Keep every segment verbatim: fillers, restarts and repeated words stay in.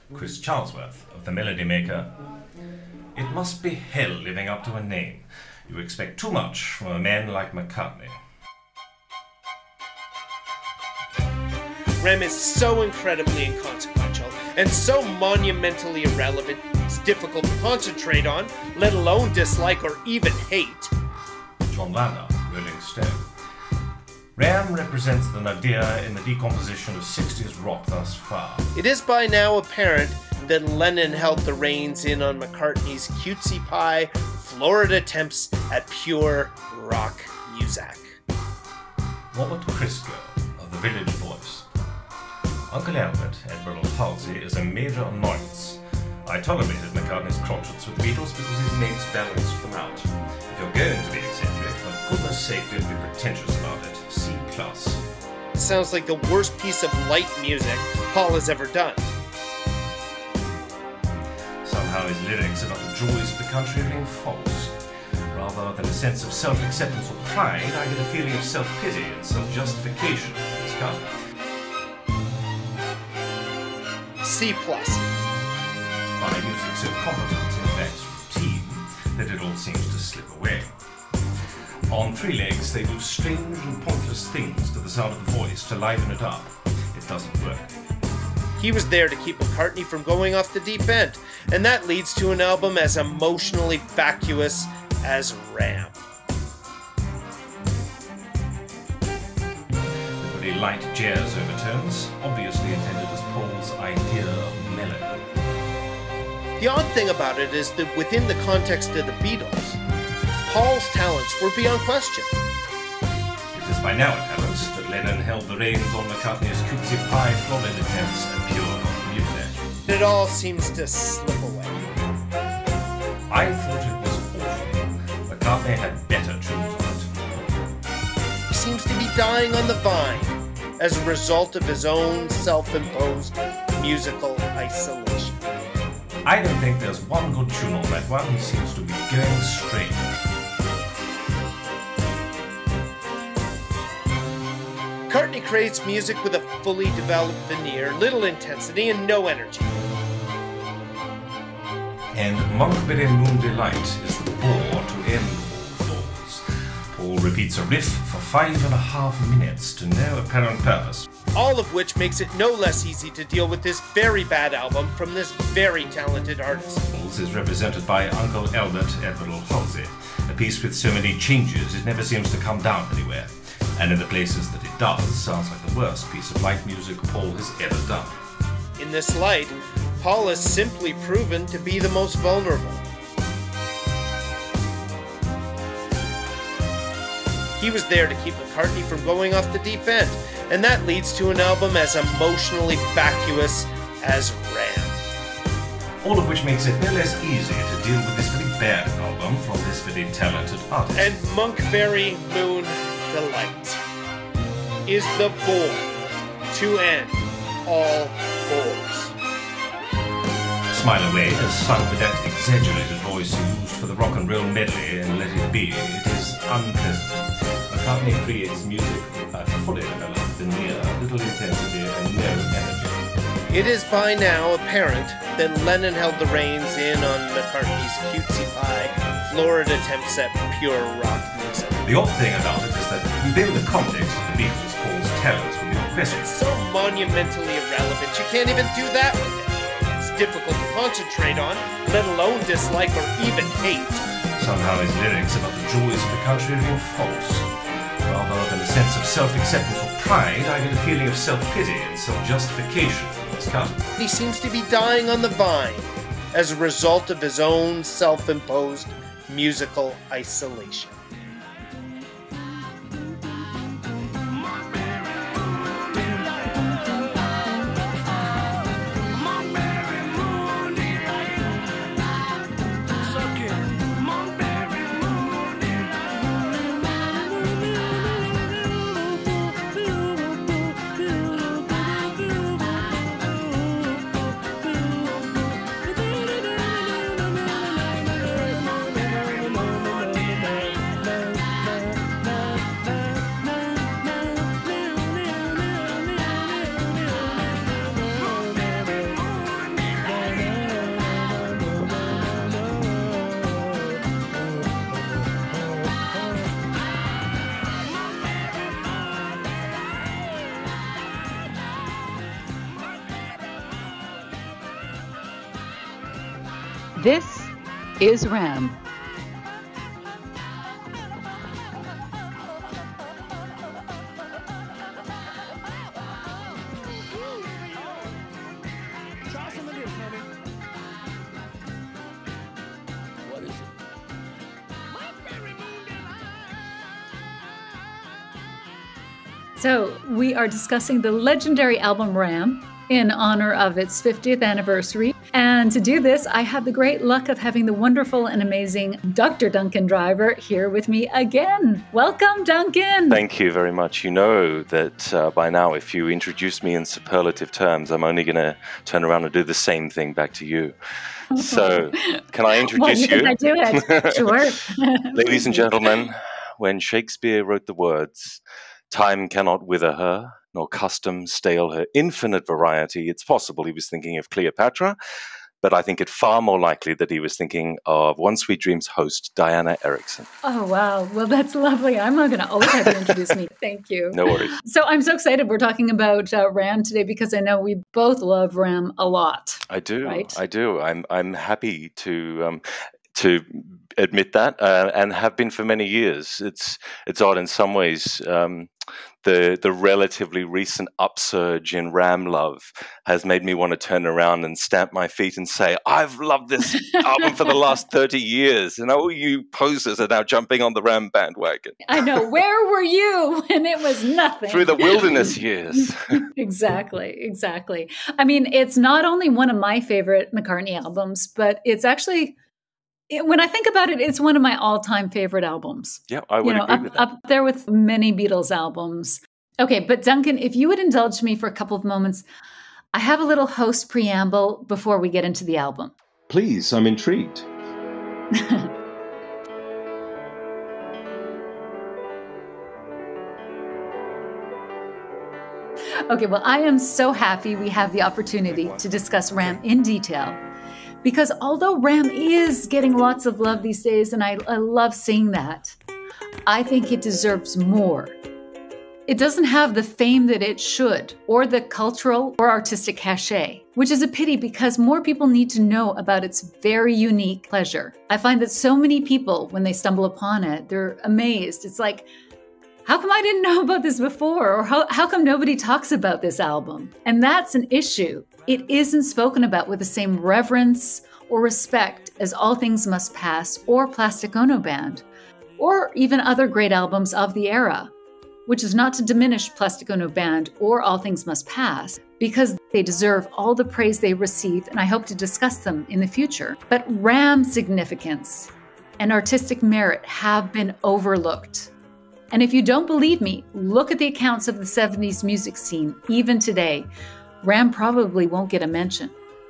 Chris Charlesworth of The Melody Maker. It must be hell living up to a name. You expect too much from a man like McCartney. Rem is so incredibly inconsequential and so monumentally irrelevant, it's difficult to concentrate on, let alone dislike or even hate. John Landa, Rolling Stone. Ram represents the nadir in the decomposition of sixties rock thus far. It is by now apparent that Lennon held the reins in on McCartney's cutesy pie, florid attempts at pure rock music. Robert Christgau of The Village Voice. Uncle Albert, Admiral Halsey, is a major annoyance. I tolerated McCartney's crotchets with the Beatles because his mates balanced them out. If you're going to be eccentric, for goodness sake don't be pretentious about it. C plus. It sounds like the worst piece of light music Paul has ever done. Somehow his lyrics about the joys of the country are being false. Rather than a sense of self-acceptance or pride, I get a feeling of self-pity and self-justification in this cut. C plus. By music so competent, in fact routine, that it all seems to slip away. On three legs, they do strange and pointless things to the sound of the voice to liven it up. It doesn't work. He was there to keep McCartney from going off the deep end, and that leads to an album as emotionally vacuous as Ram. The very light jazz overtones, obviously intended as Paul's idea of mellow. The odd thing about it is that within the context of the Beatles, Paul's talents were beyond question. It is by now apparent that Lennon held the reins on McCartney's cutesy pie florid attempts at pure rock music. It all seems to slip away. I thought it was awful. McCartney had better tunes on it. He seems to be dying on the vine as a result of his own self-imposed musical isolation. I don't think there's one good tune on that one. He seems to be going straight. McCartney creates music with a fully developed veneer, little intensity, and no energy. And Monkberry Moon Delight is the bore to end all thoughts. Paul repeats a riff for five and a half minutes to no apparent purpose. All of which makes it no less easy to deal with this very bad album from this very talented artist. Paul's is represented by Uncle Albert, Admiral Halsey, a piece with so many changes it never seems to come down anywhere. And in the places that it does, sounds like the worst piece of light music Paul has ever done. In this light, Paul is simply proven to be the most vulnerable. He was there to keep McCartney from going off the deep end, and that leads to an album as emotionally vacuous as Ram. All of which makes it no less easy to deal with this very bad album from this very talented artist. And Monkberry Moon Delight is the bore to end all bores. Smile Away is sung with that exaggerated voice used for the rock and roll medley and Let It Be. It is unpleasant. McCartney creates music with a fully developed veneer, little intensity and no energy. It is by now apparent that Lennon held the reins in on McCartney's cutesy pie, florid attempts at pure rock music. The odd thing about it is that within the context of the Beatles, Paul's talents would be impressive. It's so monumentally irrelevant, you can't even do that with it. It's difficult to concentrate on, let alone dislike or even hate. Somehow his lyrics about the joys of the country are being false. Rather than a sense of self-acceptance or pride, I get a feeling of self-pity and self-justification in this cut. He seems to be dying on the vine as a result of his own self-imposed musical isolation. This is Ram. So we are discussing the legendary album Ram in honor of its fiftieth anniversary. And to do this, I have the great luck of having the wonderful and amazing Doctor Duncan Driver here with me again. Welcome, Duncan. Thank you very much. You know that uh, by now, if you introduce me in superlative terms, I'm only going to turn around and do the same thing back to you. So, can I introduce well, you? you? Can I do it? Sure. Ladies and gentlemen, when Shakespeare wrote the words, "Time cannot wither her, nor custom stale her infinite variety," it's possible he was thinking of Cleopatra, but I think it far more likely that he was thinking of One Sweet Dream's host, Diana Erickson. Oh, wow. Well, that's lovely. I'm not going to always have you introduce me. Thank you. No worries. So I'm so excited we're talking about uh, Ram today because I know we both love Ram a lot. I do. Right? I do. I'm I'm happy to um, to admit that, uh, and have been for many years. It's it's odd in some ways. Um, the the relatively recent upsurge in Ram love has made me want to turn around and stamp my feet and say, "I've loved this album for the last thirty years, and all you posers are now jumping on the Ram bandwagon." I know. Where were you when it was nothing? Through the wilderness years. Exactly, exactly. I mean, it's not only one of my favorite McCartney albums, but it's actually, when I think about it, it's one of my all-time favorite albums. Yeah, I would you know, agree up, with that. Up there with many Beatles albums. Okay, but Duncan, if you would indulge me for a couple of moments, I have a little host preamble before we get into the album. Please, I'm intrigued. Okay, well, I am so happy we have the opportunity to discuss Ram in detail. Because although Ram is getting lots of love these days, and I, I love seeing that, I think it deserves more. It doesn't have the fame that it should, or the cultural or artistic cachet, which is a pity because more people need to know about its very unique pleasure. I find that so many people, when they stumble upon it, they're amazed. It's like, how come I didn't know about this before? Or how, how come nobody talks about this album? And that's an issue. It isn't spoken about with the same reverence or respect as All Things Must Pass or Plastic Ono Band, or even other great albums of the era, which is not to diminish Plastic Ono Band or All Things Must Pass, because they deserve all the praise they received, and I hope to discuss them in the future. But Ram's significance and artistic merit have been overlooked. And if you don't believe me, look at the accounts of the seventies music scene, even today. Ram probably won't get a mention.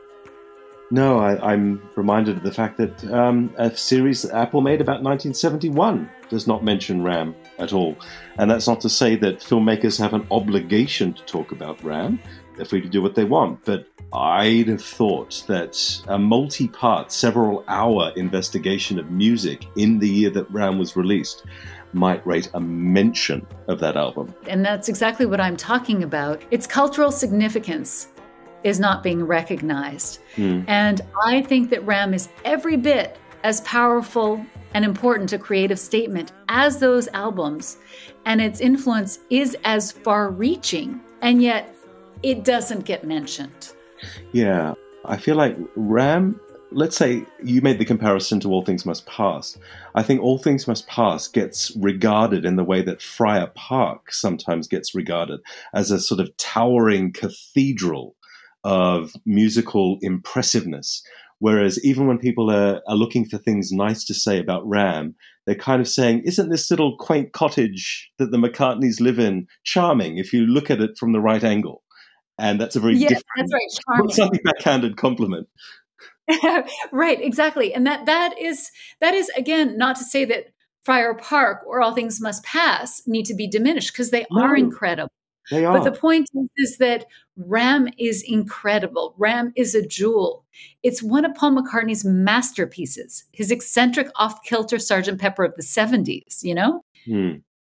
No, I, I'm reminded of the fact that um, a series that Apple made about nineteen seventy-one does not mention Ram at all. And that's not to say that filmmakers have an obligation to talk about Ram. They're free to do what they want. But I'd have thought that a multi-part, several-hour investigation of music in the year that Ram was released might rate a mention of that album. And that's exactly what I'm talking about. Its cultural significance is not being recognized. Mm. And I think that Ram is every bit as powerful and important a creative statement as those albums. And its influence is as far-reaching, and yet it doesn't get mentioned. Yeah, I feel like Ram, let's say you made the comparison to All Things Must Pass. I think All Things Must Pass gets regarded in the way that Friar Park sometimes gets regarded, as a sort of towering cathedral of musical impressiveness. Whereas even when people are, are looking for things nice to say about Ram, they're kind of saying, isn't this little quaint cottage that the McCartneys live in charming if you look at it from the right angle? And that's a very yeah, different, that's right, charming. Something backhanded compliment. Right, exactly. And that that is, that is again, not to say that Friar Park or All Things Must Pass need to be diminished, because they No. are incredible. They are. But the point is, is that Ram is incredible. Ram is a jewel. It's one of Paul McCartney's masterpieces, his eccentric off-kilter Sergeant Pepper of the seventies, you know? Hmm.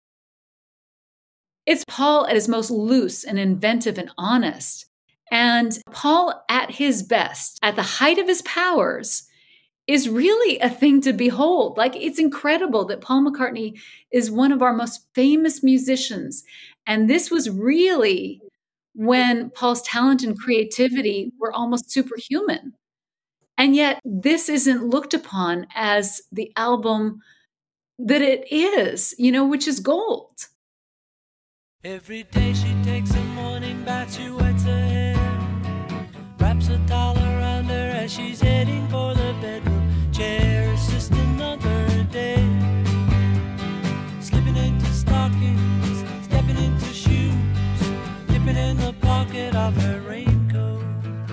It's Paul at his most loose and inventive and honest. And Paul at his best, at the height of his powers, is really a thing to behold. Like, it's incredible that Paul McCartney is one of our most famous musicians. And this was really when Paul's talent and creativity were almost superhuman. And yet this isn't looked upon as the album that it is, you know, which is gold. Every day she takes a morning bath, she wets her hair, wraps a towel around her as she's heading for the bedroom chair. It's just another day, slipping into stockings, stepping into shoes, dipping in the pocket of her raincoat.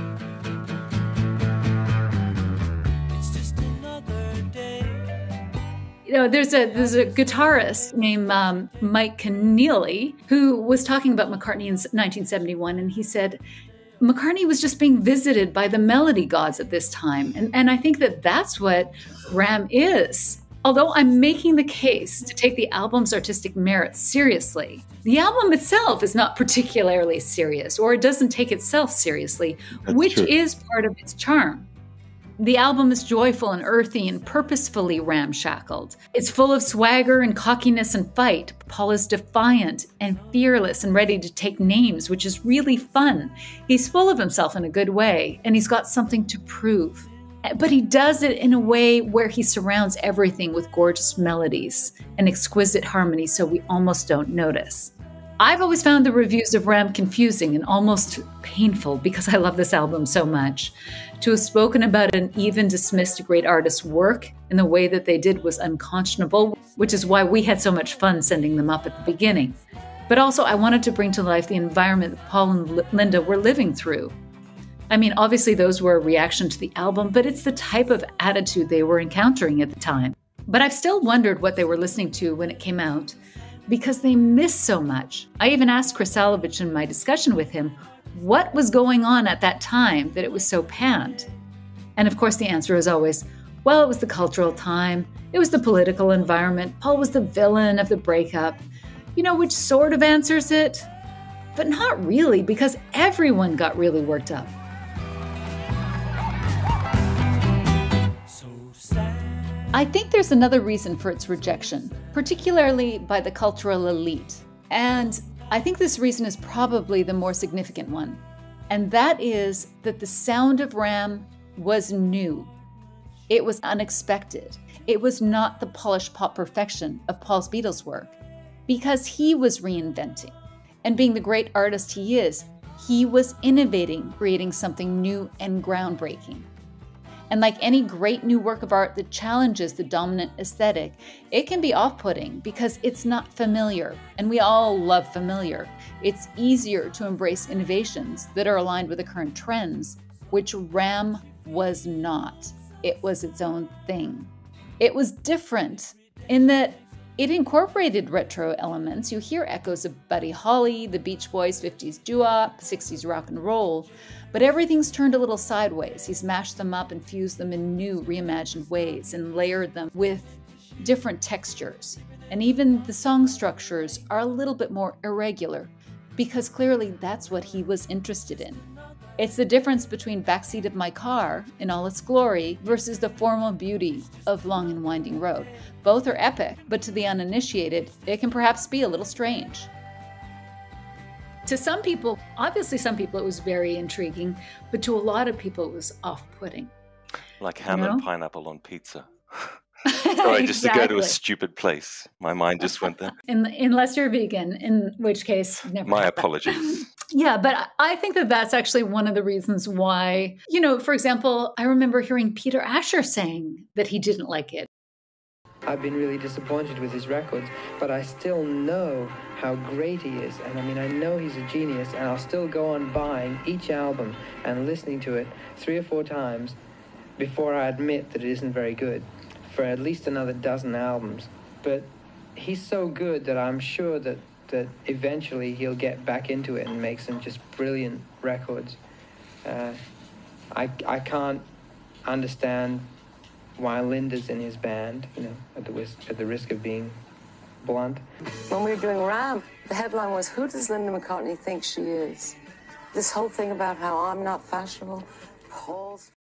It's just another day. You know, there's a there's a guitarist named um, Mike Keneally who was talking about McCartney in nineteen seventy-one, and he said McCartney was just being visited by the melody gods at this time. And, and I think that that's what Ram is. Although I'm making the case to take the album's artistic merits seriously, the album itself is not particularly serious, or it doesn't take itself seriously, That's which true. is part of its charm. The album is joyful and earthy and purposefully ramshackled. It's full of swagger and cockiness and fight. Paul is defiant and fearless and ready to take names, which is really fun. He's full of himself in a good way, and he's got something to prove. But he does it in a way where he surrounds everything with gorgeous melodies and exquisite harmony, so we almost don't notice. I've always found the reviews of Ram confusing and almost painful because I love this album so much. To have spoken about an even dismissed great artist's work in the way that they did was unconscionable, which is why we had so much fun sending them up at the beginning. But also, I wanted to bring to life the environment that Paul and Linda were living through. I mean, obviously those were a reaction to the album, but it's the type of attitude they were encountering at the time. But I've still wondered what they were listening to when it came out, because they missed so much. I even asked Chris Salovich in my discussion with him what was going on at that time that it was so panned. And of course the answer is always, well, it was the cultural time, it was the political environment, Paul was the villain of the breakup, you know, which sort of answers it, but not really, because everyone got really worked up. I think there's another reason for its rejection, particularly by the cultural elite. And I think this reason is probably the more significant one. And that is that the sound of Ram was new. It was unexpected. It was not the polished pop perfection of Paul's Beatles work, because he was reinventing. And being the great artist he is, he was innovating, creating something new and groundbreaking. And like any great new work of art that challenges the dominant aesthetic, it can be off-putting because it's not familiar, and we all love familiar. It's easier to embrace innovations that are aligned with the current trends, which Ram was not. It was its own thing. It was different in that it incorporated retro elements. You hear echoes of Buddy Holly, the Beach Boys' fifties doo-wop, sixties rock and roll, but everything's turned a little sideways. He's mashed them up and fused them in new, reimagined ways and layered them with different textures. And even the song structures are a little bit more irregular, because clearly that's what he was interested in. It's the difference between Backseat of My Car in all its glory versus the formal beauty of Long and Winding Road. Both are epic, but to the uninitiated, it can perhaps be a little strange. To some people, obviously some people it was very intriguing, but to a lot of people it was off-putting. Like ham You know? and pineapple on pizza. Sorry, just to go to Exactly. a stupid place. My mind just went there. In, unless you're vegan, in which case, never. My had that. apologies. Yeah, but I- I think that that's actually one of the reasons why, you know, for example, I remember hearing Peter Asher saying that he didn't like it. I've been really disappointed with his records, but I still know how great he is. And I mean, I know he's a genius, and I'll still go on buying each album and listening to it three or four times before I admit that it isn't very good, for at least another dozen albums. But he's so good that I'm sure that, that eventually he'll get back into it and make some just brilliant records. Uh, I, I can't understand why Linda's in his band, you know, at the, risk, at the risk of being blunt. When we were doing Ram, the headline was, who does Linda McCartney think she is? This whole thing about how I'm not fashionable, Paul's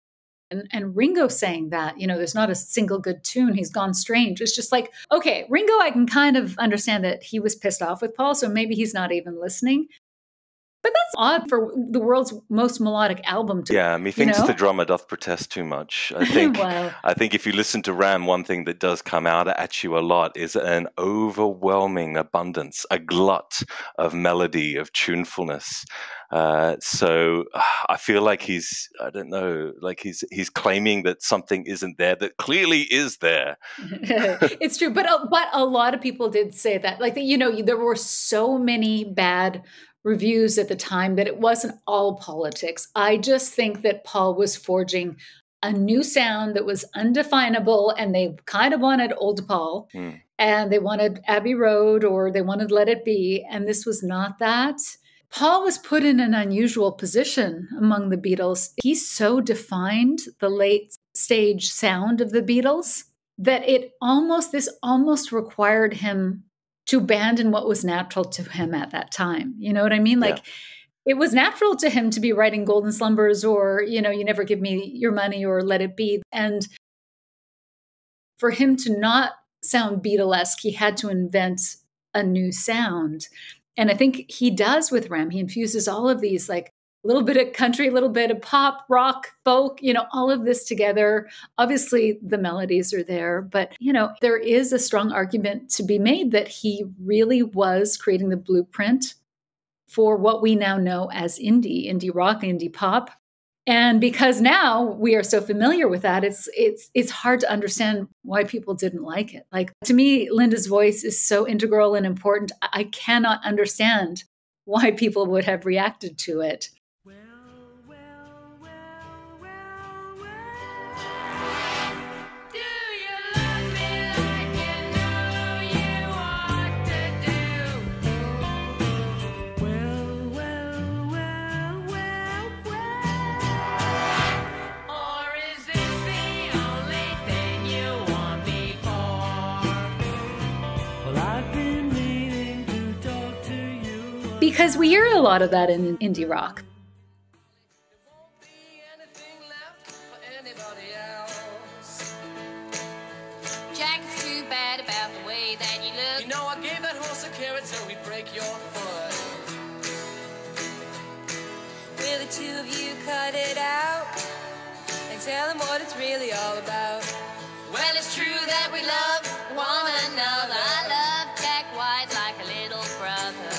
And, and Ringo saying that, you know, there's not a single good tune. He's gone strange. It's just like, okay, Ringo, I can kind of understand that he was pissed off with Paul, so maybe he's not even listening. But that's odd for the world's most melodic album to Yeah, methinks you know? the drummer doth protest too much. I think Wow. I think if you listen to Ram, one thing that does come out at you a lot is an overwhelming abundance, a glut of melody, of tunefulness. Uh, so I feel like he's, I don't know, like he's he's claiming that something isn't there that clearly is there. It's true, but a, but a lot of people did say that. Like, you know, there were so many bad reviews at the time that it wasn't all politics. I just think that Paul was forging a new sound that was undefinable, and they kind of wanted old Paul, Mm. and they wanted Abbey Road, or they wanted Let It Be, and this was not that. Paul was put in an unusual position among the Beatles. He so defined the late stage sound of the Beatles that it almost, this almost required him to abandon what was natural to him at that time. You know what I mean? Like, Yeah. it was natural to him to be writing Golden Slumbers, or, you know, You Never Give Me Your Money, or Let It Be. And for him to not sound Beatlesque, he had to invent a new sound. And I think he does with Ram. He infuses all of these, like, a little bit of country, a little bit of pop, rock, folk, you know, all of this together. Obviously, the melodies are there, but, you know, there is a strong argument to be made that he really was creating the blueprint for what we now know as indie, indie rock, indie pop. And because now we are so familiar with that, it's it's it's hard to understand why people didn't like it. Like, to me, Linda's voice is so integral and important. I cannot understand why people would have reacted to it. Because we hear a lot of that in indie rock. Jack, it's too bad about the way that you look. You know I gave that horse a carrot so he'd break your foot. Will the two of you cut it out and tell him what it's really all about? Well, it's true that we love one another. I love Jack White like a little brother.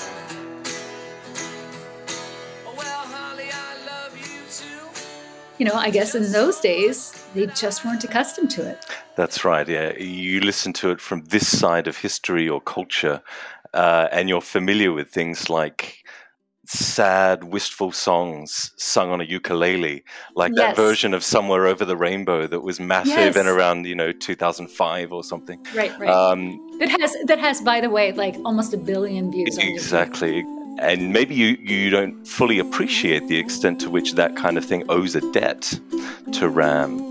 Oh, well, Holly, I love you too. You know, I guess in those days, they just weren't accustomed to it. That's right, yeah. You listen to it from this side of history or culture, uh, and you're familiar with things like sad, wistful songs sung on a ukulele, like Yes. that version of Somewhere Over the Rainbow that was massive Yes. in around, you know, two thousand five or something. Right, right. Um, that has, that has, by the way, like almost a billion views. On YouTube. exactly. And maybe you, you don't fully appreciate the extent to which that kind of thing owes a debt to Ram.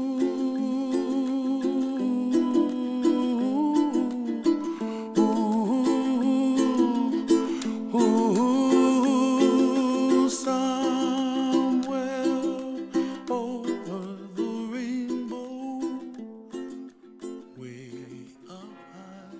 Ooh, somewhere over the rainbow, way up high.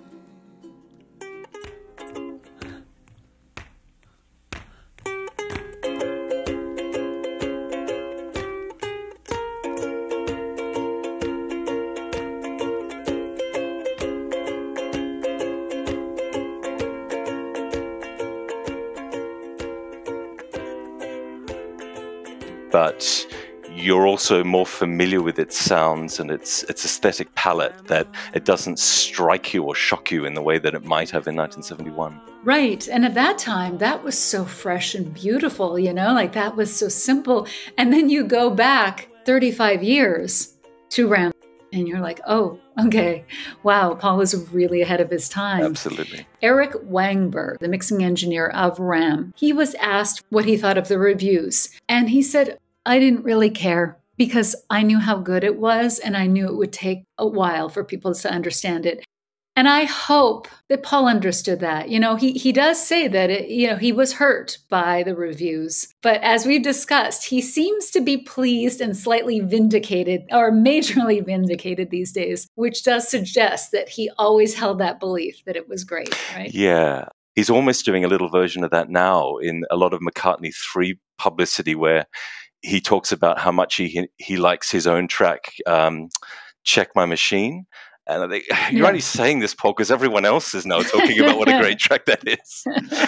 But you're also more familiar with its sounds and its its aesthetic palette, that it doesn't strike you or shock you in the way that it might have in nineteen seventy-one. Right. And at that time, that was so fresh and beautiful, you know, like that was so simple. And then you go back thirty-five years to Ram, and you're like, oh, okay, wow, Paul was really ahead of his time. Absolutely. Eric Wangber, the mixing engineer of Ram, he was asked what he thought of the reviews. And he said, I didn't really care because I knew how good it was, and I knew it would take a while for people to understand it. And I hope that Paul understood that. You know, he, he does say that, it, you know, he was hurt by the reviews. But as we've discussed, he seems to be pleased and slightly vindicated, or majorly vindicated these days, which does suggest that he always held that belief that it was great, right? Yeah. He's almost doing a little version of that now in a lot of McCartney three publicity, where he talks about how much he he likes his own track, um, Check My Machine. And I think you're Yeah. only saying this, Paul, because everyone else is now talking about what a great track that is.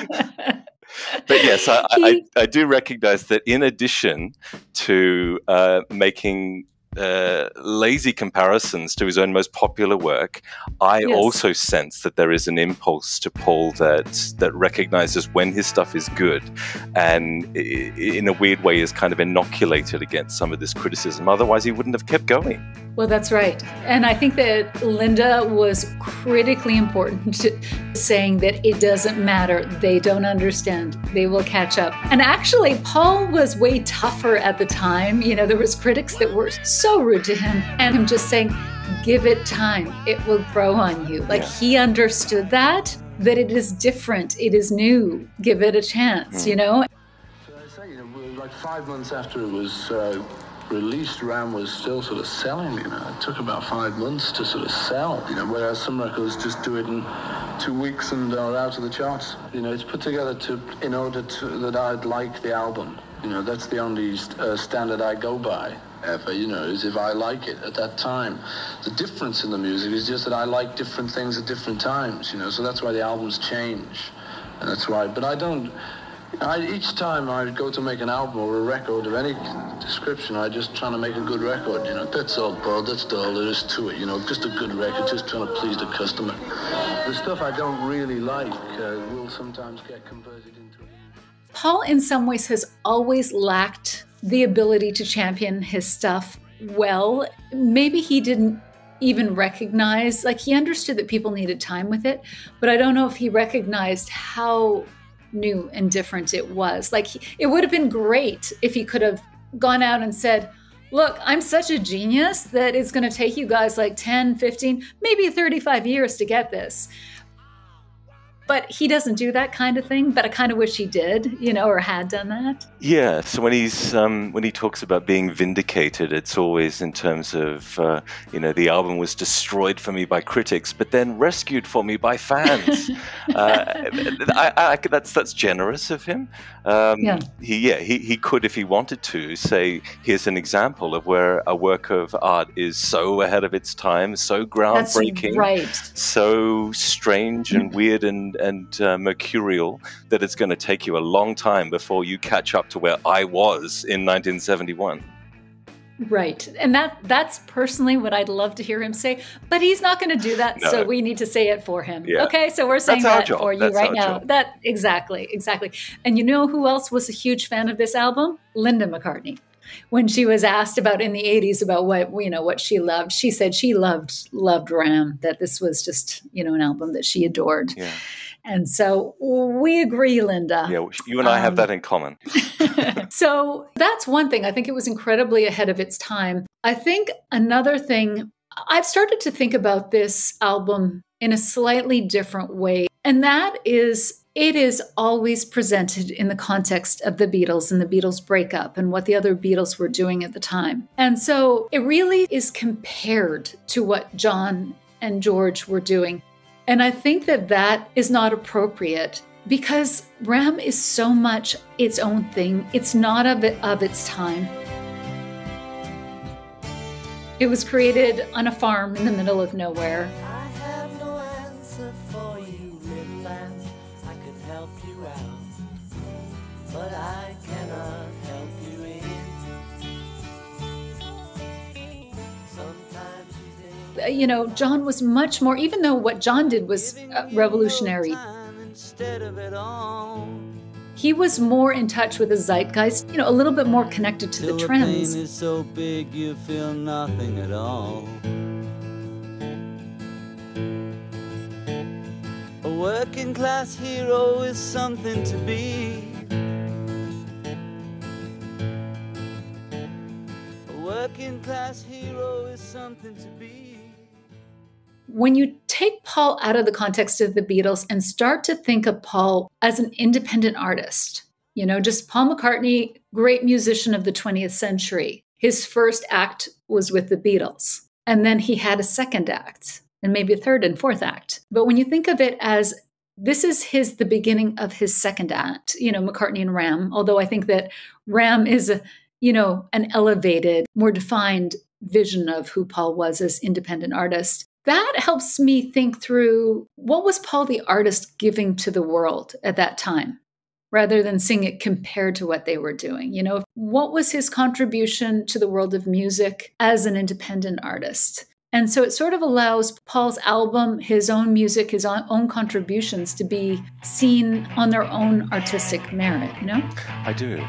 But yes, I, I, I do recognize that in addition to uh, making uh, lazy comparisons to his own most popular work, I Yes. also sense that there is an impulse to Paul that that recognizes when his stuff is good, and i- in a weird way is kind of inoculated against some of this criticism. Otherwise, he wouldn't have kept going. Well, that's right. And I think that Linda was critically important to saying that it doesn't matter. They don't understand. They will catch up. And actually, Paul was way tougher at the time. You know, there was critics that were so rude to him, and him just saying, give it time. It will grow on you. Like, Yeah. he understood that, that it is different. It is new. Give it a chance, Mm. you know? So I say, you know, we- like five months after it was uh, released, Ram was still sort of selling, you know. It took about five months to sort of sell, you know, whereas some records just do it in two weeks and are out of the charts. You know, it's put together to, in order to, that I'd like the album. You know, that's the only uh, standard I go by ever, you know, is if I like it at that time. The difference in the music is just that I like different things at different times, you know, so that's why the albums change. And that's why, but I don't, I, each time I go to make an album or a record of any description, I just trying to make a good record, you know. That's all, bro. That's all there is to it, you know. Just a good record, just trying to please the customer. The stuff I don't really like uh, will sometimes get converted into it. Paul, in some ways, has always lacked the ability to champion his stuff well. Maybe he didn't even recognize, like, he understood that people needed time with it, but I don't know if he recognized how new and different it was. Like, he, it would have been great if he could have gone out and said, look, I'm such a genius that it's going to take you guys like ten, fifteen, maybe thirty-five years to get this. But he doesn't do that kind of thing, but I kind of wish he did, you know, or had done that. Yeah, so when he's um, when he talks about being vindicated, it's always in terms of uh, you know, the album was destroyed for me by critics, but then rescued for me by fans. uh, I, I, that's that's generous of him. Um, Yeah. He yeah he he could, if he wanted to, say, here's an example of where a work of art is so ahead of its time, so That's groundbreaking, right. so strange and weird and and uh, mercurial that it's going to take you a long time before you catch up to where I was in nineteen seventy-one. Right. And that that's personally what I'd love to hear him say, but he's not going to do that, No. so we need to say it for him. Yeah. Okay, so we're saying That's our that job. for you That's right our now. job. That exactly, exactly. And you know who else was a huge fan of this album? Linda McCartney. When she was asked about in the eighties about what, you know, what she loved, she said she loved loved Ram, that this was just, you know, an album that she adored. Yeah. And so we agree, Linda. Yeah, you and I have Um, that in common. So that's one thing. I think it was incredibly ahead of its time. I think another thing, I've started to think about this album in a slightly different way, and that is it is always presented in the context of the Beatles and the Beatles breakup and what the other Beatles were doing at the time. And so it really is compared to what John and George were doing. And I think that that is not appropriate because Ram is so much its own thing. It's not of, it, of its time. It was created on a farm in the middle of nowhere. I have no answer for you, little lamb. I could help you out, but I cannot help you in. Sometimes you think Uh, You know, John was much more, even though what John did was uh, revolutionary, instead of it all. he was more in touch with the zeitgeist, you know, a little bit more connected to the Till trends. pain is so big you feel nothing at all. A working class hero is something to be. A working class hero is something to be. when you take Paul out of the context of the Beatles and start to think of Paul as an independent artist, you know, just Paul McCartney, great musician of the twentieth century. His first act was with the Beatles. And then he had a second act and maybe a third and fourth act. But when you think of it as this is his the beginning of his second act, you know, McCartney and Ram, although I think that Ram is, a, you know, an elevated, more defined vision of who Paul was as independent artist. That helps me think through what was Paul the artist giving to the world at that time, rather than seeing it compared to what they were doing. You know, what was his contribution to the world of music as an independent artist? And so it sort of allows Paul's album, his own music, his own contributions to be seen on their own artistic merit, you know? I do.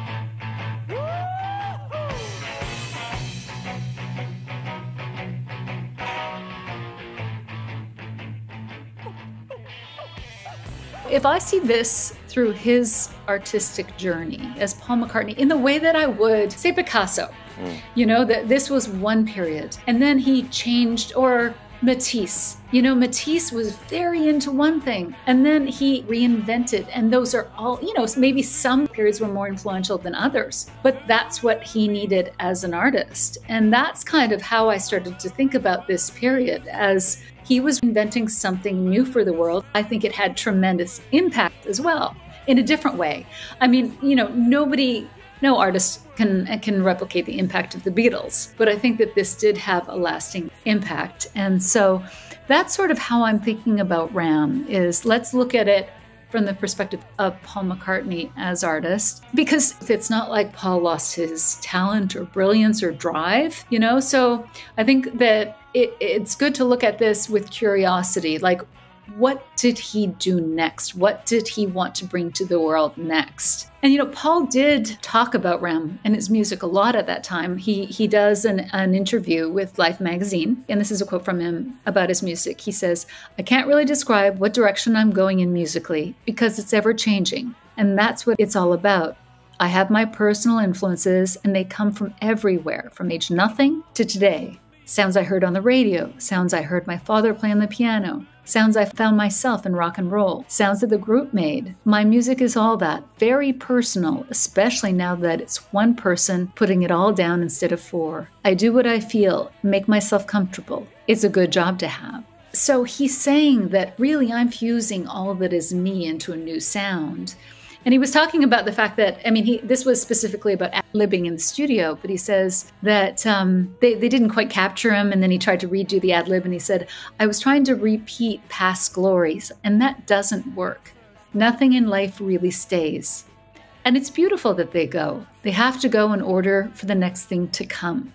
If I see this through his artistic journey as Paul McCartney, in the way that I would, say, Picasso, mm. you know, that this was one period, and then he changed, or Matisse, you know, Matisse was very into one thing, and then he reinvented, and those are all, you know, maybe some periods were more influential than others, but that's what he needed as an artist. And that's kind of how I started to think about this period as he was inventing something new for the world. I think it had tremendous impact as well, in a different way. I mean, you know, nobody, no artist can can replicate the impact of the Beatles, but I think that this did have a lasting impact. And so that's sort of how I'm thinking about Ram, is let's look at it from the perspective of Paul McCartney as artist, because it's not like Paul lost his talent or brilliance or drive, you know? So I think that it, it's good to look at this with curiosity, like, what did he do next? What did he want to bring to the world next? And, you know, Paul did talk about Ram and his music a lot at that time. He he does an, an interview with Life magazine, and this is a quote from him about his music. He says, "I can't really describe what direction I'm going in musically because it's ever changing, and that's what it's all about. I have my personal influences, and they come from everywhere, from age nothing to today. Sounds I heard on the radio, sounds I heard my father play on the piano, sounds I found myself in rock and roll, sounds that the group made. My music is all that, very personal, especially now that it's one person putting it all down instead of four. I do what I feel, make myself comfortable. It's a good job to have." So he's saying that really I'm fusing all that is me into a new sound. And he was talking about the fact that, I mean, he, this was specifically about ad-libbing in the studio, but he says that um, they, they didn't quite capture him, and then he tried to redo the ad-lib, and he said, "I was trying to repeat past glories, and that doesn't work. Nothing in life really stays. And it's beautiful that they go. They have to go in order for the next thing to come."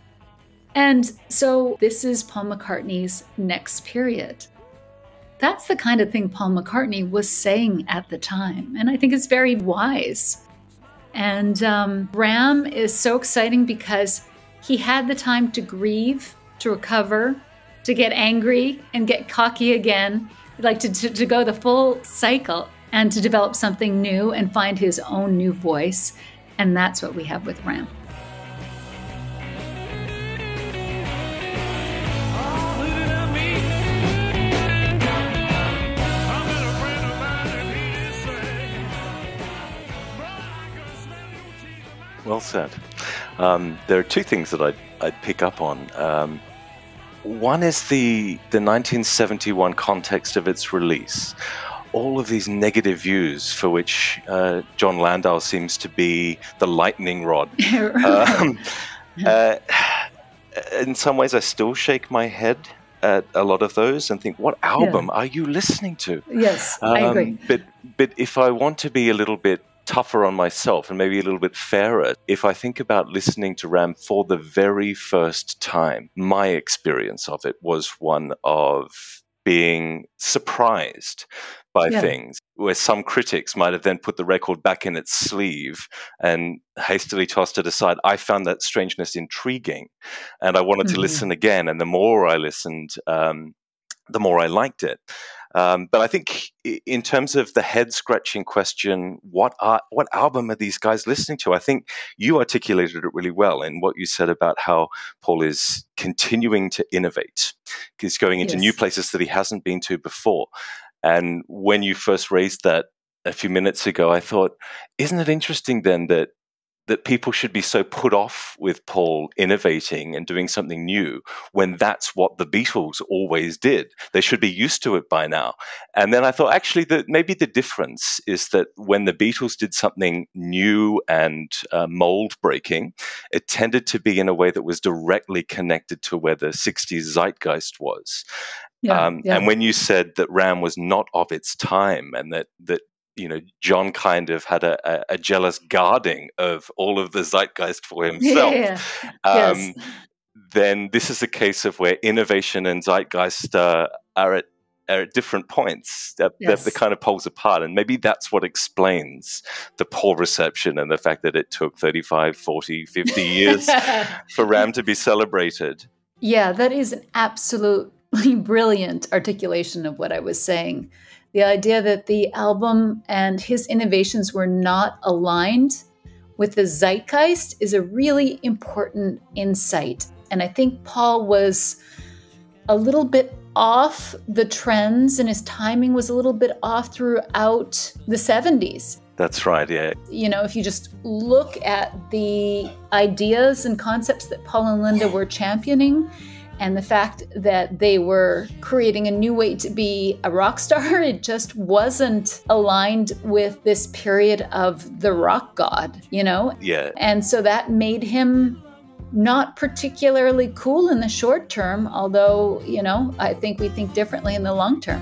And so this is Paul McCartney's next period. That's the kind of thing Paul McCartney was saying at the time. And I think it's very wise. And um, Ram is so exciting because he had the time to grieve, to recover, to get angry and get cocky again, like to, to, to go the full cycle and to develop something new and find his own new voice. And that's what we have with Ram. Well said. Um, there are two things that I'd, I'd pick up on. Um, one is the, the nineteen seventy-one context of its release. All of these negative views for which uh, John Landau seems to be the lightning rod. um, uh, in some ways, I still shake my head at a lot of those and think, what album yeah. are you listening to? Yes, um, I agree. But, but if I want to be a little bit tougher on myself and maybe a little bit fairer, if I think about listening to Ram for the very first time, my experience of it was one of being surprised by yeah. things, where some critics might have then put the record back in its sleeve and hastily tossed it aside. I found that strangeness intriguing, and I wanted mm-hmm. to listen again, and the more I listened, um, the more I liked it. Um, but I think in terms of the head-scratching question, what are, what album are these guys listening to? I think you articulated it really well in what you said about how Paul is continuing to innovate. He's going into Yes. new places that he hasn't been to before. And when you first raised that a few minutes ago, I thought, isn't it interesting then that that people should be so put off with Paul innovating and doing something new when that's what the Beatles always did? They should be used to it by now. And then I thought, actually, that maybe the difference is that when the Beatles did something new and uh, mold-breaking, it tended to be in a way that was directly connected to where the sixties zeitgeist was. Yeah, um, yeah. And when you said that Ram was not of its time and that that you know, John kind of had a, a, a jealous guarding of all of the zeitgeist for himself. Yeah. Um, Yes. Then this is a case of where innovation and zeitgeist uh, are at are at different points. They're, Yes. they're kind of poles apart, and maybe that's what explains the poor reception and the fact that it took thirty-five, forty, fifty years for Ram to be celebrated. Yeah, that is an absolutely brilliant articulation of what I was saying. The idea that the album and his innovations were not aligned with the zeitgeist is a really important insight. And I think Paul was a little bit off the trends and his timing was a little bit off throughout the seventies. That's right, yeah. You know, if you just look at the ideas and concepts that Paul and Linda were championing, and the fact that they were creating a new way to be a rock star, it just wasn't aligned with this period of the rock god, you know? Yeah. And so that made him not particularly cool in the short term, although, you know, I think we think differently in the long term.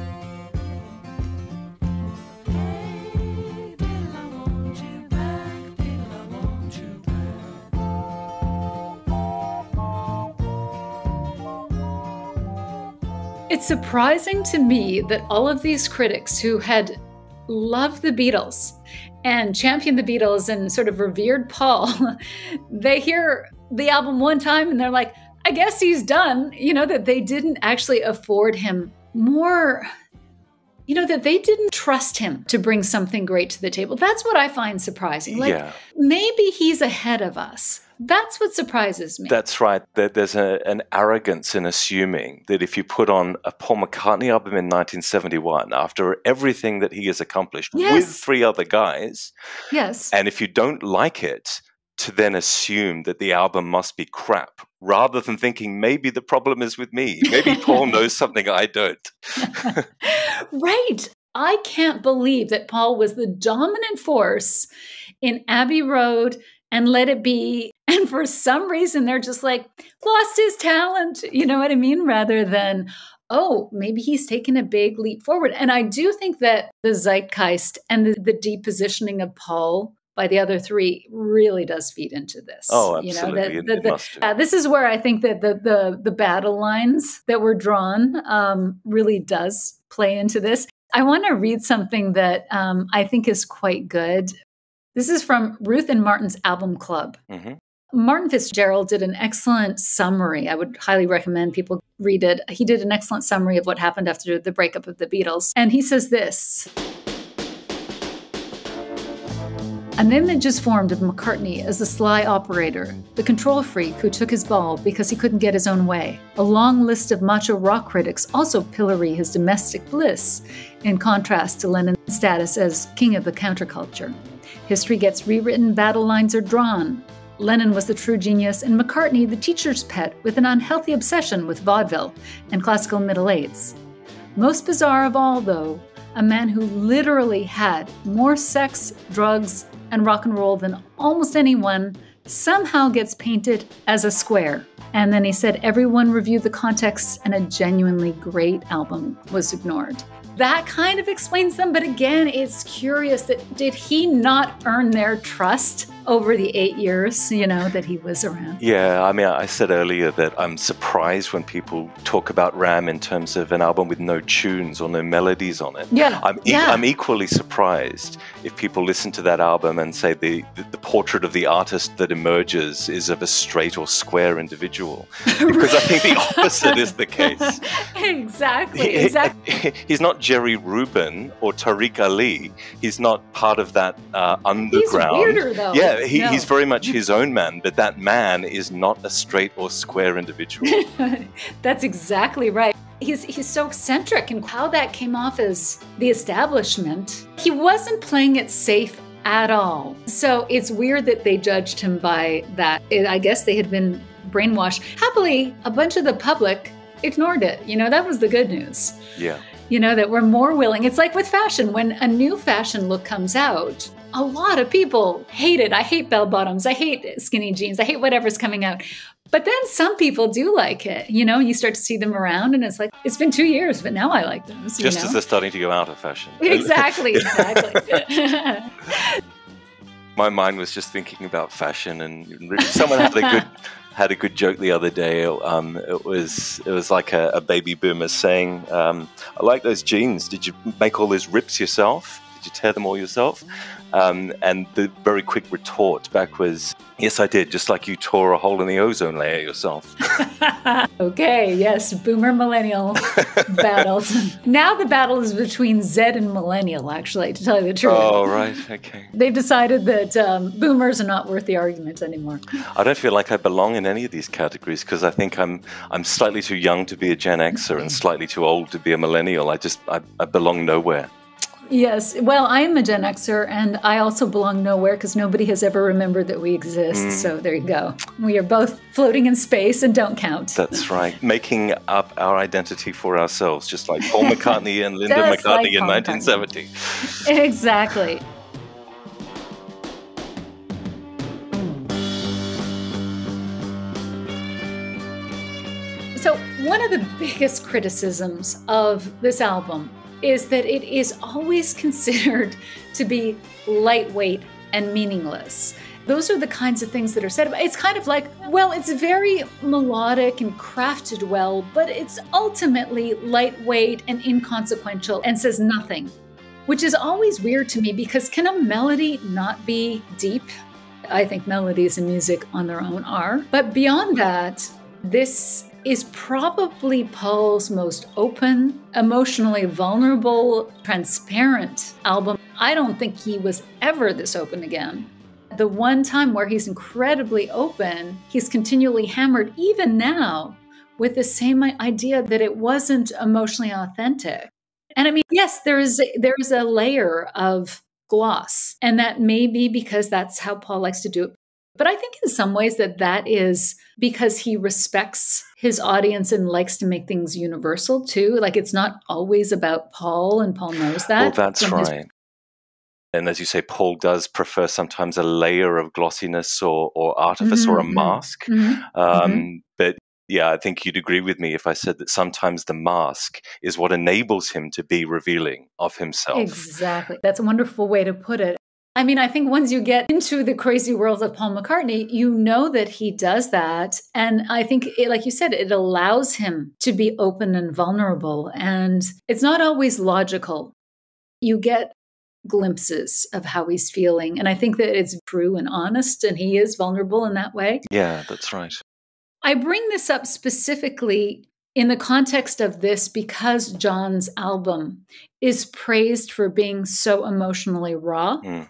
It's surprising to me that all of these critics who had loved the Beatles and championed the Beatles and sort of revered Paul, they hear the album one time and they're like, I guess he's done. You know, that they didn't actually afford him more, you know, that they didn't trust him to bring something great to the table. That's what I find surprising. Like, yeah. maybe he's ahead of us. That's what surprises me. That's right. There's a, an arrogance in assuming that if you put on a Paul McCartney album in nineteen seventy-one, after everything that he has accomplished Yes. with three other guys, Yes. and if you don't like it, to then assume that the album must be crap, rather than thinking maybe the problem is with me. Maybe Paul knows something I don't. Right. I can't believe that Paul was the dominant force in Abbey Road and Let It Be. And for some reason, they're just like, lost his talent. You know what I mean? Rather than, oh, maybe he's taken a big leap forward. And I do think that the zeitgeist and the, the depositioning of Paul by the other three really does feed into this. Oh, You absolutely. know, It- the, it the, must do. uh, this is where I think that the, the, the battle lines that were drawn um, really does play into this. I want to read something that um, I think is quite good. This is from Ruth and Martin's Album Club. Mm-hmm. Martin Fitzgerald did an excellent summary. I would highly recommend people read it. He did an excellent summary of what happened after the breakup of the Beatles. And he says this: an image is formed of McCartney as the sly operator, the control freak who took his ball because he couldn't get his own way. A long list of macho rock critics also pillory his domestic bliss, in contrast to Lennon's status as king of the counterculture. History gets rewritten, battle lines are drawn. Lennon was the true genius, and McCartney the teacher's pet with an unhealthy obsession with vaudeville and classical middle eights. Most bizarre of all, though, a man who literally had more sex, drugs, and rock and roll than almost anyone somehow gets painted as a square. And then he said everyone reviewed the context and a genuinely great album was ignored. That kind of explains them, but again, it's curious that did he not earn their trust over the eight years, you know, that he was around? Yeah, I mean, I said earlier that I'm surprised when people talk about Ram in terms of an album with no tunes or no melodies on it. Yeah, I'm, e- yeah. I'm equally surprised if people listen to that album and say the, the, the portrait of the artist that emerges is of a straight or square individual. individual. Because I think the opposite is the case. Exactly, He- exactly. He's not Jerry Rubin or Tariq Ali. He's not part of that uh, underground. weirder, though. Yeah, he, No. he's very much his own man, but that man is not a straight or square individual. That's exactly right. He's he's so eccentric, and how that came off as the establishment. He wasn't playing it safe at all. So it's weird that they judged him by that. It, I guess they had been brainwashed. Happily, a bunch of the public ignored it. You know, that was the good news. Yeah. You know, that we're more willing. It's like with fashion. When a new fashion look comes out, a lot of people hate it. I hate bell bottoms. I hate skinny jeans. I hate whatever's coming out. But then some people do like it. You know, you start to see them around and it's like, it's been two years, but now I like them. You Just know? as they're starting to go out of fashion. Exactly, exactly. My mind was just thinking about fashion, and really someone had a good had a good joke the other day. Um, it was it was like a, a baby boomer saying, um, "I like those jeans. Did you make all those rips yourself? Did you tear them all yourself?" Um, and the very quick retort back was, "Yes, I did. Just like you tore a hole in the ozone layer yourself." Okay, yes, boomer millennial battle. Now the battle is between Z and millennial, actually, to tell you the truth. Oh, right, okay. They've decided that um, boomers are not worth the argument anymore. I don't feel like I belong in any of these categories because I think I'm I'm slightly too young to be a Gen Xer and slightly too old to be a millennial. I just I, I belong nowhere. Yes, well, I am a Gen Xer, and I also belong nowhere because nobody has ever remembered that we exist. Mm. So there you go. We are both floating in space and don't count. That's right. Making up our identity for ourselves, just like Paul McCartney and Linda Just McCartney like in Paul nineteen seventy. Exactly. So one of the biggest criticisms of this album is that it is always considered to be lightweight and meaningless. Those are the kinds of things that are said about it. It's kind of like, well, it's very melodic and crafted well, but it's ultimately lightweight and inconsequential and says nothing, which is always weird to me because can a melody not be deep? I think melodies in music on their own are. But beyond that, this is probably Paul's most open, emotionally vulnerable, transparent album. I don't think he was ever this open again. The one time where he's incredibly open, he's continually hammered, even now, with the same idea that it wasn't emotionally authentic. And I mean, yes, there is a, there is a layer of gloss, and that may be because that's how Paul likes to do it. But I think in some ways that that is because he respects his audience and likes to make things universal too. Like it's not always about Paul, and Paul knows that. Well, that's from his- right. And as you say, Paul does prefer sometimes a layer of glossiness or, or artifice or a Mhm, mask. mhm, Um, mhm. But yeah, I think you'd agree with me if I said that sometimes the mask is what enables him to be revealing of himself. Exactly. That's a wonderful way to put it. I mean, I think once you get into the crazy world of Paul McCartney, you know that he does that. And I think, it, like you said, it allows him to be open and vulnerable. And it's not always logical. You get glimpses of how he's feeling. And I think that it's true and honest, and he is vulnerable in that way. Yeah, that's right. I bring this up specifically in the context of this because John's album is praised for being so emotionally raw, Mm.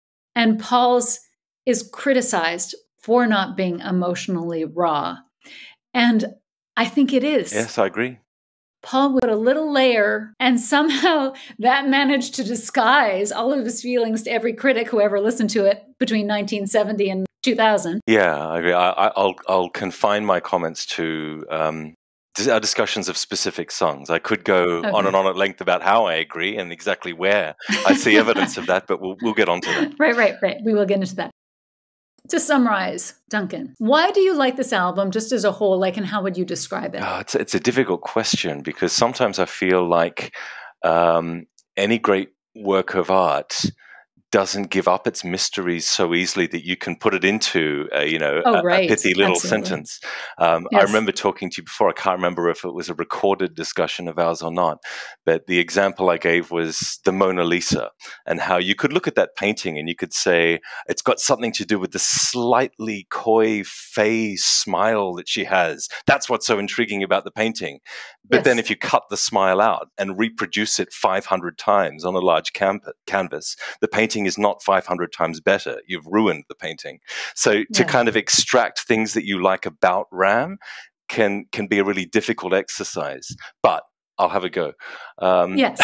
and Paul's is criticized for not being emotionally raw. And I think it is. Yes, I agree. Paul put a little layer, and somehow that managed to disguise all of his feelings to every critic who ever listened to it between nineteen seventy and two thousand. Yeah, I agree. I, I- I'll I'll confine my comments to um, dis- our discussions of specific songs. I could go Okay. on and on at length about how I agree and exactly where I see evidence of that, but we'll we'll get onto that. Right, right, right. We will get into that. To summarize, Duncan, why do you like this album just as a whole? Like, and how would you describe it? Oh, it's it's a difficult question because sometimes I feel like um, any great work of art doesn't give up its mysteries so easily that you can put it into a, you know, Oh, a, right. a pithy little Absolutely. sentence. Um, Yes. I remember talking to you before. I can't remember if it was a recorded discussion of ours or not, but the example I gave was the Mona Lisa, and how you could look at that painting and you could say it's got something to do with the slightly coy, fey smile that she has. That's what's so intriguing about the painting. But Yes. then if you cut the smile out and reproduce it five hundred times on a large camp- canvas, the painting is not five hundred times better. You've ruined the painting. So to Yeah. kind of extract things that you like about Ram can can be a really difficult exercise. But I'll have a go. Um, Yes.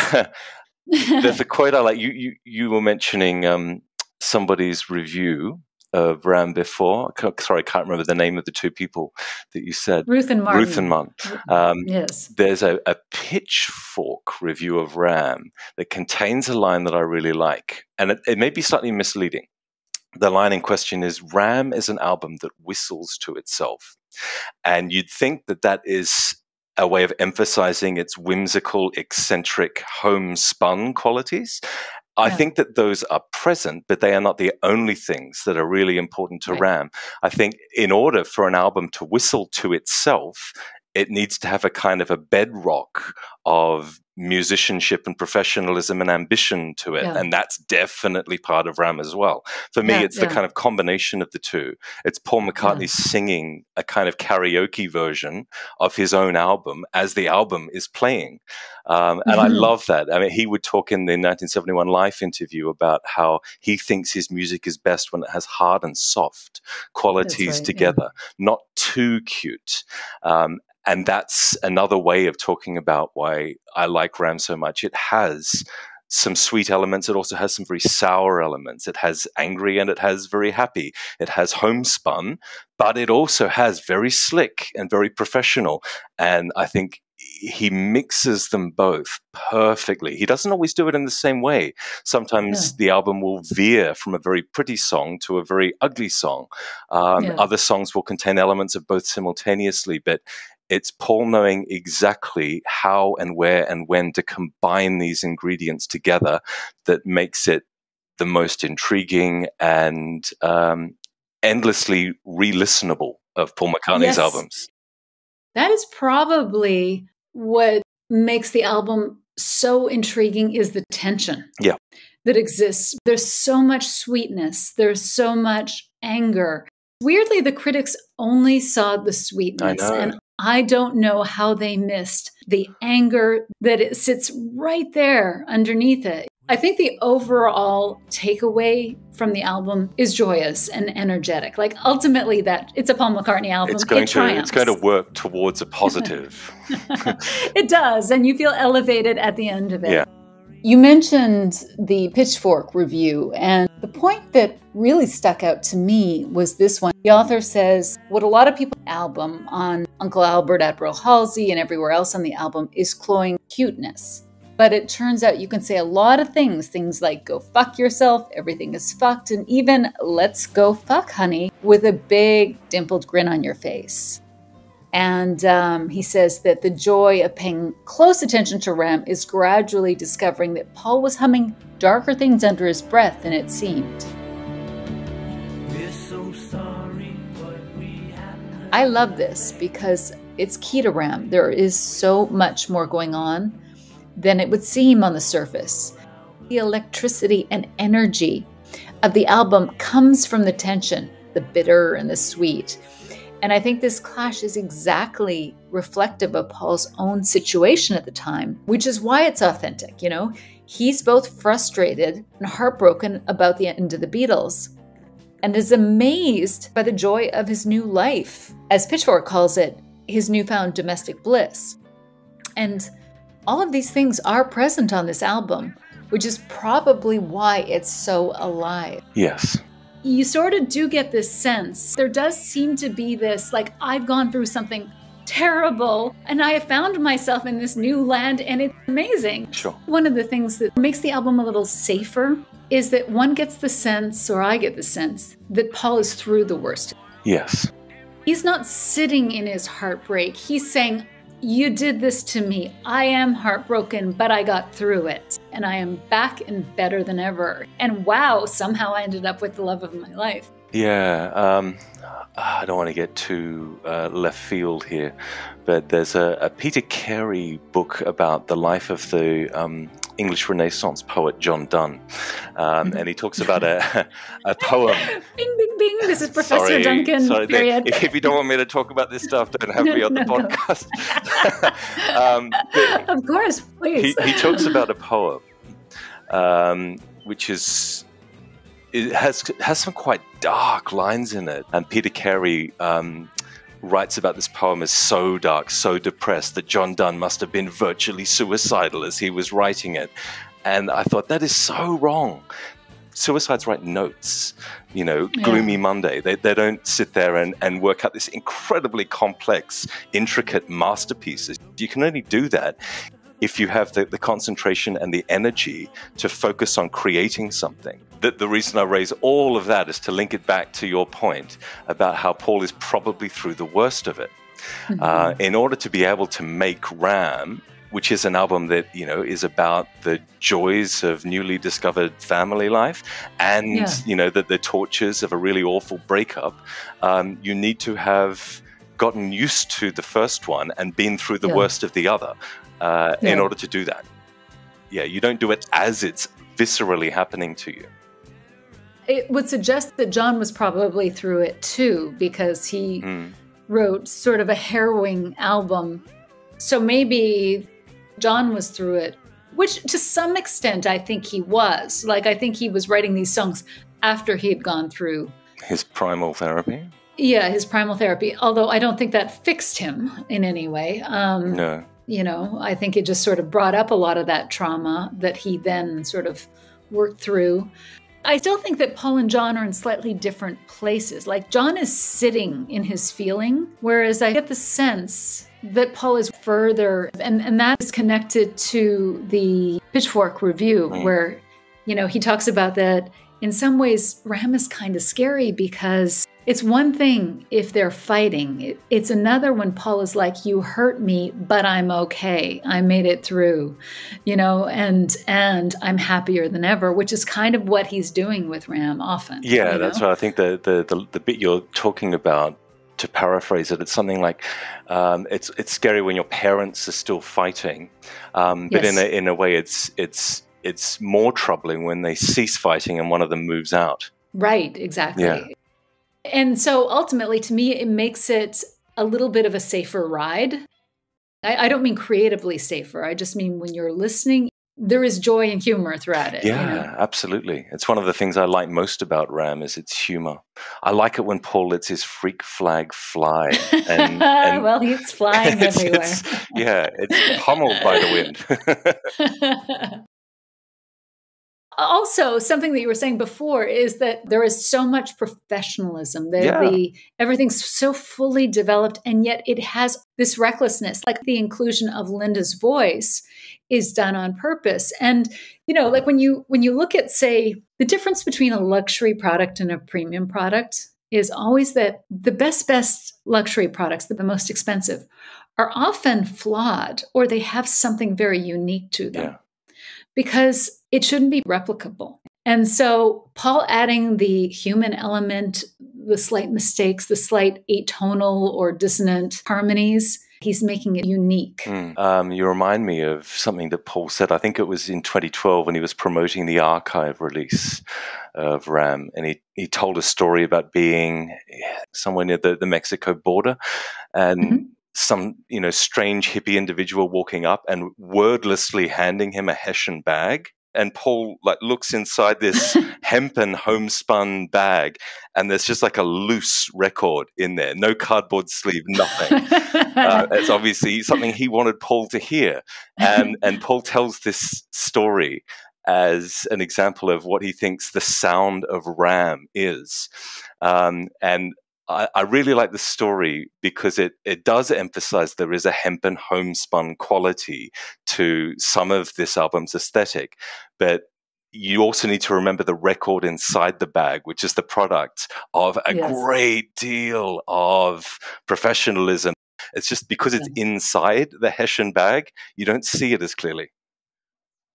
There's a quote I like. You you, you were mentioning um, somebody's review of Ram before. Sorry, I can't remember the name of the two people that you said. Ruth and Martin. Ruth and Martin. Um, Yes. There's a, a Pitchfork review of Ram that contains a line that I really like, and it, it may be slightly misleading. The line in question is, Ram is an album that whistles to itself. And you'd think that that is a way of emphasizing its whimsical, eccentric, homespun qualities. I Yeah. think that those are present, but they are not the only things that are really important to Right. Ram. I think in order for an album to whistle to itself, it needs to have a kind of a bedrock of musicianship and professionalism and ambition to it. Yeah. And that's definitely part of Ram as well. For me, Yeah, it's the yeah. kind of combination of the two. It's Paul McCartney singing a kind of karaoke version of his own album as the album is playing. Um, and I Mhm. love that. I mean, he would talk in the nineteen seventy-one Life interview about how he thinks his music is best when it has hard and soft qualities right, yeah. together, not too cute. Um, and that's another way of talking about why I like Ram so much. It has some sweet elements. It also has some very sour elements. It has angry and it has very happy. It has homespun, but it also has very slick and very professional. And I think he mixes them both perfectly. He doesn't always do it in the same way. Sometimes Yeah. the album will veer from a very pretty song to a very ugly song. Um, Yeah. Other songs will contain elements of both simultaneously, but it's Paul knowing exactly how and where and when to combine these ingredients together that makes it the most intriguing and um, endlessly re-listenable of Paul McCartney's Yes. albums. That is probably what makes the album so intriguing, is the tension Yeah. that exists. There's so much sweetness. There's so much anger. Weirdly, the critics only saw the sweetness. I know. And I don't know how they missed the anger that it sits right there underneath it. I think the overall takeaway from the album is joyous and energetic. Like, ultimately, that it's a Paul McCartney album. It's going it to triumphs. it's going to work towards a positive. It does, and you feel elevated at the end of it. Yeah. You mentioned the Pitchfork review, and the point that really stuck out to me was this one. The author says, what a lot of people album on Uncle Albert at Brill Halsey and everywhere else on the album is cloying cuteness. But it turns out you can say a lot of things, things like go fuck yourself, everything is fucked, and even let's go fuck honey, with a big dimpled grin on your face. And um, he says that the joy of paying close attention to Ram is gradually discovering that Paul was humming darker things under his breath than it seemed. We're so sorry, but we have to. I love this because it's key to Ram. There is so much more going on than it would seem on the surface. The electricity and energy of the album comes from the tension, the bitter and the sweet. And I think this clash is exactly reflective of Paul's own situation at the time, which is why it's authentic. You know, he's both frustrated and heartbroken about the end of the Beatles and is amazed by the joy of his new life, as Pitchfork calls it, his newfound domestic bliss. And all of these things are present on this album, which is probably why it's so alive. Yes. You sort of do get this sense. There does seem to be this, like, I've gone through something terrible and I have found myself in this new land and it's amazing. Sure. One of the things that makes the album a little safer is that one gets the sense, or I get the sense, that Paul is through the worst. Yes. He's not sitting in his heartbreak. He's saying, you did this to me. I am heartbroken, but I got through it. and I am back and better than ever. And wow, somehow I ended up with the love of my life. Yeah, um, I don't want to get too uh, left field here, but there's a, a Peter Carey book about the life of the um, English Renaissance poet John Donne, um, and he talks about a, a poem. Bing, bing, bing. This is Professor Sorry, Duncan. sorry, period. If, if you don't want me to talk about this stuff, don't have me on the No, no. podcast. um, but Of course, please. he, he talks about a poem, um, which is it has has some quite dark lines in it, and Peter Carey um, writes about this poem as so dark, so depressed that John Donne must have been virtually suicidal as he was writing it. And I thought, that is so wrong. Suicides write notes, you know, Yeah. Gloomy Monday. They, they don't sit there and, and work out this incredibly complex, intricate masterpieces. You can only do that if you have the, the concentration and the energy to focus on creating something. The, the reason I raise all of that is to link it back to your point about how Paul is probably through the worst of it. Mm-hmm. Uh, in order to be able to make Ram, which is an album that, you know, is about the joys of newly discovered family life and, Yeah. you know, the, the tortures of a really awful breakup, um, you need to have gotten used to the first one and been through the Yeah. worst of the other uh, in Yeah. order to do that. Yeah, you don't do it as it's viscerally happening to you. It would suggest that John was probably through it too, because he Mm. wrote sort of a harrowing album. So maybe John was through it, which to some extent I think he was. Like, I think he was writing these songs after he had gone through, His primal therapy? yeah, his primal therapy. Although I don't think that fixed him in any way. Um, No. You know, I think it just sort of brought up a lot of that trauma that he then sort of worked through. I still think that Paul and John are in slightly different places. Like, John is sitting in his feeling, whereas I get the sense that Paul is further, and, and that is connected to the Pitchfork review, Mm. where, you know, he talks about that in some ways Ram is kind of scary because it's one thing if they're fighting. It, it's another when Paul is like, you hurt me, but I'm okay. I made it through, you know, and and I'm happier than ever, which is kind of what he's doing with Ram often. Yeah, you that's know? right. I think the, the, the, the bit you're talking about, to paraphrase it, it's something like um, it's it's scary when your parents are still fighting, um, but in Yes. a in a way, it's it's it's more troubling when they cease fighting and one of them moves out. Right, exactly. Yeah. And so ultimately, to me, it makes it a little bit of a safer ride. I, I don't mean creatively safer. I just mean when you're listening, there is joy and humor throughout it. Yeah, you know? absolutely. It's one of the things I like most about Ram is its humor. I like it when Paul lets his freak flag fly. And, and well, he's flying it's, everywhere. it's, yeah, it's pummeled by the wind. Also, something that you were saying before is that there is so much professionalism. The, Yeah. the everything's so fully developed, and yet it has this recklessness. Like, the inclusion of Linda's voice is done on purpose. And you know, like when you when you look at, say, the difference between a luxury product and a premium product is always that the best best luxury products, the most expensive, are often flawed, or they have something very unique to them. Yeah. Because it shouldn't be replicable. And so Paul adding the human element, the slight mistakes, the slight atonal or dissonant harmonies, he's making it unique. Mm. Um, you remind me of something that Paul said. I think it was in twenty twelve when he was promoting the archive release of Ram. And he, he told a story about being somewhere near the, the Mexico border and Mm-hmm. some, you know, strange hippie individual walking up and wordlessly handing him a Hessian bag. And Paul like looks inside this hempen homespun bag, and there's just like a loose record in there, no cardboard sleeve, nothing. uh, it's obviously something he wanted Paul to hear, and and Paul tells this story as an example of what he thinks the sound of Ram is, um, and. I, I really like the story because it, it does emphasize there is a hempen homespun quality to some of this album's aesthetic, but you also need to remember the record inside the bag, which is the product of a Yes. great deal of professionalism. It's just because it's inside the Hessian bag, you don't see it as clearly.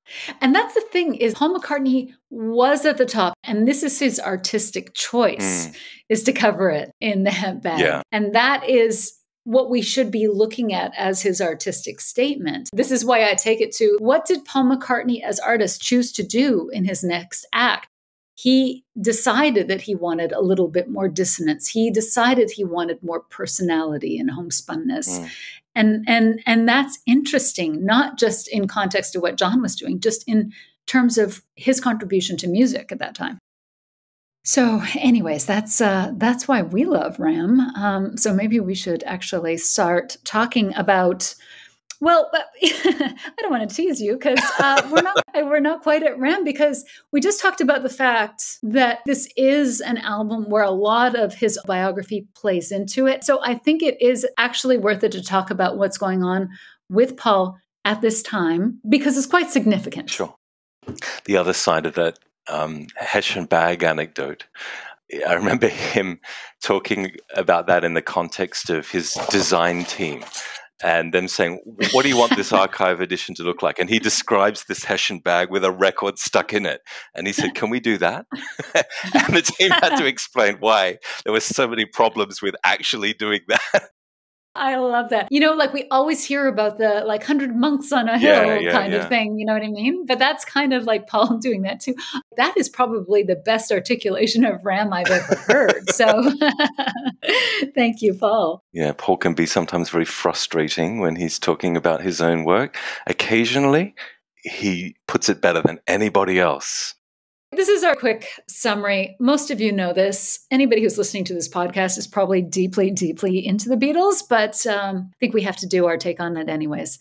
And that's the thing is Paul McCartney was at the top, and this is his artistic choice, Mm. is to cover it in the hemp bag. Yeah. And that is what we should be looking at as his artistic statement. This is why I take it to, what did Paul McCartney as artist choose to do in his next act? He decided that he wanted a little bit more dissonance. He decided he wanted more personality and homespunness. Mm. And, and, and that's interesting, not just in context of what John was doing, just in terms of his contribution to music at that time. So anyways, that's uh, that's why we love Ram. Um, so maybe we should actually start talking about, well, I don't want to tease you because uh, we're not we're not quite at Ram, because we just talked about the fact that this is an album where a lot of his biography plays into it. So I think it is actually worth it to talk about what's going on with Paul at this time, because it's quite significant. Sure. The other side of that um, Hessian bag anecdote, I remember him talking about that in the context of his design team and them saying, what do you want this archive edition to look like? And he describes this Hessian bag with a record stuck in it. And he said, can we do that? And the team had to explain why there were so many problems with actually doing that. I love that. You know, like we always hear about the like hundred monks on a hill yeah, yeah, kind yeah. of thing. You know what I mean? But that's kind of like Paul doing that too. That is probably the best articulation of Ram I've ever heard. So thank you, Paul. Yeah, Paul can be sometimes very frustrating when he's talking about his own work. Occasionally, he puts it better than anybody else. This is our quick summary. Most of you know this. Anybody who's listening to this podcast is probably deeply, deeply into the Beatles, but um, I think we have to do our take on it anyways.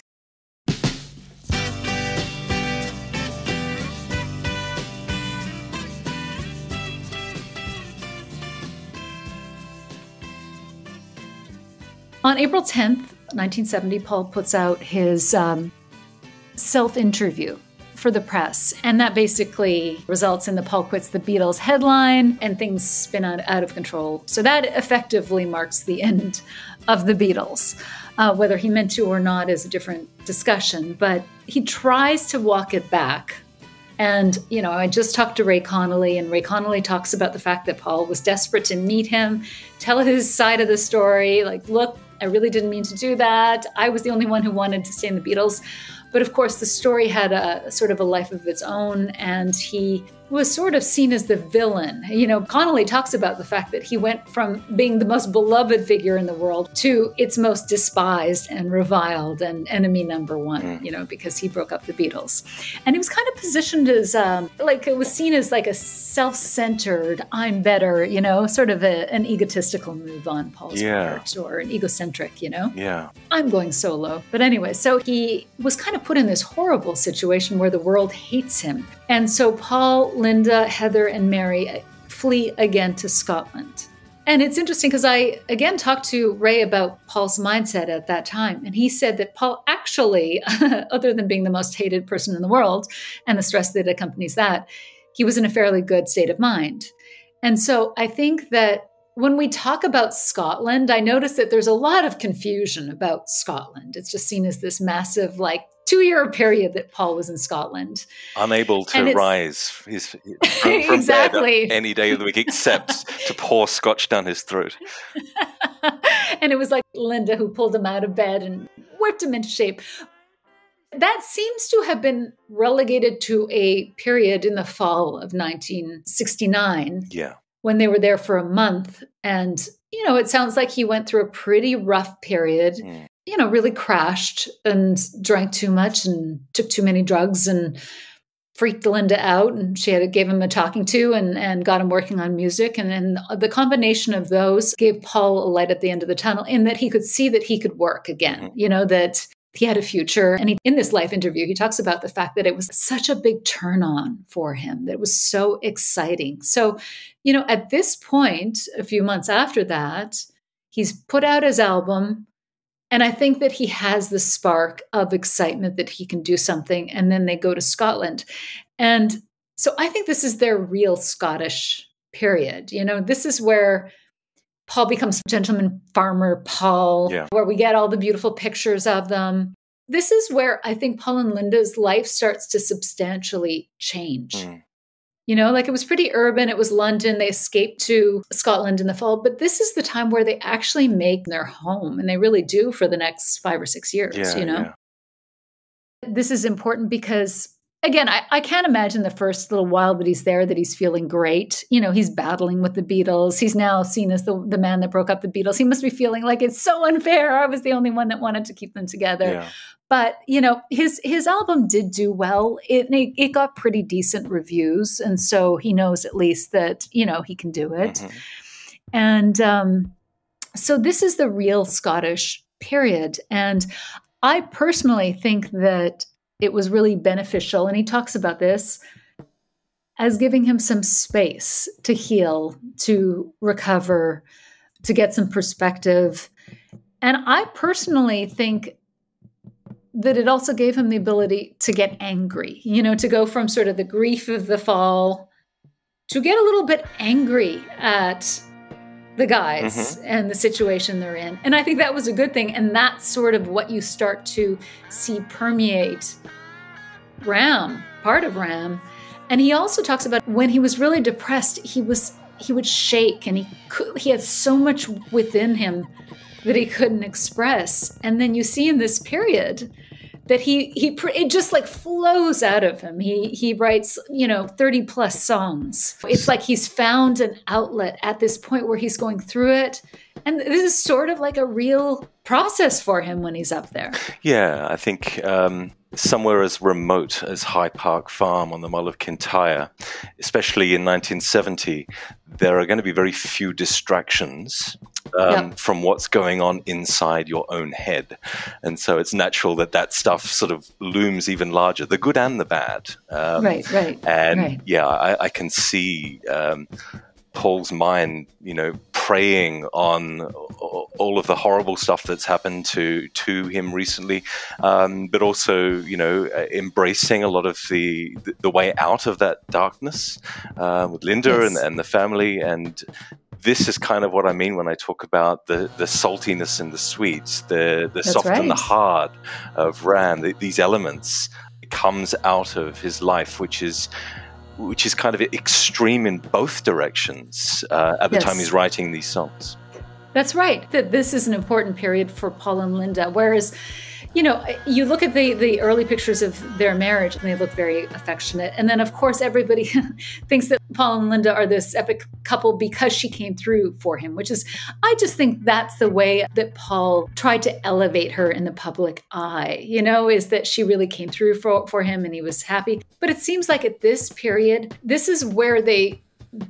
On April tenth, nineteen seventy, Paul puts out his um, self-interview for the press. And that basically results in the Paul Quits the Beatles headline, and things spin out, out of control. So that effectively marks the end of the Beatles. Uh, whether he meant to or not is a different discussion, but he tries to walk it back. And, you know, I just talked to Ray Connolly, and Ray Connolly talks about the fact that Paul was desperate to meet him, tell his side of the story, like, look, I really didn't mean to do that. I was the only one who wanted to stay in the Beatles. But of course, the story had a sort of a life of its own, and he was sort of seen as the villain. You know, Connolly talks about the fact that he went from being the most beloved figure in the world to its most despised and reviled and enemy number one, mm. you know, because he broke up the Beatles. And he was kind of positioned as, um, like, it was seen as like a self-centered, I'm better, you know, sort of a, an egotistical move on Paul's yeah. part, or an egocentric, you know? Yeah. I'm going solo. But anyway, so he was kind of put in this horrible situation where the world hates him. And so Paul, Linda, Heather, and Mary flee again to Scotland. And it's interesting because I, again, talked to Ray about Paul's mindset at that time. And he said that Paul actually, other than being the most hated person in the world and the stress that accompanies that, he was in a fairly good state of mind. And so I think that when we talk about Scotland, I notice that there's a lot of confusion about Scotland. It's just seen as this massive, like, two-year period that Paul was in Scotland. Unable to rise He's, from, from exactly. bed any day of the week except to pour scotch down his throat. And it was like Linda who pulled him out of bed and whipped him into shape. That seems to have been relegated to a period in the fall of nineteen sixty-nine. Yeah. When they were there for a month. And, you know, it sounds like he went through a pretty rough period. Mm. You know, really crashed and drank too much and took too many drugs and freaked Linda out. And she had to, gave him a talking to and, and got him working on music. And then the combination of those gave Paul a light at the end of the tunnel, in that he could see that he could work again, mm-hmm. you know, that he had a future. And he, in this life interview, he talks about the fact that it was such a big turn on for him, that it was so exciting. So, you know, at this point, a few months after that, he's put out his album. And I think that he has the spark of excitement that he can do something. And then they go to Scotland. And so I think this is their real Scottish period. You know, this is where Paul becomes gentleman farmer Paul, yeah. where we get all the beautiful pictures of them. this is where I think Paul and Linda's life starts to substantially change. Mm. You know, like it was pretty urban. It was London. They escaped to Scotland in the fall. But this is the time where they actually make their home. And they really do for the next five or six years, yeah, you know? Yeah. This is important because, again, I, I can't imagine the first little while that he's there that he's feeling great. You know, he's battling with the Beatles. He's now seen as the, the man that broke up the Beatles. He must be feeling like it's so unfair. I was the only one that wanted to keep them together. Yeah. But, you know, his his album did do well. It, it got pretty decent reviews. And so he knows at least that, you know, he can do it. Mm-hmm. And um, so this is the real Scottish period. And I personally think that it was really beneficial. And he talks about this as giving him some space to heal, to recover, to get some perspective. And I personally think that it also gave him the ability to get angry, you know, to go from sort of the grief of the fall to get a little bit angry at the guys mm-hmm. and the situation they're in. And I think that was a good thing. And that's sort of what you start to see permeate Ram, part of Ram. And he also talks about when he was really depressed, he was he would shake and he could, he had so much within him that he couldn't express. And then you see in this period that he he it just like flows out of him. He he writes, you know, thirty plus songs. It's like he's found an outlet at this point where he's going through it. And this is sort of like a real process for him when he's up there. Yeah, I think um, somewhere as remote as High Park Farm on the Mull of Kintyre, especially in nineteen seventy, there are going to be very few distractions um, yep. from what's going on inside your own head. And so it's natural that that stuff sort of looms even larger, the good and the bad. Um, right, right. And right. yeah, I, I can see um, Paul's mind, you know, preying on all of the horrible stuff that's happened to to him recently, um, but also, you know, embracing a lot of the the way out of that darkness uh, with Linda yes. and, and the family. And this is kind of what I mean when I talk about the, the saltiness and the sweets, the the that's soft right. and the hard of Ram. The, these elements comes out of his life, which is which is kind of extreme in both directions uh, at the yes. time he's writing these songs. That's right. That this is an important period for Paul and Linda. Whereas, you know, you look at the, the early pictures of their marriage and they look very affectionate. And then, of course, everybody thinks that Paul and Linda are this epic couple because she came through for him, which is, I just think that's the way that Paul tried to elevate her in the public eye, you know, is that she really came through for, for him and he was happy. But it seems like at this period, this is where they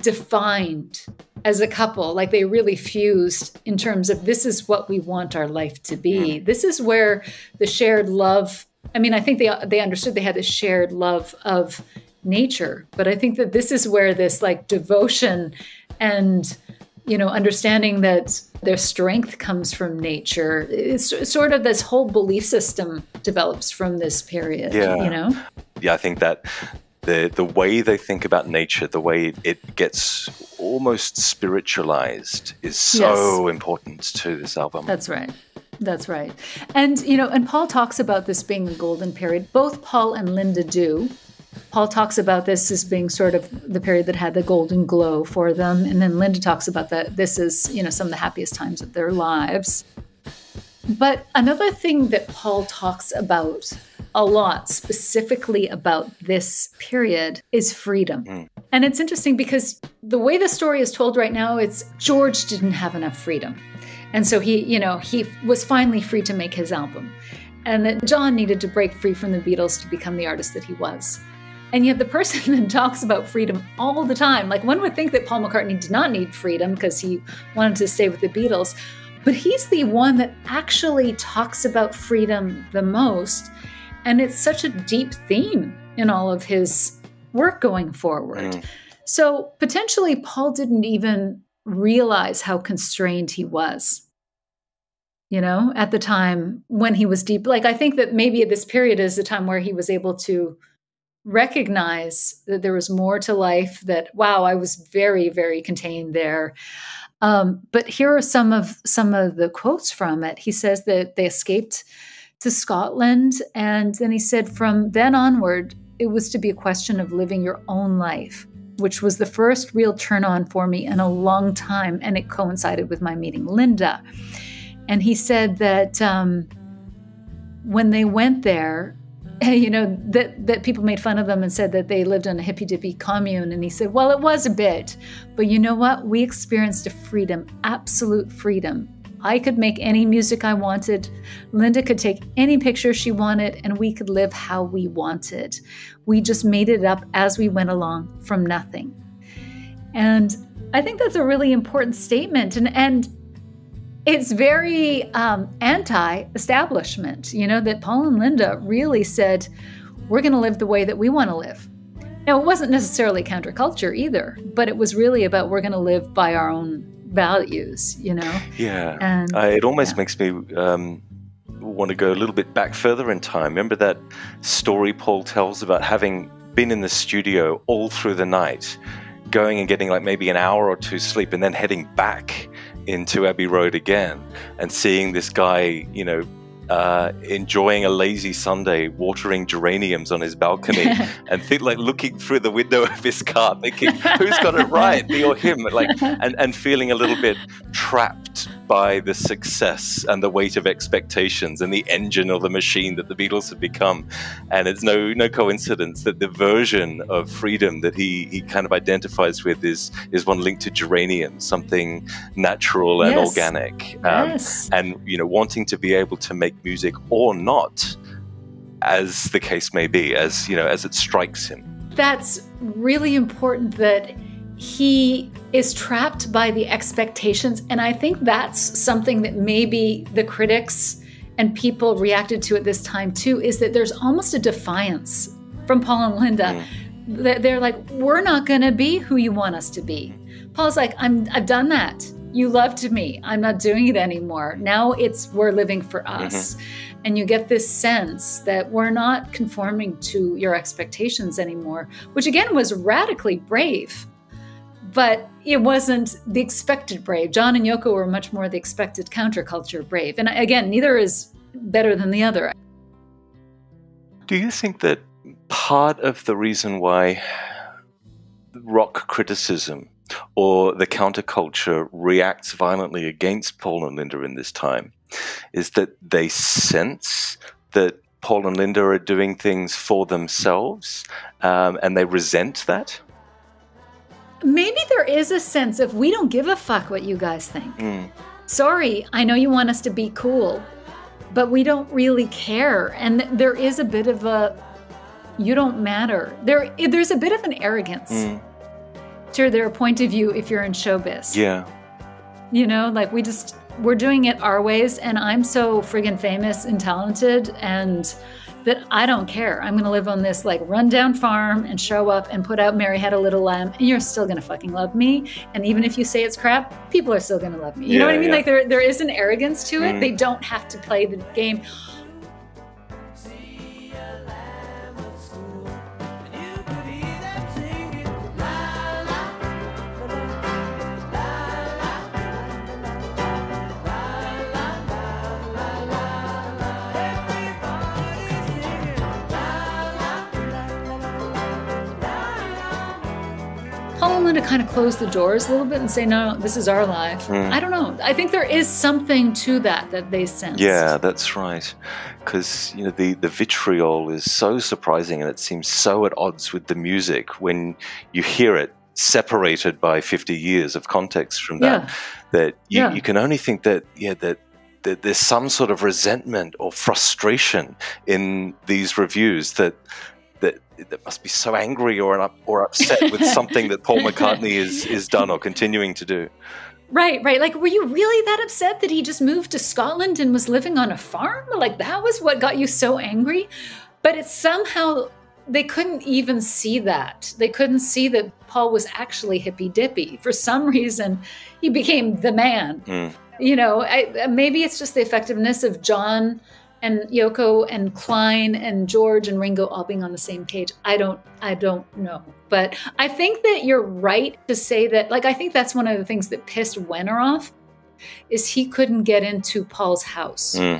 defined as a couple, like they really fused in terms of this is what we want our life to be. This is where the shared love, I mean, I think they they understood they had this shared love of nature, but I think that this is where this like devotion and, you know, understanding that their strength comes from nature. It's sort of this whole belief system develops from this period, yeah. you know? Yeah, I think that The the way they think about nature, the way it gets almost spiritualized is so yes. important to this album. That's right. That's right. And, you know, and Paul talks about this being the golden period. Both Paul and Linda do. Paul talks about this as being sort of the period that had the golden glow for them. And then Linda talks about that this is, you know, some of the happiest times of their lives. But another thing that Paul talks about a lot, specifically about this period, is freedom. Mm. And it's interesting because the way the story is told right now, it's George didn't have enough freedom. And so he, you know, he was finally free to make his album. And that John needed to break free from the Beatles to become the artist that he was. And yet the person that talks about freedom all the time, like one would think that Paul McCartney did not need freedom because he wanted to stay with the Beatles, but he's the one that actually talks about freedom the most. And it's such a deep theme in all of his work going forward. Mm. So potentially Paul didn't even realize how constrained he was, you know, at the time when he was deep. Like, I think that maybe this period is the time where he was able to recognize that there was more to life, that, wow, I was very, very contained there. Um, but here are some of some of the quotes from it. He says that they escaped to Scotland. And then he said from then onward, it was to be a question of living your own life, which was the first real turn on for me in a long time. And it coincided with my meeting Linda. And he said that um, when they went there, you know, that, that people made fun of them and said that they lived in a hippy-dippy commune. And he said, well, it was a bit, but you know what? We experienced a freedom, absolute freedom. I could make any music I wanted. Linda could take any picture she wanted, and we could live how we wanted. We just made it up as we went along from nothing. And I think that's a really important statement. And, and it's very um, anti-establishment, you know, that Paul and Linda really said, we're going to live the way that we want to live. Now, it wasn't necessarily counterculture either, but it was really about we're going to live by our own values, you know? Yeah. And, uh, it almost yeah. makes me um, want to go a little bit back further in time. Remember that story Paul tells about having been in the studio all through the night, going and getting like maybe an hour or two sleep and then heading back into Abbey Road again and seeing this guy, you know, uh, enjoying a lazy Sunday, watering geraniums on his balcony and think, like looking through the window of his car thinking, who's got it right, me or him? Like, and, and feeling a little bit trapped by the success and the weight of expectations and the engine or the machine that the Beatles have become. And it's no no coincidence that the version of freedom that he, he kind of identifies with is is one linked to geranium, something natural and Yes. organic. Um, Yes. and, you know, wanting to be able to make music or not, as the case may be, as, you know, as it strikes him. That's really important, that he is trapped by the expectations. And I think that's something that maybe the critics and people reacted to at this time too, is that there's almost a defiance from Paul and Linda. Mm. That they're like, we're not going to be who you want us to be. Paul's like, I'm, I've done that. You loved me. I'm not doing it anymore. Now it's, we're living for us. Mm-hmm. And you get this sense that we're not conforming to your expectations anymore, which again was radically brave. But it wasn't the expected brave. John and Yoko were much more the expected counterculture brave. And again, neither is better than the other. Do you think that part of the reason why rock criticism or the counterculture reacts violently against Paul and Linda in this time is that they sense that Paul and Linda are doing things for themselves, um, and they resent that? Maybe there is a sense of, we don't give a fuck what you guys think. Mm. Sorry, I know you want us to be cool, but we don't really care. And th- there is a bit of a, you don't matter. There, There's a bit of an arrogance Mm. to their point of view if you're in showbiz. Yeah. You know, like we just, we're doing it our ways, and I'm so friggin' famous and talented, and that I don't care. I'm going to live on this like rundown farm and show up and put out Mary Had a Little Lamb, and you're still going to fucking love me. And even if you say it's crap, people are still going to love me. You yeah, know what I mean? Yeah. Like there, there is an arrogance to it. Mm. They don't have to play the game. To kind of close the doors a little bit and say, no, no, this is our life. Mm. I don't know. I think there is something to that that they sense. Yeah, that's right. Because, you know, the, the vitriol is so surprising, and it seems so at odds with the music when you hear it separated by fifty years of context from that, yeah. that you, yeah. you can only think that, yeah, that, that there's some sort of resentment or frustration in these reviews that that that must be so angry or up, or upset with something that Paul McCartney is is done or continuing to do. Right, right. Like, were you really that upset that he just moved to Scotland and was living on a farm? Like, that was what got you so angry? But it's somehow, they couldn't even see that. They couldn't see that Paul was actually hippy-dippy. For some reason, he became the man. Mm. You know, I, maybe it's just the effectiveness of John and Yoko and Klein and George and Ringo all being on the same page. I don't, I don't know. But I think that you're right to say that, like, I think that's one of the things that pissed Wenner off, is he couldn't get into Paul's house. Mm.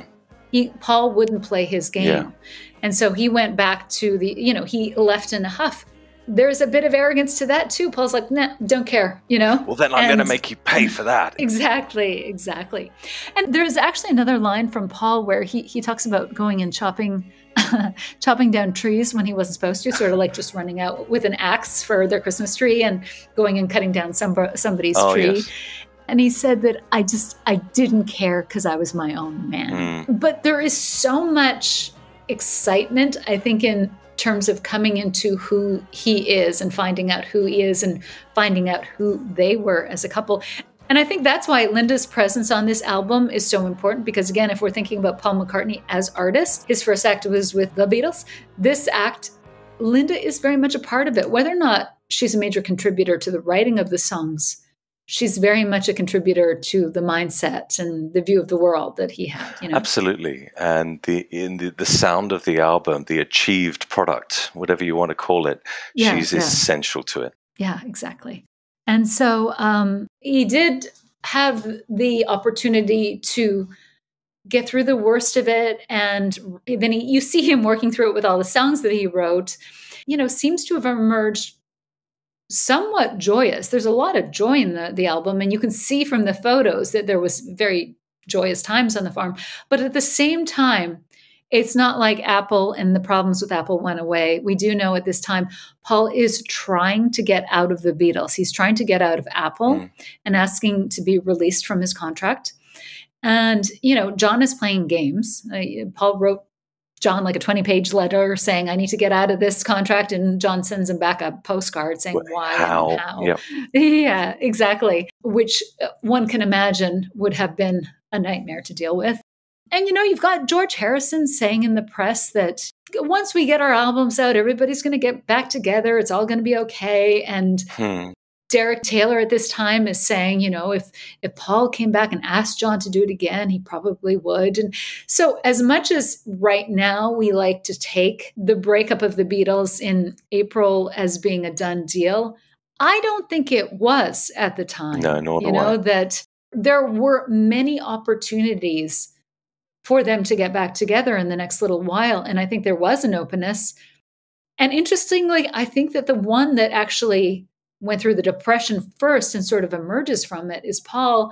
he, Paul wouldn't play his game. Yeah. And so he went back to the, you know, he left in a huff. There's a bit of arrogance to that too. Paul's like, nah, don't care, you know? Well, then I'm And- going to make you pay for that. Exactly, exactly. And there's actually another line from Paul where he, he talks about going and chopping chopping down trees when he wasn't supposed to, sort of like just running out with an axe for their Christmas tree and going and cutting down some, somebody's Oh, tree. yes. And he said that I just, I didn't care because I was my own man. Mm. But there is so much excitement, I think, in terms of coming into who he is and finding out who he is and finding out who they were as a couple. And I think that's why Linda's presence on this album is so important, because again, if we're thinking about Paul McCartney as artist, his first act was with the Beatles. This act, Linda is very much a part of it. Whether or not she's a major contributor to the writing of the songs, she's very much a contributor to the mindset and the view of the world that he had. You know? Absolutely. And the in the, the sound of the album, the achieved product, whatever you want to call it, Yeah, she's yeah. essential to it. Yeah, exactly. And so um, he did have the opportunity to get through the worst of it. And then he, you see him working through it with all the songs that he wrote, you know, seems to have emerged somewhat joyous. There's a lot of joy in the, the album. And you can see from the photos that there was very joyous times on the farm. But at the same time, it's not like Apple and the problems with Apple went away. We do know at this time, Paul is trying to get out of the Beatles. He's trying to get out of Apple Mm. and asking to be released from his contract. And, you know, John is playing games. Uh, Paul wrote John like a twenty-page letter saying, I need to get out of this contract. And John sends him back a postcard saying why How? and how. Yep. Yeah, exactly. Which uh, one can imagine would have been a nightmare to deal with. And, you know, you've got George Harrison saying in the press that once we get our albums out, everybody's going to get back together. It's all going to be okay. And Hmm. Derek Taylor at this time is saying, you know, if if Paul came back and asked John to do it again, he probably would. And so as much as right now we like to take the breakup of the Beatles in April as being a done deal, I don't think it was at the time. No, nor You do know, I. that there were many opportunities for them to get back together in the next little while. And I think there was an openness. And interestingly, I think that the one that actually went through the depression first and sort of emerges from it is Paul.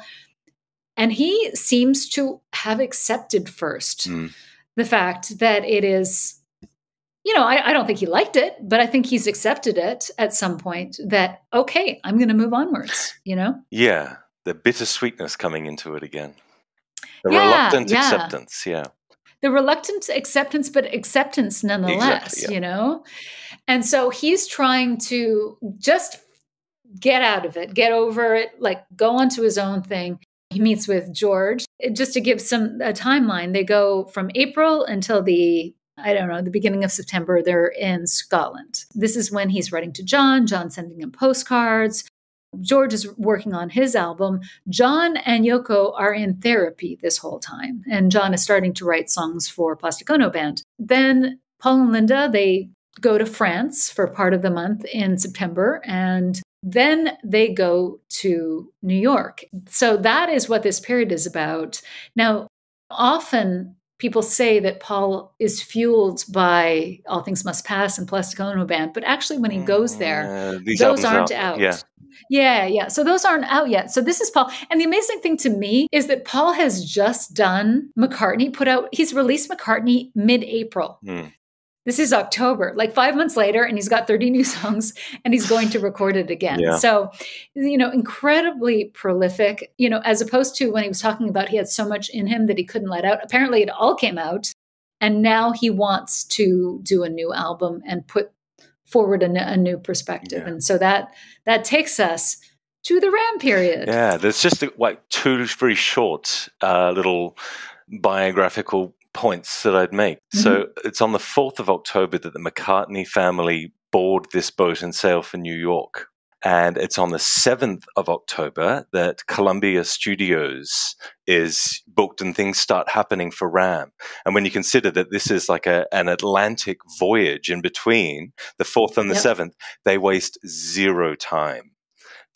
And he seems to have accepted first Mm. the fact that it is, you know, I, I don't think he liked it, but I think he's accepted it at some point that, okay, I'm going to move onwards, you know? Yeah. The bittersweetness coming into it again. The Yeah, reluctant yeah. acceptance. Yeah. The reluctant acceptance, but acceptance nonetheless, Exactly, yeah. you know? And so he's trying to just get out of it, get over it, like go on to his own thing. He meets with George. Just to give some a timeline, they go from April until the, I don't know, the beginning of September, they're in Scotland. This is when he's writing to John, John sending him postcards. George is working on his album. John and Yoko are in therapy this whole time. And John is starting to write songs for Plastic Ono Band. Then Paul and Linda, they go to France for part of the month in September. And then they go to New York. So that is what this period is about. Now, often people say that Paul is fueled by All Things Must Pass and Plastic Ono Band, but actually when he goes there, Uh, these those albums aren't are- out. Yeah. Yeah, yeah. So those aren't out yet. So this is Paul. And the amazing thing to me is that Paul has just done McCartney, put out, he's released McCartney mid-April. Mm. This is October, like five months later, and he's got thirty new songs and he's going to record it again. Yeah. So, you know, incredibly prolific, you know, as opposed to when he was talking about he had so much in him that he couldn't let out. Apparently it all came out. And now he wants to do a new album and put forward a, n- a new perspective. Yeah. And so that that takes us to the Ram period. Yeah, there's just like two very short uh, little biographical points that I'd make. Mm-hmm. So it's on the fourth of October that the McCartney family board this boat and sail for New York. And it's on the seventh of October that Columbia Studios is booked and things start happening for Ram. And when you consider that this is like a, an Atlantic voyage in between the fourth and the Yep. seventh, they waste zero time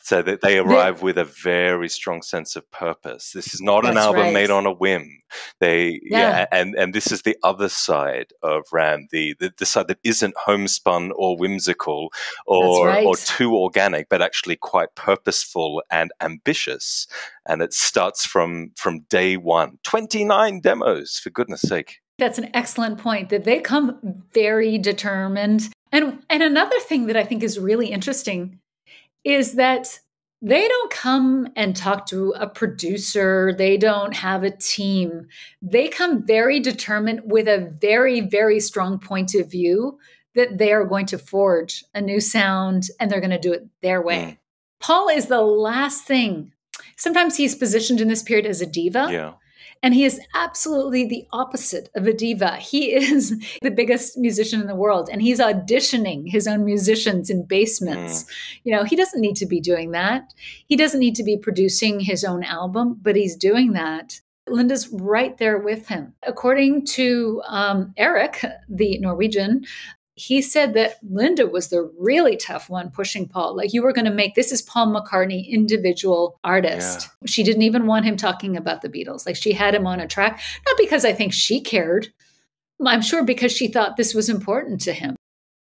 So that they arrive with a very strong sense of purpose. This is not an That's album right. made on a whim. They, yeah, Yeah. and, and this is the other side of Ram, the, the, the side that isn't homespun or whimsical or, right. or too organic, but actually quite purposeful and ambitious. And it starts from, from day one. twenty-nine demos, for goodness sake. That's an excellent point, that they come very determined. And, and another thing that I think is really interesting is that they don't come and talk to a producer. They don't have a team. They come very determined with a very, very strong point of view that they are going to forge a new sound and they're going to do it their way. Mm. Paul is the last thing. Sometimes he's positioned in this period as a diva. Yeah. And he is absolutely the opposite of a diva. He is the biggest musician in the world, and he's auditioning his own musicians in basements. Mm. You know, he doesn't need to be doing that. He doesn't need to be producing his own album, but he's doing that. Linda's right there with him. According to um, Eric, the Norwegian, he said that Linda was the really tough one pushing Paul. Like, you were going to make, this is Paul McCartney, individual artist. Yeah. She didn't even want him talking about the Beatles. Like, she had him on a track, not because I think she cared. I'm sure because she thought this was important to him.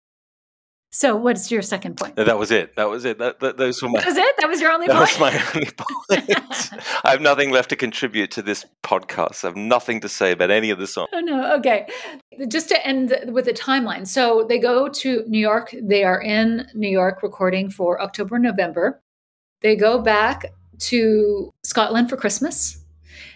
So what's your second point? No, that was it. That was it. That, that, those were my, that was it? That was your only that point? That was my only point. I have nothing left to contribute to this podcast. I have nothing to say about any of the songs. Oh, no. Okay. Just to end with a timeline. So they go to New York. They are in New York recording for October, November. They go back to Scotland for Christmas.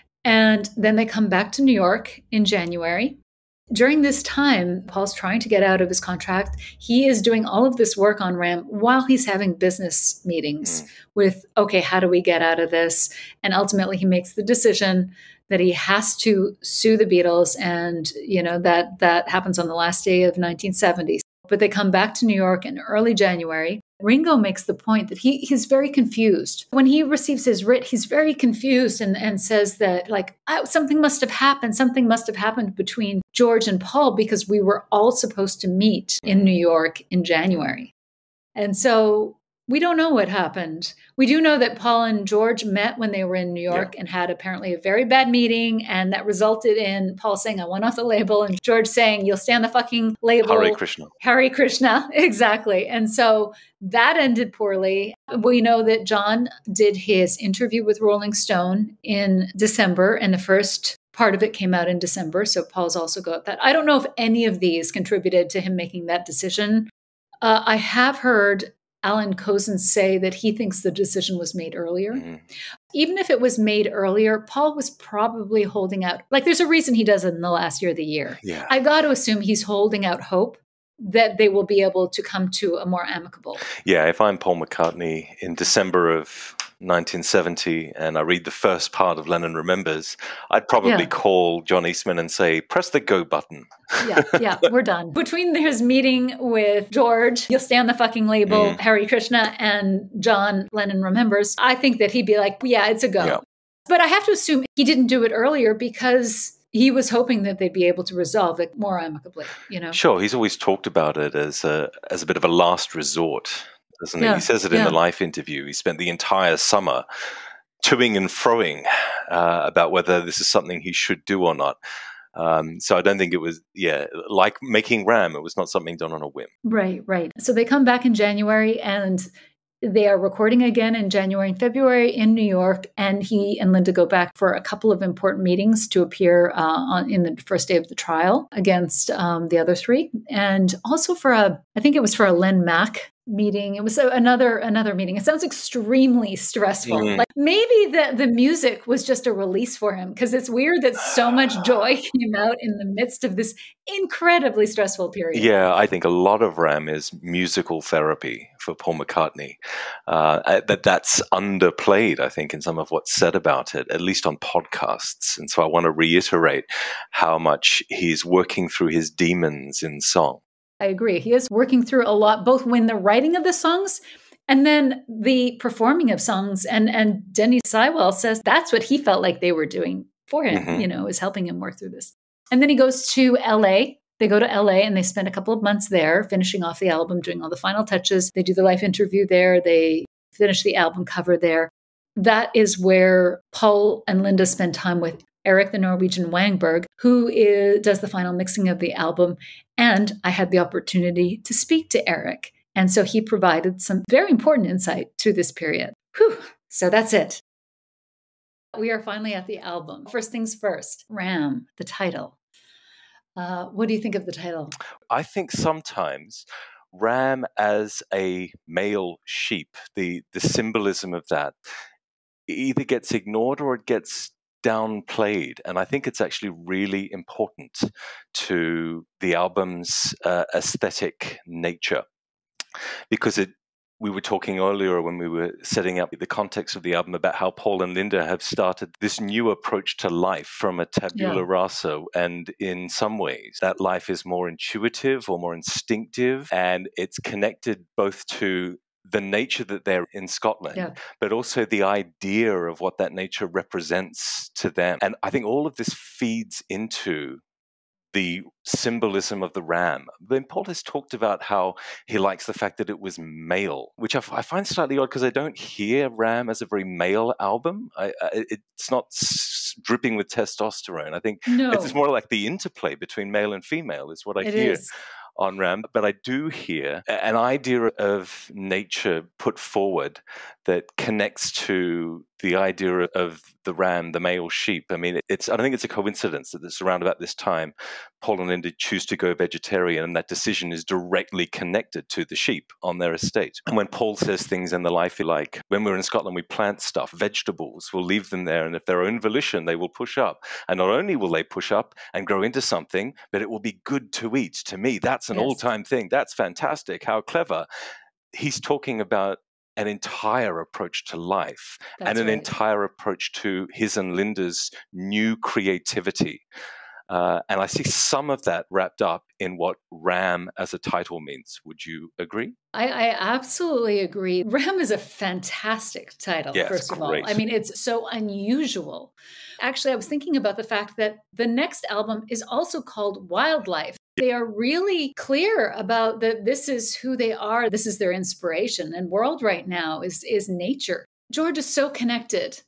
And then they come back to New York in January. During this time, Paul's trying to get out of his contract. He is doing all of this work on Ram while he's having business meetings mm. with, okay, how do we get out of this? And ultimately, he makes the decision that he has to sue the Beatles. And, you know, that, that happens on the last day of nineteen seventy. But they come back to New York in early January. Ringo makes the point that he he's very confused. When he receives his writ, he's very confused and, and says that, like, oh, something must have happened. Something must have happened between George and Paul because we were all supposed to meet in New York in January. And so we don't know what happened. We do know that Paul and George met when they were in New York yeah. and had apparently a very bad meeting. And that resulted in Paul saying, I want off the label. And George saying, you'll stay on the fucking label. Hare Krishna. Hare Krishna. Exactly. And so that ended poorly. We know that John did his interview with Rolling Stone in December. And the first part of it came out in December. So Paul's also got that. I don't know if any of these contributed to him making that decision. Uh, I have heard Alan Cozen say that he thinks the decision was made earlier. Mm-hmm. Even if it was made earlier, Paul was probably holding out. Like, there's a reason he does it in the last year of the year. Yeah. I got to assume he's holding out hope that they will be able to come to a more amicable. Yeah, if I'm Paul McCartney in December of nineteen seventy and I read the first part of Lennon Remembers, I'd probably Yeah. call John Eastman and say, press the go button. Yeah, yeah, we're done. Between his meeting with George, you'll stay on the fucking label, Mm. Hare Krishna, and John Lennon Remembers, I think that he'd be like, yeah, it's a go. Yeah. But I have to assume he didn't do it earlier because he was hoping that they'd be able to resolve it more amicably, you know? Sure, he's always talked about it as a, as a bit of a last resort, doesn't Yeah, he? He says it in yeah. the Life interview. He spent the entire summer toing and froing uh, about whether this is something he should do or not. Um, so I don't think it was, yeah, like making Ram, it was not something done on a whim. Right, right. So they come back in January and they are recording again in January and February in New York. And he and Linda go back for a couple of important meetings to appear uh, on, in the first day of the trial against um, the other three. And also for a, I think it was for a Len Mack meeting. It was a, another another meeting. It sounds extremely stressful. Mm. Like maybe the, the music was just a release for him because it's weird that so much joy came out in the midst of this incredibly stressful period. Yeah, I think a lot of Ram is musical therapy for Paul McCartney. Uh, that that's underplayed, I think, in some of what's said about it, at least on podcasts. And so I want to reiterate how much he's working through his demons in song. I agree. He is working through a lot, both when the writing of the songs and then the performing of songs. And, and Denny Sywell says that's what he felt like they were doing for him, Mm-hmm. you know, is helping him work through this. And then he goes to L A. They go to L A and they spend a couple of months there, finishing off the album, doing all the final touches. They do the live interview there. They finished the album cover there. That is where Paul and Linda spend time with Eric, the Norwegian Wangberg, who is, does the final mixing of the album. And I had the opportunity to speak to Eric. And so he provided some very important insight through this period. Whew. So that's it. We are finally at the album. First things first, Ram, the title. Uh, what do you think of the title? I think sometimes Ram as a male sheep, the, the symbolism of that, either gets ignored or it gets downplayed. And I think it's actually really important to the album's uh, aesthetic nature, because it we were talking earlier when we were setting up the context of the album about how Paul and Linda have started this new approach to life from a tabula Yeah. rasa. And in some ways, that life is more intuitive or more instinctive, and it's connected both to the nature that they're in Scotland, Yeah. but also the idea of what that nature represents to them. And I think all of this feeds into the symbolism of the ram. Then Paul has talked about how he likes the fact that it was male, which I, f- I find slightly odd because I don't hear Ram as a very male album. I, I, it's not s- dripping with testosterone. I think No. it's more like the interplay between male and female is what I It hear is. on Ram. But I do hear an idea of nature put forward that connects to the idea of the ram, the male sheep. I mean, it's I don't think it's a coincidence that it's around about this time Paul and Linda choose to go vegetarian, and that decision is directly connected to the sheep on their estate. And when Paul says things in the life like, when we're in Scotland, we plant stuff, vegetables, we'll leave them there, and if their own volition, they will push up. And not only will they push up and grow into something, but it will be good to eat. To me, that's an Yes. all-time thing. That's fantastic. How clever. He's talking about an entire approach to life That's and an right. entire approach to his and Linda's new creativity. Uh, and I see some of that wrapped up in what Ram as a title means. Would you agree? I, I absolutely agree. Ram is a fantastic title, Yeah, it's first of all. great. I mean, it's so unusual. Actually, I was thinking about the fact that the next album is also called Wildlife. They are really clear about that this is who they are. This is their inspiration. And world right now is, is nature. George is so connected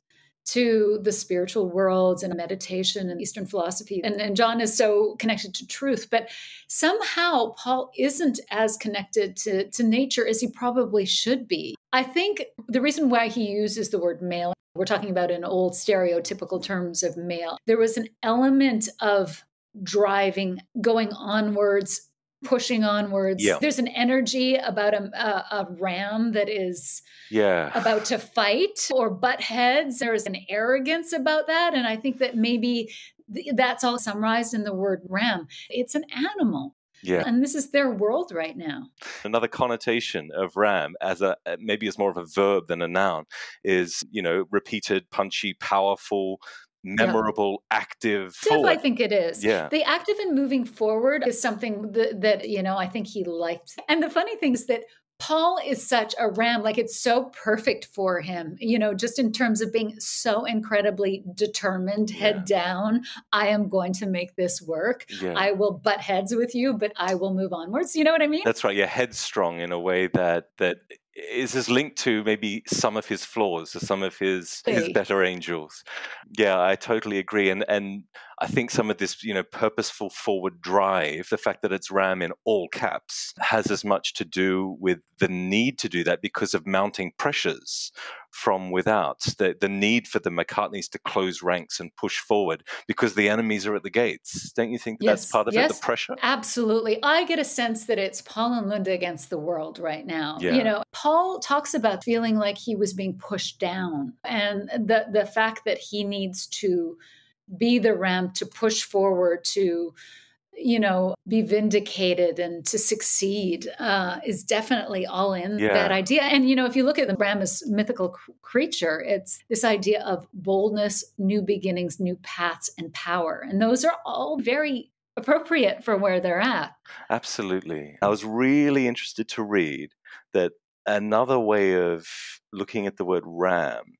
to the spiritual worlds and meditation and Eastern philosophy. And, and John is so connected to truth. But somehow Paul isn't as connected to, to nature as he probably should be. I think the reason why he uses the word male, we're talking about in old stereotypical terms of male, there was an element of driving, going onwards, pushing onwards. Yeah. There's an energy about a, a, a ram that is Yeah. about to fight or butt heads. There's an arrogance about that. And I think that maybe th- that's all summarized in the word ram. It's an animal. Yeah. And this is their world right now. Another connotation of ram as a maybe as more of a verb than a noun is, you know, repeated, punchy, powerful, memorable, active, Div, forward. I think it is. Yeah. The active and moving forward is something that, that, you know, I think he liked. And the funny thing is that Paul is such a ram, like it's so perfect for him, you know, just in terms of being so incredibly determined, head down. I am going to make this work. Yeah. I will butt heads with you, but I will move onwards. You know what I mean? That's right. Yeah, headstrong in a way that that is is linked to maybe some of his flaws, to some of his his Hey. better angels. Yeah, I totally agree. And and I think some of this, you know, purposeful forward drive, the fact that it's Ram in all caps, has as much to do with the need to do that because of mounting pressures from without, the, the need for the McCartney's to close ranks and push forward because the enemies are at the gates. Don't you think Yes, that's part of yes, it, the pressure? Absolutely. I get a sense that it's Paul and Linda against the world right now. Yeah. You know, Paul talks about feeling like he was being pushed down, and the the fact that he needs to be the ram to push forward, to, you know, be vindicated and to succeed uh, is definitely all in Yeah. that idea. And, you know, if you look at the ram as mythical cr- creature, it's this idea of boldness, new beginnings, new paths, and power. And those are all very appropriate for where they're at. Absolutely. I was really interested to read that another way of looking at the word ram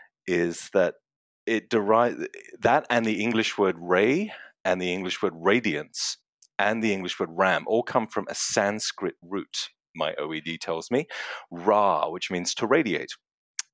is that it derives that and the English word ray and the English word radiance and the English word ram all come from a Sanskrit root, my O E D tells me, ra, which means to radiate.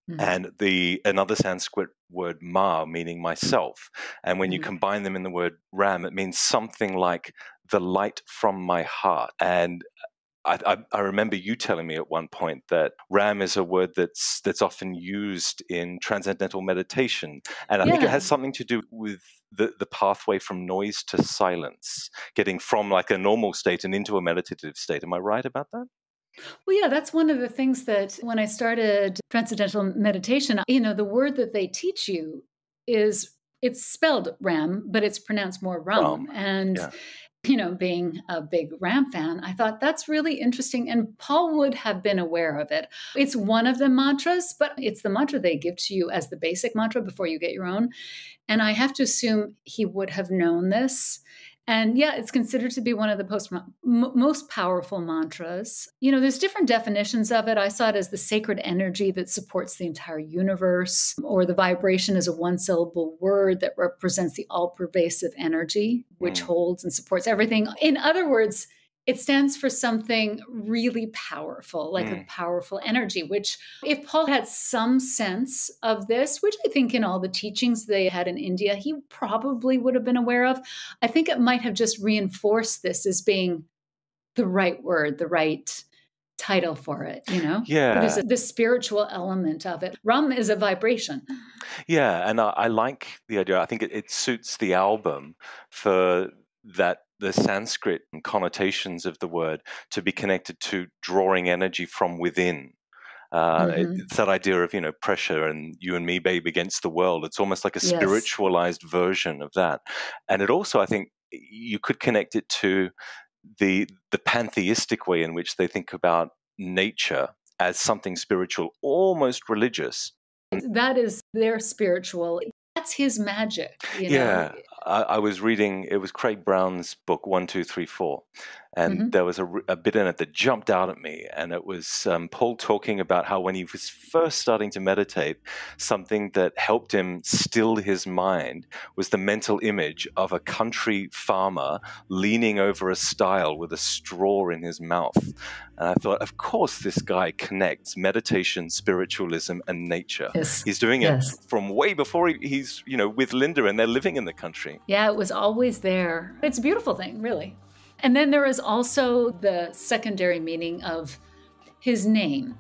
Mm. and the another Sanskrit word ma, meaning myself. And when mm. you combine them in the word Ram, it means something like the light from my heart. And I, I, I remember you telling me at one point that Ram is a word that's that's often used in transcendental meditation, and I yeah. think it has something to do with the, the pathway from noise to silence, getting from like a normal state and into a meditative state. Am I right about that? Well, yeah, that's one of the things that when I started transcendental meditation, you know, the word that they teach you is, it's spelled Ram, but it's pronounced more Ram. Um, and yeah. You know, being a big Ram fan, I thought that's really interesting. And Paul would have been aware of it. It's one of the mantras, but it's the mantra they give to you as the basic mantra before you get your own. And I have to assume he would have known this. And yeah, it's considered to be one of the post, m- most powerful mantras. You know, there's different definitions of it. I saw it as the sacred energy that supports the entire universe, or the vibration is a one-syllable word that represents the all-pervasive energy, which mm. holds and supports everything. In other words, it stands for something really powerful, like mm. a powerful energy, which if Paul had some sense of this, which I think in all the teachings they had in India, he probably would have been aware of. I think it might have just reinforced this as being the right word, the right title for it, you know? Yeah. There's a, the spiritual element of it. Ram is a vibration. Yeah, and I, I like the idea. I think it, it suits the album for that the Sanskrit connotations of the word to be connected to drawing energy from within. Uh, mm-hmm. it, it's that idea of, you know, pressure and you and me, babe, against the world. It's almost like a yes. spiritualized version of that. And it also, I think, you could connect it to the the pantheistic way in which they think about nature as something spiritual, almost religious. That is their spiritual. That's his magic. You know? Yeah, I, I was reading, it was Craig Brown's book, One, Two, Three, Four. And mm-hmm. there was a, a bit in it that jumped out at me. And it was um, Paul talking about how when he was first starting to meditate, something that helped him still his mind was the mental image of a country farmer leaning over a stile with a straw in his mouth. And I thought, of course, this guy connects meditation, spiritualism, and nature. Yes. He's doing yes. it from way before he, he's, you know, with Linda and they're living in the country. Yeah, it was always there. It's a beautiful thing, really. And then there is also the secondary meaning of his name,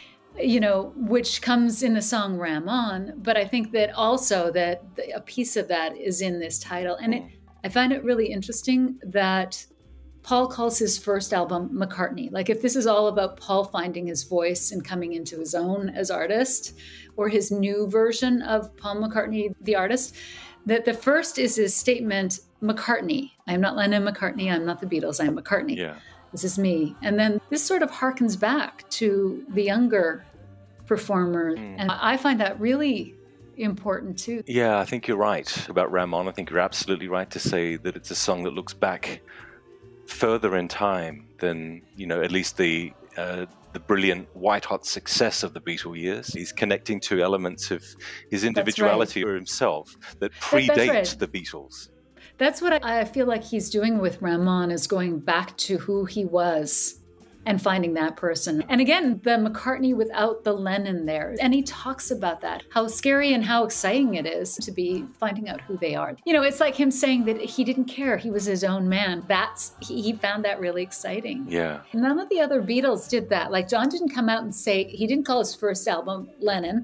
you know, which comes in the song Ramon. But I think that also that a piece of that is in this title. And it, I find it really interesting that Paul calls his first album McCartney. Like if this is all about Paul finding his voice and coming into his own as artist, or his new version of Paul McCartney, the artist, that the first is his statement, McCartney. I'm not Lennon McCartney. I'm not the Beatles. I'm McCartney. Yeah. This is me. And then this sort of harkens back to the younger performer. Mm. And I find that really important too. Yeah, I think you're right about Ramon. I think you're absolutely right to say that it's a song that looks back further in time than, you know, at least the uh, the brilliant white-hot success of the Beatle years. He's connecting to elements of his individuality right. or himself that predate right. the Beatles. That's what I feel like he's doing with Ramon, is going back to who he was and finding that person. And again, the McCartney without the Lennon there. And he talks about that, how scary and how exciting it is to be finding out who they are. You know, it's like him saying that he didn't care. He was his own man. That's, he, he found that really exciting. Yeah. None of the other Beatles did that. Like John didn't come out and say, he didn't call his first album Lennon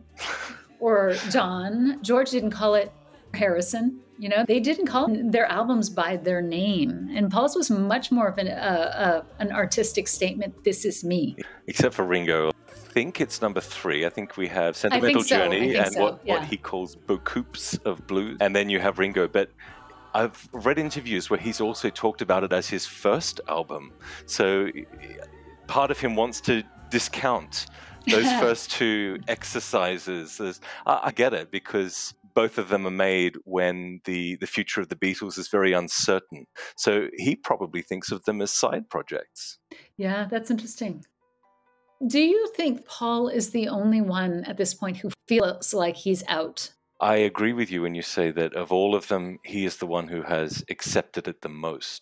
or John. George didn't call it Harrison. You know, they didn't call their albums by their name. And Paul's was much more of an, uh, uh, an artistic statement. This is me. Except for Ringo. I think it's number three. I think we have Sentimental so. Journey and so. what, yeah. what he calls Boucoups of Blues. And then you have Ringo. But I've read interviews where he's also talked about it as his first album. So part of him wants to discount those first two exercises. As, I, I get it, because both of them are made when the, the future of the Beatles is very uncertain. So he probably thinks of them as side projects. Yeah, that's interesting. Do you think Paul is the only one at this point who feels like he's out? I agree with you when you say that of all of them, he is the one who has accepted it the most.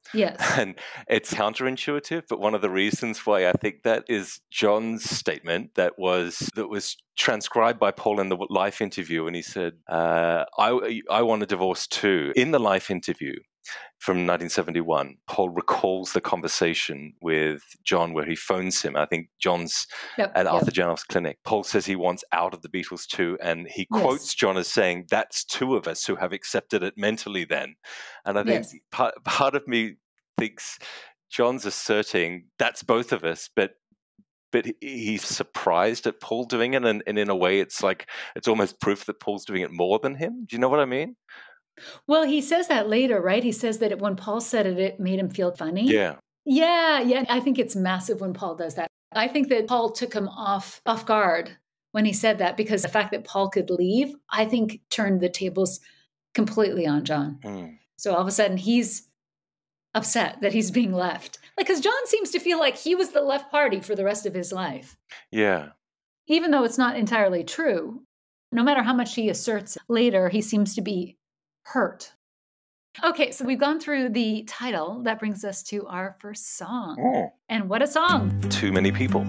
Yes. And it's counterintuitive, but one of the reasons why I think that is John's statement that was that was transcribed by Paul in the live interview, and he said, uh, I, I want a divorce too. In the live interview from nineteen seventy-one, Paul recalls the conversation with John where he phones him. I think John's Yep, at yep. Arthur Janoff's clinic. Paul says he wants out of the Beatles too, and he Yes. quotes John as saying, that's two of us who have accepted it mentally then. And I think Yes. part, part of me thinks John's asserting that's both of us, but but he's surprised at Paul doing it, and, and in a way it's like it's almost proof that Paul's doing it more than him. Do you know what I mean? Well, he says that later, right? He says that when Paul said it, it made him feel funny. Yeah. Yeah, yeah. I think it's massive when Paul does that. I think that Paul took him off off guard when he said that, because the fact that Paul could leave, I think turned the tables completely on John. Mm. So all of a sudden he's upset that he's being left. Like, because John seems to feel like he was the left party for the rest of his life. Yeah. Even though it's not entirely true. No matter how much he asserts later, he seems to be hurt. Okay, so we've gone through the title. That brings us to our first song. Oh. And what a song. Too many people.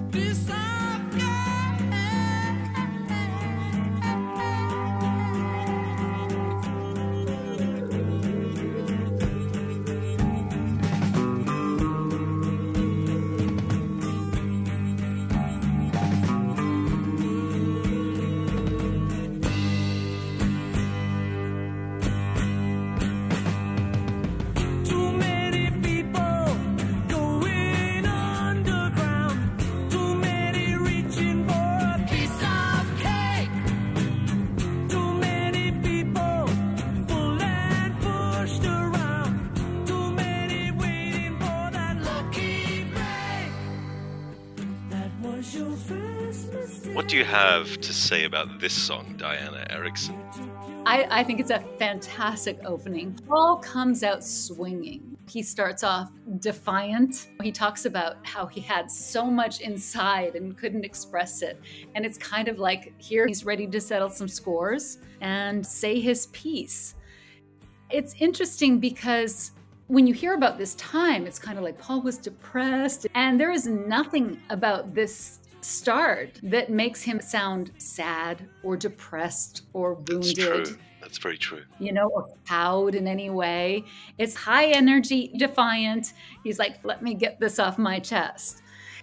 What do you have to say about this song, Diana Erickson? I, I think it's a fantastic opening. Paul comes out swinging. He starts off defiant. He talks about how he had so much inside and couldn't express it. And it's kind of like here he's ready to settle some scores and say his piece. It's interesting because when you hear about this time, it's kind of like Paul was depressed. And there is nothing about this start that makes him sound sad or depressed or wounded. That's true. That's very true. You know, or cowed in any way. It's high energy, defiant. He's like, let me get this off my chest.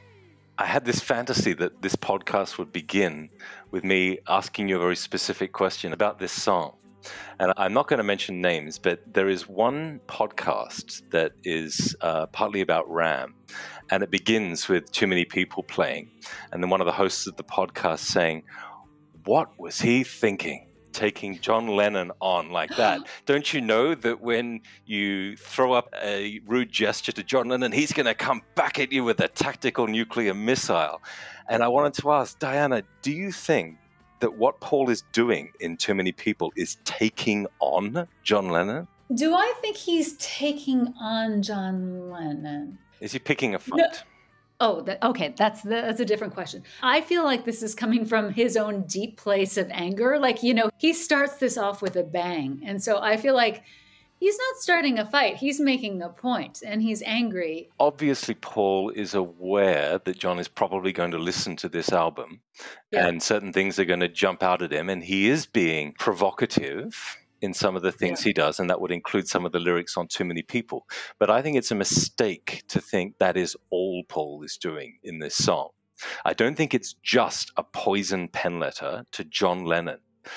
I had this fantasy that this podcast would begin with me asking you a very specific question about this song. And I'm not going to mention names, but there is one podcast that is uh, partly about Ram, and it begins with too many people playing. And then one of the hosts of the podcast saying, what was he thinking, taking John Lennon on like that? Don't you know that when you throw up a rude gesture to John Lennon, he's going to come back at you with a tactical nuclear missile? And I wanted to ask, Diana, do you think that what Paul is doing in Too Many People is taking on John Lennon? Do I think he's taking on John Lennon? Is he picking a fight? No. Oh, that, okay. That's the, that's a different question. I feel like this is coming from his own deep place of anger. Like, you know, he starts this off with a bang. And so I feel like he's not starting a fight. He's making a point and he's angry. Obviously, Paul is aware that John is probably going to listen to this album, Yeah. and certain things are going to jump out at him, and he is being provocative in some of the things Yeah. he does, and that would include some of the lyrics on Too Many People. But I think it's a mistake to think that is all Paul is doing in this song. I don't think it's just a poison pen letter to John Lennon.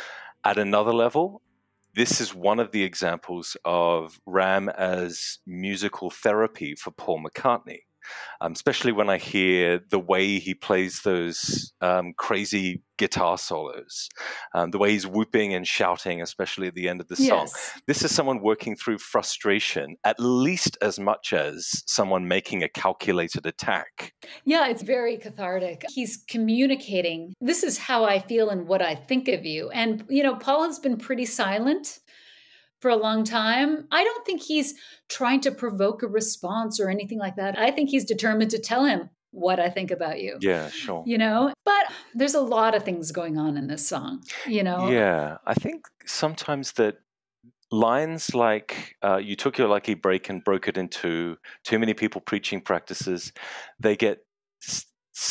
At another level, this is one of the examples of Ram as musical therapy for Paul McCartney, um, especially when I hear the way he plays those um, crazy guitar solos, um, the way he's whooping and shouting, especially at the end of the song. Yes. This is someone working through frustration at least as much as someone making a calculated attack. Yeah, it's very cathartic. He's communicating, this is how I feel and what I think of you. And, you know, Paul has been pretty silent for a long time. I don't think he's trying to provoke a response or anything like that. I think he's determined to tell him what I think about you. Yeah, sure. You know, but there's a lot of things going on in this song, you know? Yeah, I think sometimes that lines like uh, you took your lucky break and broke it in two, too many people preaching practices, they get s-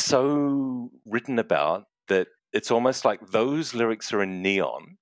so written about that it's almost like those lyrics are in neon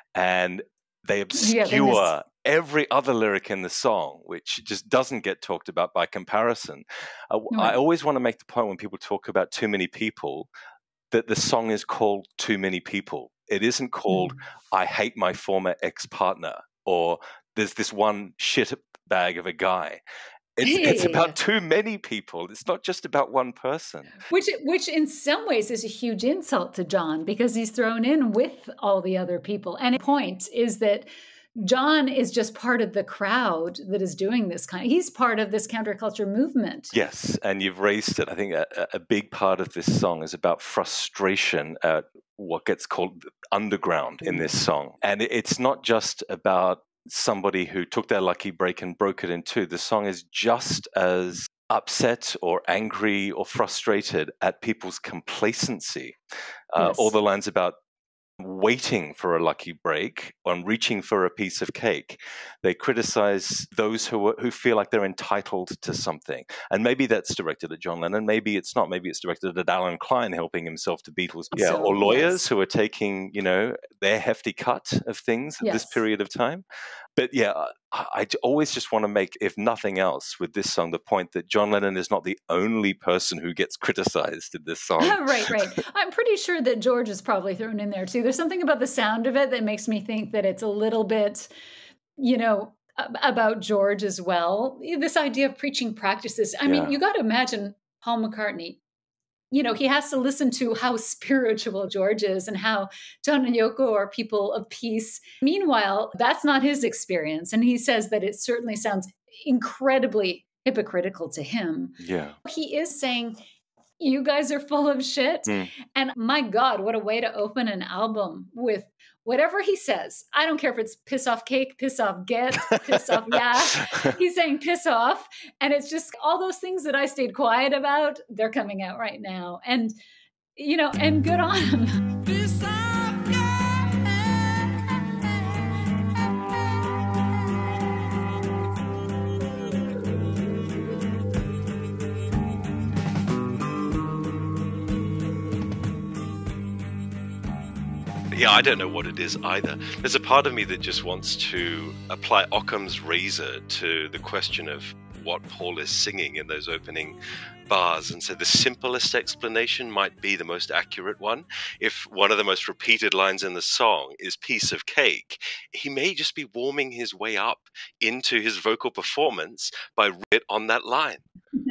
and they Yeah, they miss. obscure every other lyric in the song, which just doesn't get talked about by comparison. Uh, I Right. always want to make the point when people talk about too many people that the song is called Too Many People. It isn't called Mm. I Hate My Former Ex-Partner or There's This One Shit Bag of a Guy. It's, Yeah, it's yeah, about yeah. too many people. It's not just about one person. Which, which in some ways is a huge insult to John because he's thrown in with all the other people. And the point is that John is just part of the crowd that is doing this kind. He's part of this counterculture movement. Yes, and you've raised it. I think a, a big part of this song is about frustration at what gets called underground in this song. And it's not just about somebody who took their lucky break and broke it in two. The song is just as upset or angry or frustrated at people's complacency. Uh, Yes. all the lines about waiting for a lucky break and reaching for a piece of cake. They criticize those who are, who feel like they're entitled to something. And maybe that's directed at John Lennon. Maybe it's not. Maybe it's directed at Alan Klein helping himself to Beatles. Yeah, So, or lawyers yes. who are taking, you know, their hefty cut of things at this Yes. period of time. But yeah, I, I always just want to make, if nothing else, with this song, the point that John Lennon is not the only person who gets criticized in this song. Right, right. I'm pretty sure that George is probably thrown in there too. There's something about the sound of it that makes me think that it's a little bit, you know, ab- about George as well. This idea of preaching practices. I mean, Yeah. you got to imagine Paul McCartney. You know, he has to listen to how spiritual George is and how John and Yoko are people of peace. Meanwhile, that's not his experience. And he says that it certainly sounds incredibly hypocritical to him. Yeah. He is saying, you guys are full of shit. Mm. And my God, what a way to open an album with whatever he says. I don't care if it's piss off cake, piss off get, piss off yeah. He's saying piss off. And it's just all those things that I stayed quiet about, they're coming out right now. And, you know, and good on him. Piss off, Yeah, I don't know what it is either. There's a part of me that just wants to apply Occam's razor to the question of what Paul is singing in those opening bars. And so the simplest explanation might be the most accurate one. If one of the most repeated lines in the song is piece of cake, he may just be warming his way up into his vocal performance by it on that line.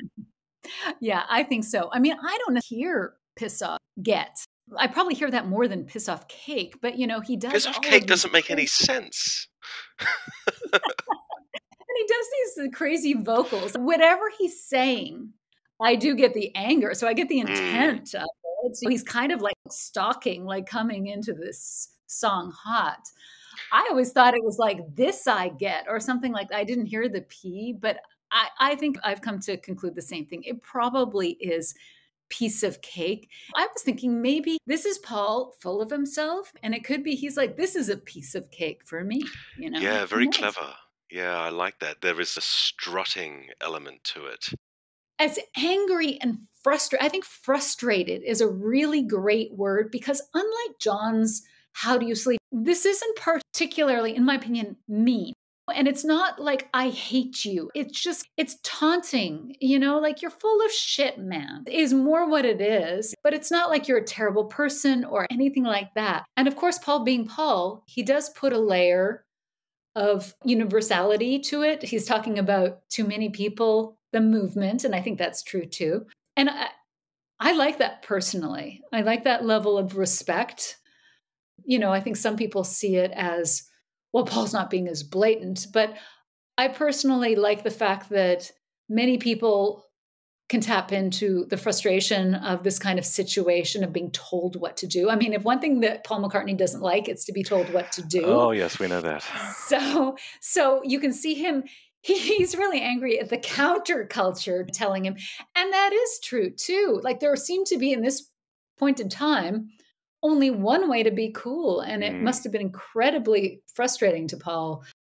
Yeah, I think so. I mean, I don't hear piss off get. I probably hear that more than piss off cake, but you know, he does. Piss off all cake of doesn't these make any crazy- sense. And he does these crazy vocals. Whatever he's saying, I do get the anger. So I get the intent of it. So he's kind of like stalking, like coming into this song hot. I always thought it was like this I get or something like that. I didn't hear the P, but I, I think I've come to conclude the same thing. It probably is piece of cake. I was thinking maybe this is Paul full of himself, and it could be he's like, this is a piece of cake for me, you know? Yeah, Who very knows? clever. Yeah, I like that. There is a strutting element to it. As angry and frustrated, I think frustrated is a really great word because unlike John's How Do You Sleep, this isn't particularly, in my opinion, mean. And it's not like, I hate you. It's just, it's taunting, you know, like you're full of shit, man, is more what it is. But it's not like you're a terrible person or anything like that. And of course, Paul being Paul, he does put a layer of universality to it. He's talking about too many people, the movement. And I think that's true too. And I, I like that personally. I like that level of respect. You know, I think some people see it as, well, Paul's not being as blatant, but I personally like the fact that many people can tap into the frustration of this kind of situation of being told what to do. I mean, if one thing that Paul McCartney doesn't like, it's to be told what to do. Oh, yes, we know that. So, so you can see him, he, he's really angry at the counterculture telling him. And that is true too. Like there seemed to be in this point in time, only one way to be cool. And it Mm. must have been incredibly frustrating to Paul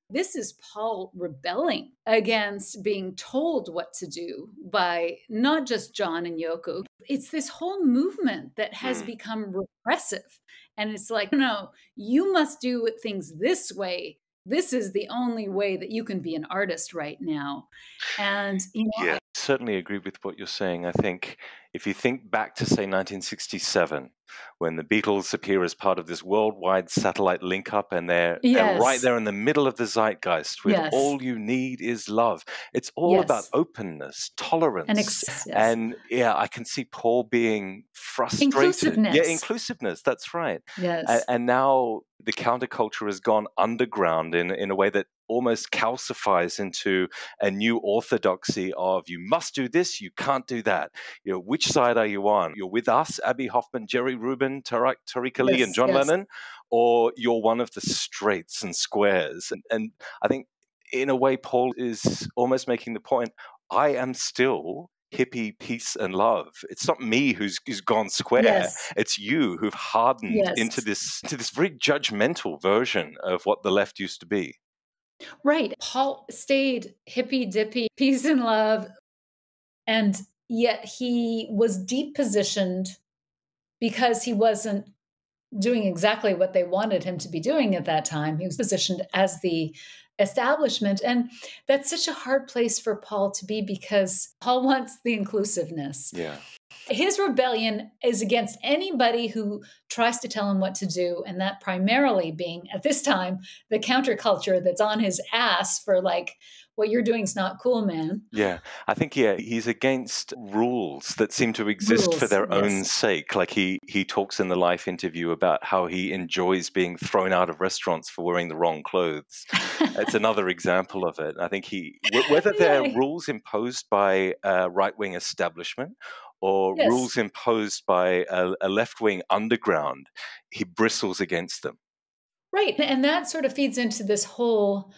This is Paul rebelling against being told what to do by not just John and Yoko. It's this whole movement that has Mm. become repressive. And it's like, no, you must do things this way. This is the only way that you can be an artist right now. And, you know, Yeah, I certainly agree with what you're saying. I think if you think back to, say, nineteen sixty-seven, when the Beatles appear as part of this worldwide satellite link-up, and they're, they're right yes, there in the middle of the zeitgeist with yes, all you need is love. It's all about yes. openness, And tolerance. ex- yes. And yeah, I can see Paul being frustrated. Inclusiveness. Yeah, inclusiveness, that's right. Yes. And, and now the counterculture has gone underground in, in a way that almost calcifies into a new orthodoxy of you must do this, you can't do that. You know, which side are you on? You're with us, Abbie Hoffman, Jerry Rubin, Tariq, Tariq Ali, Yes, and John yes. Lennon, or you're one of the straights and squares. And, and I think in a way, Paul is almost making the point, I am still hippie, peace and love. It's not me who's who's gone square. Yes. It's you who've hardened Yes. into this into this very judgmental version of what the left used to be. Right. Paul stayed hippy dippy, peace and love. And yet he was deep positioned because he wasn't doing exactly what they wanted him to be doing at that time. He was positioned as the establishment. And that's such a hard place for Paul to be because Paul wants the inclusiveness. Yeah. His rebellion is against anybody who tries to tell him what to do. And that primarily being, at this time, the counterculture that's on his ass for like, what you're doing is not cool, man. Yeah, I think, yeah, he's against rules that seem to exist Rules, for their yes. own sake. Like he, he talks in the Life interview about how he enjoys being thrown out of restaurants for wearing the wrong clothes. It's another example of it. I think he, wh- whether they're Yeah. rules imposed by a right-wing establishment or Yes. rules imposed by a, a left-wing underground, he bristles against them. Right. And that sort of feeds into this whole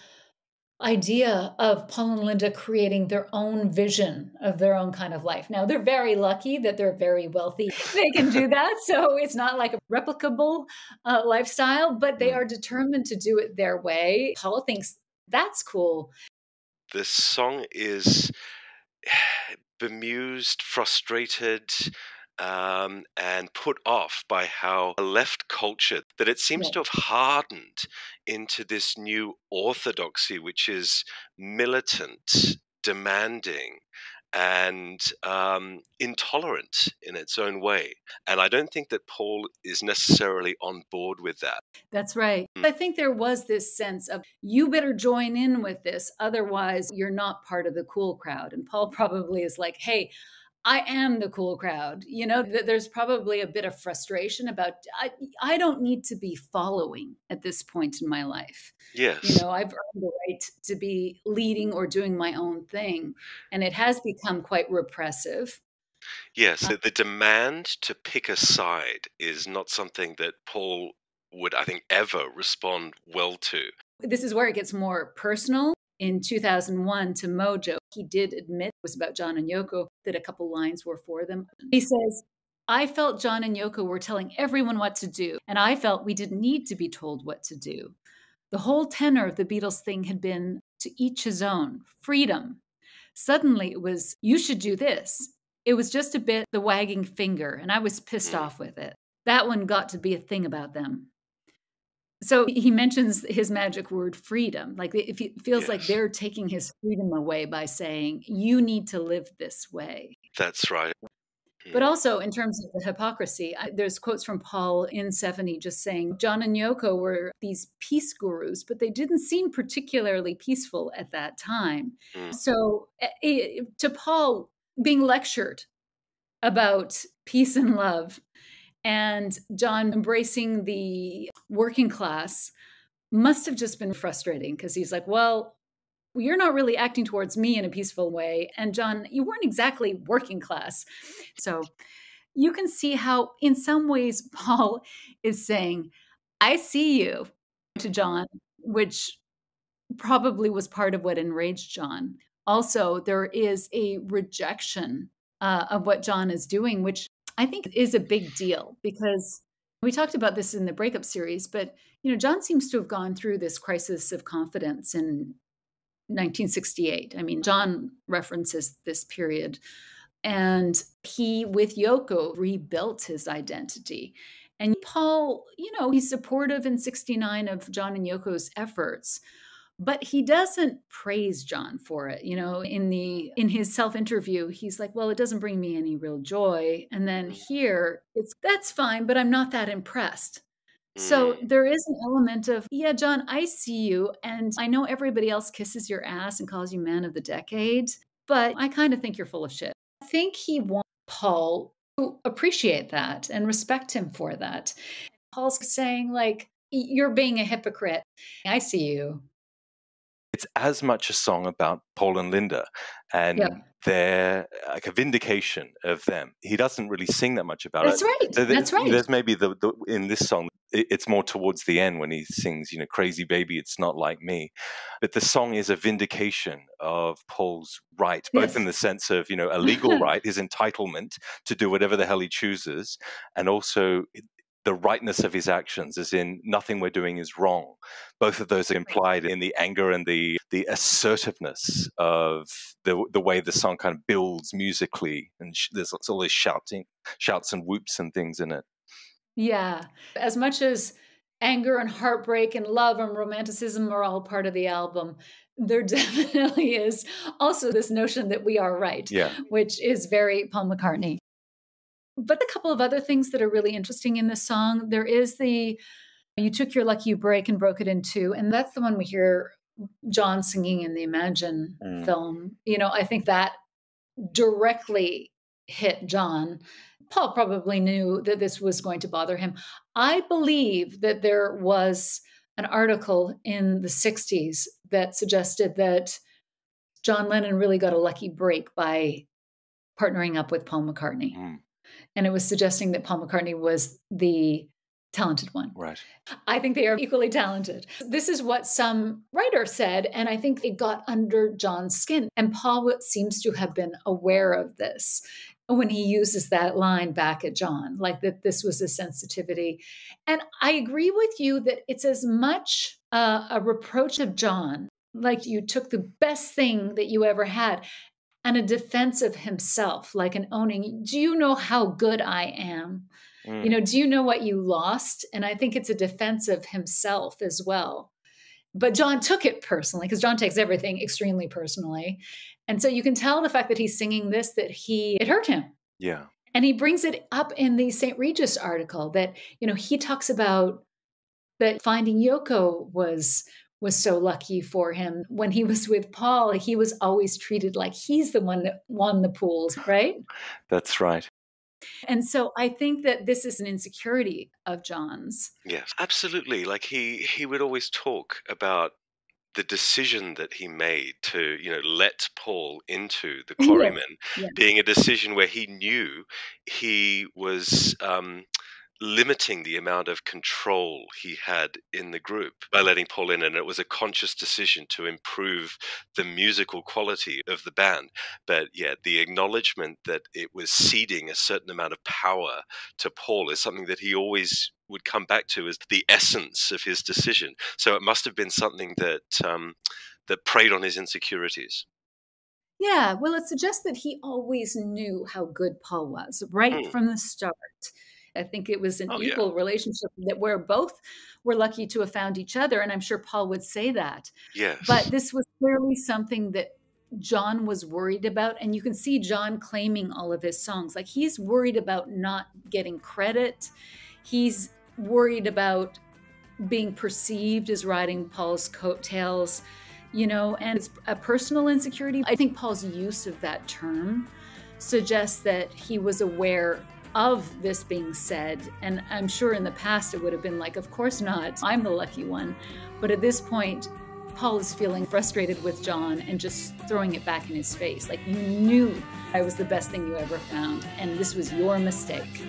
idea of Paul and Linda creating their own vision of their own kind of life. Now, they're very lucky that they're very wealthy. They can do that. So it's not like a replicable uh, lifestyle, but they are determined to do it their way. Paul thinks that's cool. The song is bemused, frustrated, um, and put off by how a left culture, that it seems Yeah. to have hardened into this new orthodoxy, which is militant, demanding, and um, intolerant in its own way. And I don't think that Paul is necessarily on board with that. That's right. Mm. I think there was this sense of, you better join in with this, otherwise you're not part of the cool crowd. And Paul probably is like, hey, I am the cool crowd. You know, th- there's probably a bit of frustration about, I, I don't need to be following at this point in my life. Yes. You know, I've earned the right to be leading or doing my own thing. And it has become quite repressive. Yes, the, the demand to pick a side is not something that Paul would, I think, ever respond well to. This is where it gets more personal. In two thousand one, to Mojo, he did admit it was about John and Yoko, that a couple lines were for them. He says, I felt John and Yoko were telling everyone what to do, and I felt we didn't need to be told what to do. The whole tenor of the Beatles thing had been to each his own, freedom. Suddenly it was, you should do this. It was just a bit the wagging finger, and I was pissed off with it. That one got to be a thing about them. So he mentions his magic word, freedom. Like it feels Yes. like they're taking his freedom away by saying, you need to live this way. That's right. But also in terms of the hypocrisy, I, there's quotes from Paul in seventy just saying, John and Yoko were these peace gurus, but they didn't seem particularly peaceful at that time. Mm. So eh, to Paul, being lectured about peace and love, and John embracing the working class must have just been frustrating because he's like, well, you're not really acting towards me in a peaceful way. And John, you weren't exactly working class. So you can see how in some ways Paul is saying, I see you to John, which probably was part of what enraged John. Also, there is a rejection uh, of what John is doing, which I think is a big deal because We talked about this in the breakup series, but, you know, John seems to have gone through this crisis of confidence in nineteen sixty-eight. I mean, John references this period. And he, with Yoko, rebuilt his identity. And Paul, you know, he's supportive in sixty-nine of John and Yoko's efforts, but he doesn't praise John for it. You know, in the in his self-interview, he's like, well, it doesn't bring me any real joy. And then here, it's that's fine, but I'm not that impressed. So there is an element of, yeah, John, I see you, and I know everybody else kisses your ass and calls you man of the decade, but I kind of think you're full of shit. I think he wants Paul to appreciate that and respect him for that. Paul's saying, like, you're being a hypocrite. I see you. It's as much a song about Paul and Linda, and Yeah. they're like a vindication of them. He doesn't really sing that much about That's it. right. There- That's right. There's maybe the, the in this song, it- it's more towards the end when he sings, you know, "Crazy baby, it's not like me." But the song is a vindication of Paul's right, both Yes. in the sense of, you know, a legal right, his entitlement to do whatever the hell he chooses, and also the rightness of his actions, as in nothing we're doing is wrong. Both of those are implied in the anger and the the assertiveness of the the way the song kind of builds musically, and sh- there's all this shouting, shouts and whoops and things in it. Yeah. As much as anger and heartbreak and love and romanticism are all part of the album, there definitely is also this notion that we are right, Yeah. which is very Paul McCartney. But a couple of other things that are really interesting in this song. There is the "You took your lucky break and broke it in two," and that's the one we hear John singing in the Imagine Mm. film. You know, I think that directly hit John. Paul probably knew that this was going to bother him. I believe that there was an article in the sixties that suggested that John Lennon really got a lucky break by partnering up with Paul McCartney. Mm. And it was suggesting that Paul McCartney was the talented one. Right. I think they are equally talented. This is what some writer said, and I think it got under John's skin. And Paul seems to have been aware of this when he uses that line back at John, like that this was a sensitivity. And I agree with you that it's as much uh, a reproach of John, like you took the best thing that you ever had, and a defense of himself, like an owning, do you know how good I am? Mm. You know, do you know what you lost? And I think it's a defense of himself as well. But John took it personally, because John takes everything extremely personally. And so you can tell the fact that he's singing this, that he, it hurt him. Yeah. And he brings it up in the Saint Regis article that, you know, he talks about that finding Yoko was was so lucky for him. When he was with Paul, he was always treated like he's the one that won the pools, right? That's right. And so I think that this is an insecurity of John's. Yes, absolutely. Like he he would always talk about the decision that he made to, you know, let Paul into the Quarrymen Yeah. being a decision where he knew he was um, limiting the amount of control he had in the group by letting Paul in, and it was a conscious decision to improve the musical quality of the band. But yeah, the acknowledgement that it was ceding a certain amount of power to Paul is something that he always would come back to as the essence of his decision. So it must have been something that um, that preyed on his insecurities. Yeah, well, it suggests that he always knew how good Paul was right Mm. from the start. I think it was an Oh, yeah. equal relationship that where both were lucky to have found each other. And I'm sure Paul would say that. Yes. But this was clearly something that John was worried about. And you can see John claiming all of his songs. Like he's worried about not getting credit. He's worried about being perceived as riding Paul's coattails, you know, and it's a personal insecurity. I think Paul's use of that term suggests that he was aware of this being said. And I'm sure in the past it would have been like, of course not, I'm the lucky one. But at this point, Paul is feeling frustrated with John and just throwing it back in his face. Like, you knew I was the best thing you ever found, and this was your mistake.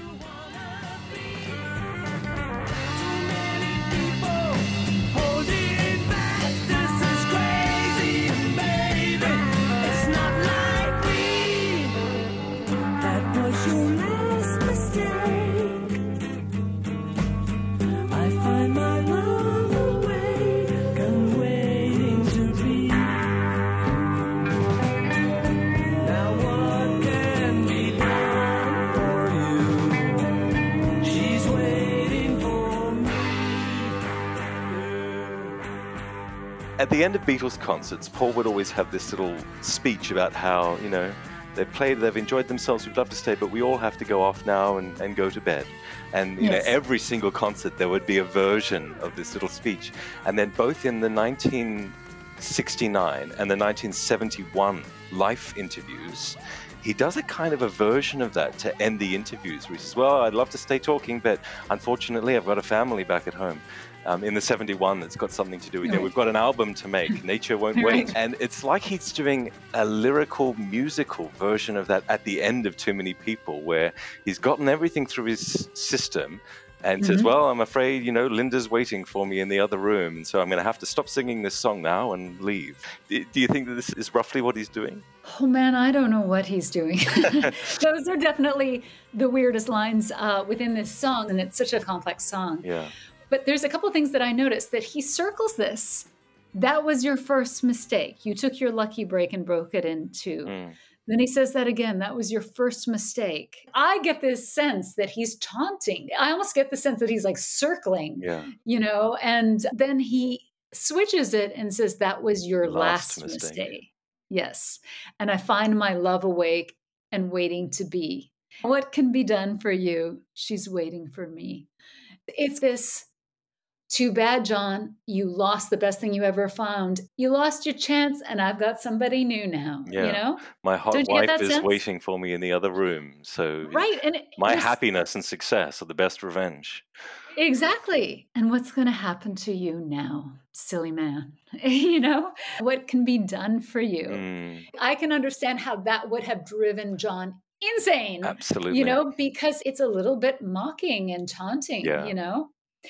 At the end of Beatles concerts, Paul would always have this little speech about how, you know, they've played, they've enjoyed themselves, we'd love to stay, but we all have to go off now and, and go to bed. And, you Yes. know, every single concert there would be a version of this little speech. And then both in the nineteen sixty-nine and the nineteen seventy-one Life interviews, he does a kind of a version of that to end the interviews, where he says, well, I'd love to stay talking, but unfortunately I've got a family back at home. Um, in the seventy-one, that's got something to do with it. Right. We've got an album to make, Nature Won't Wait. Right. And it's like he's doing a lyrical, musical version of that at the end of Too Many People, where he's gotten everything through his system and says, Mhm. well, I'm afraid, you know, Linda's waiting for me in the other room, and so I'm going to have to stop singing this song now and leave. Do, do you think that this is roughly what he's doing? Oh man, I don't know what he's doing. Those are definitely the weirdest lines uh, within this song, and it's such a complex song. Yeah. But there's a couple of things that I noticed that he circles this. That was your first mistake. You took your lucky break and broke it in two. Mm. Then he says that again. That was your first mistake. I get this sense that he's taunting. I almost get the sense that he's like circling, Yeah. you know, and then he switches it and says, that was your Last last, mistake. mistake. Yes. And I find my love awake and waiting to be. What can be done for you? She's waiting for me. It's this, too bad, John, you lost the best thing you ever found. You lost your chance, and I've got somebody new now. Yeah. You know? My hot Don't you get wife that is sense? waiting for me in the other room. So Right. And it- my there's- happiness and success are the best revenge. Exactly. And what's going to happen to you now, silly man? You know, what can be done for you? Mm, I can understand how that would have driven John insane, absolutely. you know, because it's a little bit mocking and taunting, Yeah. you know?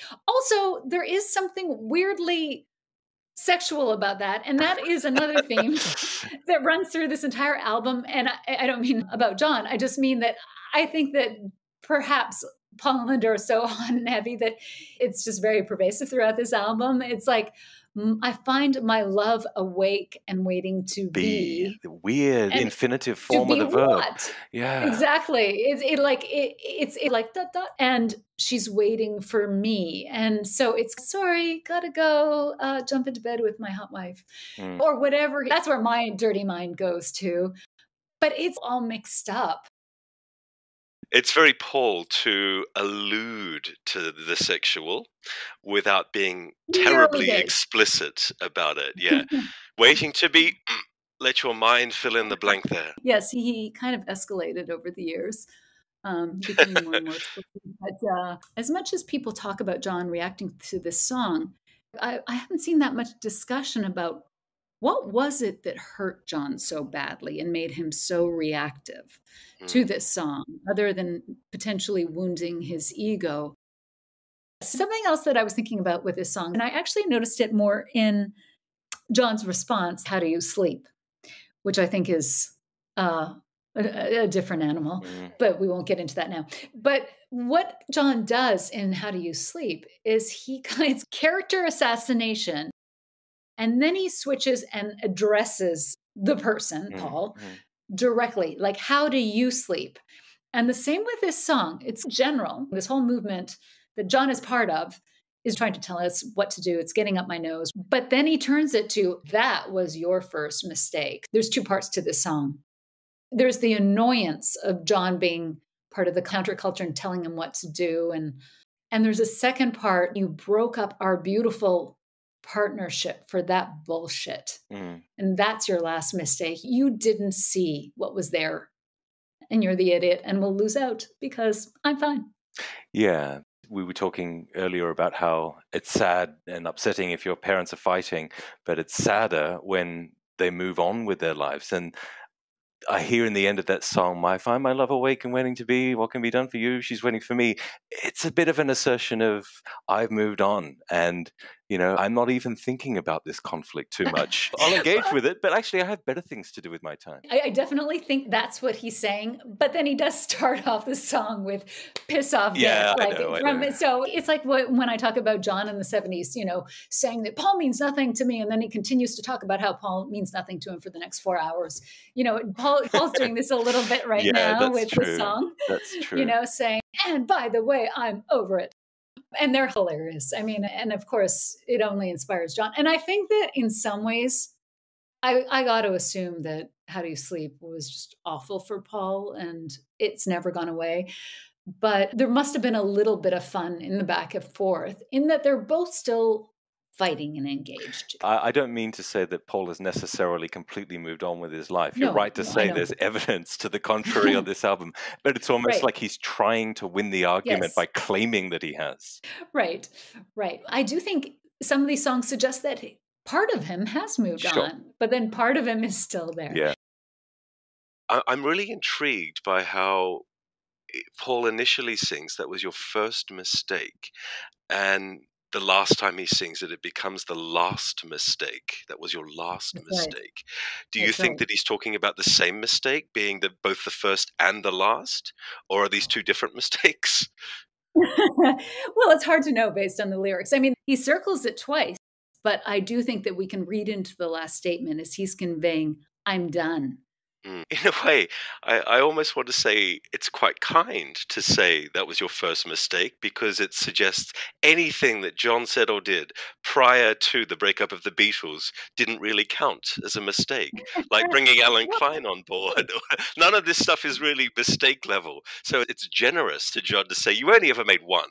Also, there is something weirdly sexual about that. And that is another theme that runs through this entire album. And I, I don't mean about John. I just mean that I think that perhaps Paul and Linda are so hot and heavy that it's just very pervasive throughout this album. It's like, mm, I find my love awake and waiting to Be be. the weird And infinitive To form be of the verb. what? Yeah. Exactly. It's it like it, it's it like dot dot, and she's waiting for me, and so it's sorry, gotta go, uh, jump into bed with my hot wife, Mm. or whatever. That's where my dirty mind goes to. But it's all mixed up. It's very Paul to allude to the sexual without being terribly Really? explicit about it. Yeah. Waiting to be, let your mind fill in the blank there. Yes, he kind of escalated over the years, um, becoming more and more explicit. But uh, as much as people talk about John reacting to this song, I, I haven't seen that much discussion about what was it that hurt John so badly and made him so reactive to this song, other than potentially wounding his ego. Something else that I was thinking about with this song, and I actually noticed it more in John's response, How Do You Sleep? Which I think is uh, a, a different animal, Mm. but we won't get into that now. But what John does in How Do You Sleep is he kind of character assassination, and then he switches and addresses the person, Mm. Paul, Mm. directly. Like, how do you sleep? And the same with this song. It's general. This whole movement that John is part of is trying to tell us what to do. It's getting up my nose. But then he turns it to, that was your first mistake. There's two parts to this song. There's the annoyance of John being part of the counterculture and telling him what to do. And, and there's a second part, you broke up our beautiful partnership for that bullshit. Mm. And that's your last mistake. You didn't see what was there. And you're the idiot and we'll lose out because I'm fine. Yeah. We were talking earlier about how it's sad and upsetting if your parents are fighting, but it's sadder when they move on with their lives. And I hear in the end of that song, I find my love awake and waiting to be, what can be done for you? She's waiting for me. It's a bit of an assertion of, I've moved on. And, you know, I'm not even thinking about this conflict too much. I'll engage with it, but actually I have better things to do with my time. I, I definitely think that's what he's saying. But then he does start off the song with piss off. Yeah, Dick. I Like, know, I from, know. So it's like what, when I talk about John in the seventies, you know, saying that Paul means nothing to me. And then he continues to talk about how Paul means nothing to him for the next four hours. You know, Paul, Paul's doing this a little bit right Yeah, now that's with true. the song. That's true. You know, saying, and by the way, I'm over it. And they're hilarious. I mean, and of course, it only inspires John. And I think that in some ways, I, I got to assume that How Do You Sleep was just awful for Paul and it's never gone away. But there must have been a little bit of fun in the back and forth in that they're both still fighting and engaged. I, I don't mean to say that Paul has necessarily completely moved on with his life. You're No, right to no, I say know. there's evidence to the contrary on this album, but it's almost Right. like he's trying to win the argument Yes. by claiming that he has. Right, right. I do think some of these songs suggest that he- part of him has moved Sure. on, but then part of him is still there. Yeah. I, I'm really intrigued by how Paul initially sings that was your first mistake, and the last time he sings it, it becomes the last mistake. That was your last That's right. mistake. Do you That's think right. that he's talking about the same mistake, being the, both the first and the last, or are these two different mistakes? Well, it's hard to know based on the lyrics. I mean, he circles it twice, but I do think that we can read into the last statement as he's conveying, I'm done. Mm. In a way, I, I almost want to say it's quite kind to say that was your first mistake, because it suggests anything that John said or did prior to the breakup of the Beatles didn't really count as a mistake. Like bringing Alan Klein on board. None of this stuff is really mistake level. So it's generous to John to say, you only ever made one.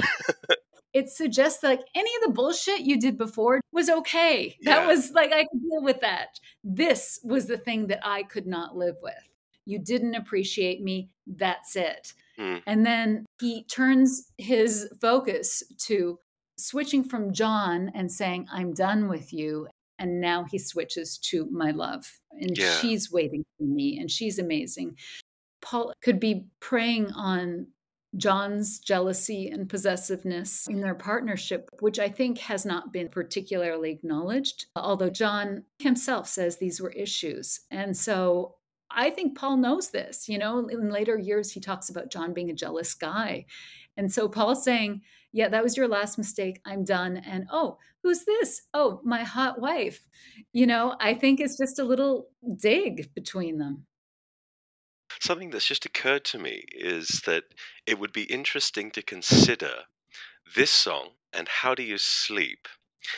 It suggests that like any of the bullshit you did before was okay. That Yeah. was like, I could deal with that. This was the thing that I could not live with. You didn't appreciate me. That's it. Mm. And then he turns his focus to switching from John and saying, I'm done with you. And now he switches to my love. And Yeah. she's waiting for me. And she's amazing. Paul could be preying on John's jealousy and possessiveness in their partnership, which I think has not been particularly acknowledged, although John himself says these were issues. And so I think Paul knows this. You know, in later years, he talks about John being a jealous guy. And so Paul's saying, yeah, that was your last mistake. I'm done. And oh, who's this? Oh, my hot wife. You know, I think it's just a little dig between them. Something that's just occurred to me is that it would be interesting to consider this song and How Do You Sleep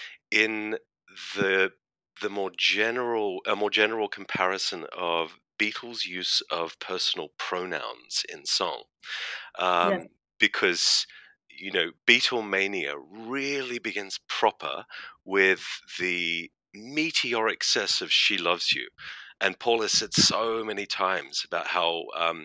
in the the more general a more general comparison of Beatles' use of personal pronouns in song, um, Yes. because you know Beatlemania really begins proper with the meteoric success of "She Loves You." And Paul has said so many times about how um,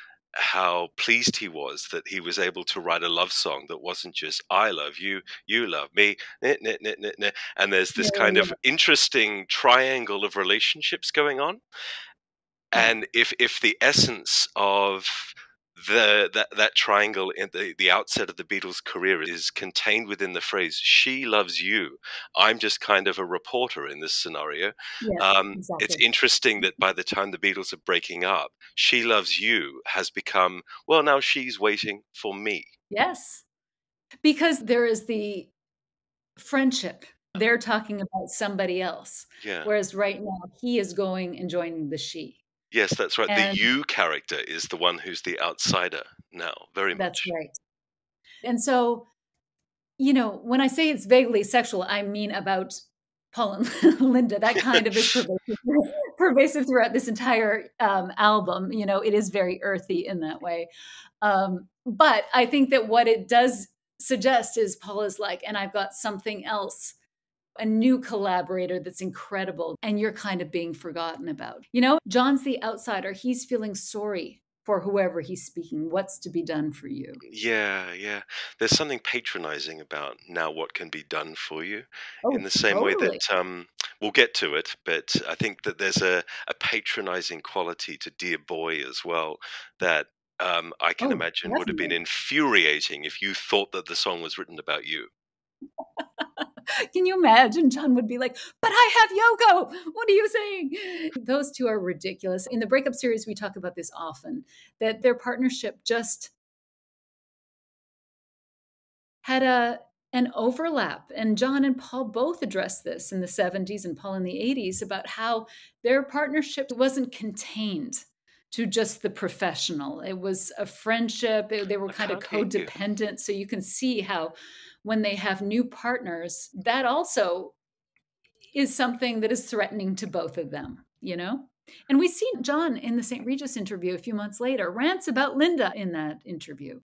how pleased he was that he was able to write a love song that wasn't just "I love you, you love me," nah, nah, nah, nah, nah. And there's this Yeah, kind yeah. of interesting triangle of relationships going on. Yeah. And if if the essence of the that that triangle in the, the outset of the Beatles' career is contained within the phrase "She loves you," I'm just kind of a reporter in this scenario. Yes, Um, exactly. it's interesting that by the time the Beatles are breaking up, "She loves you" has become, well, now she's waiting for me. Yes. Because there is the friendship. They're talking about somebody else. Yeah. Whereas right now he is going and joining the she. Yes, that's right. And The you character is the one who's the outsider now, very that's much. right. And so, you know, when I say it's vaguely sexual, I mean about Paul and Linda. That kind of is pervasive, pervasive throughout this entire um, album. You know, it is very earthy in that way. Um, but I think that what it does suggest is Paul is like, and I've got something else, a new collaborator that's incredible, and you're kind of being forgotten about. You know, John's the outsider. He's feeling sorry for whoever he's speaking. What's to be done for you? Yeah, yeah. There's something patronizing about now what can be done for you, Oh, in the same totally. way that um, we'll get to it, but I think that there's a, a patronizing quality to Dear Boy as well that um, I can Oh, imagine would have been definitely. infuriating if you thought that the song was written about you. Can you imagine? John would be like, but I have Yoko. What are you saying? Those two are ridiculous. In the breakup series, we talk about this often, that their partnership just had a an overlap. And John and Paul both addressed this in the seventies and Paul in the eighties about how their partnership wasn't contained. to just the professional. It was a friendship. They, they were I kind of can't hear you. codependent. So you can see how when they have new partners, that also is something that is threatening to both of them, you know? And we see John in the Saint Regis interview a few months later rants about Linda in that interview.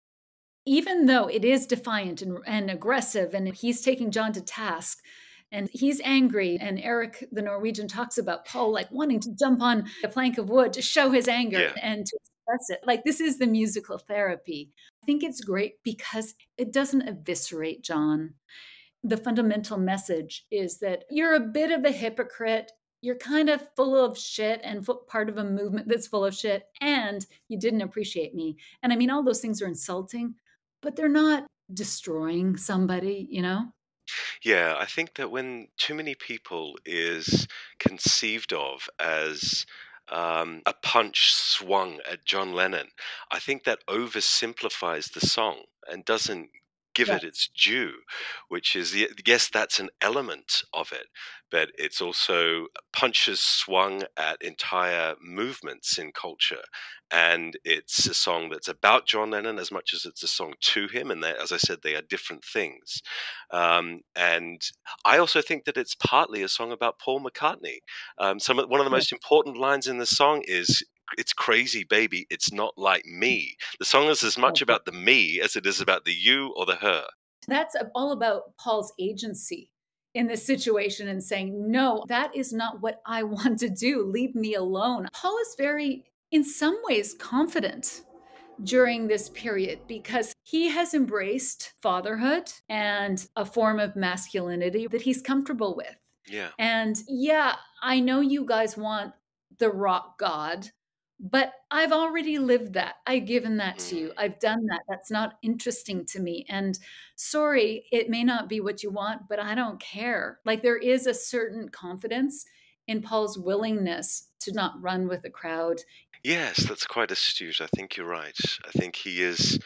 Even though it is defiant and, and aggressive, and he's taking John to task, and he's angry, and Eric, the Norwegian, talks about Paul like wanting to jump on a plank of wood to show his anger Yeah. and to express it. Like, this is the musical therapy. I think it's great because it doesn't eviscerate John. The fundamental message is that you're a bit of a hypocrite. You're kind of full of shit and part of a movement that's full of shit, and you didn't appreciate me. And I mean, all those things are insulting, but they're not destroying somebody, you know? Yeah, I think that when too many people is conceived of as um, a punch swung at John Lennon, I think that oversimplifies the song and doesn't give it its due, which is, y- yes, that's an element of it, but it's also punches swung at entire movements in culture. And it's a song that's about John Lennon as much as it's a song to him. And they, as I said, they are different things. Um, and I also think that it's partly a song about Paul McCartney. Um, some of- one of the most important lines in the song is, "It's crazy, baby. It's not like me." The song is as much about the me as it is about the you or the her. That's all about Paul's agency in this situation and saying, no, that is not what I want to do. Leave me alone. Paul is very, in some ways, confident during this period because he has embraced fatherhood and a form of masculinity that he's comfortable with. Yeah. And yeah, I know you guys want the rock god, but I've already lived that. I've given that to you. I've done that. That's not interesting to me. And sorry, it may not be what you want, but I don't care. Like, there is a certain confidence in Paul's willingness to not run with the crowd. Yes, that's quite astute. I think you're right. I think he is,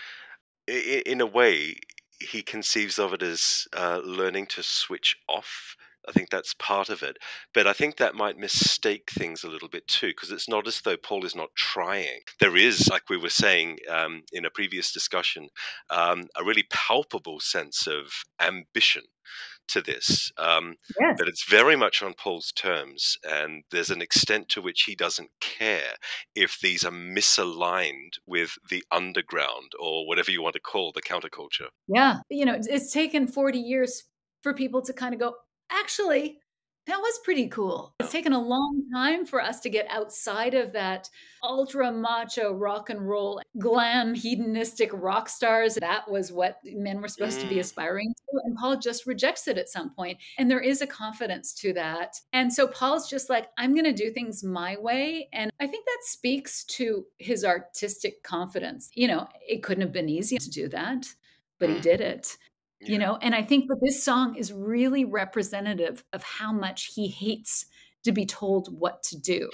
i- in a way, he conceives of it as uh, learning to switch off. I think that's part of it. But I think that might mistake things a little bit too, because it's not as though Paul is not trying. There is, like we were saying um, in a previous discussion, um, a really palpable sense of ambition to this. Um, Yes. But it's very much on Paul's terms, and there's an extent to which he doesn't care if these are misaligned with the underground or whatever you want to call the counterculture. Yeah. You know, it's, it's taken forty years for people to kind of go, actually, that was pretty cool. It's taken a long time for us to get outside of that ultra macho rock and roll, glam, hedonistic rock stars. That was what men were supposed to be Mm. aspiring to. And Paul just rejects it at some point. And there is a confidence to that. And so Paul's just like, I'm going to do things my way. And I think that speaks to his artistic confidence. You know, it couldn't have been easy to do that, but he Mm. did it. You Yeah. know, and I think that this song is really representative of how much he hates to be told what to do.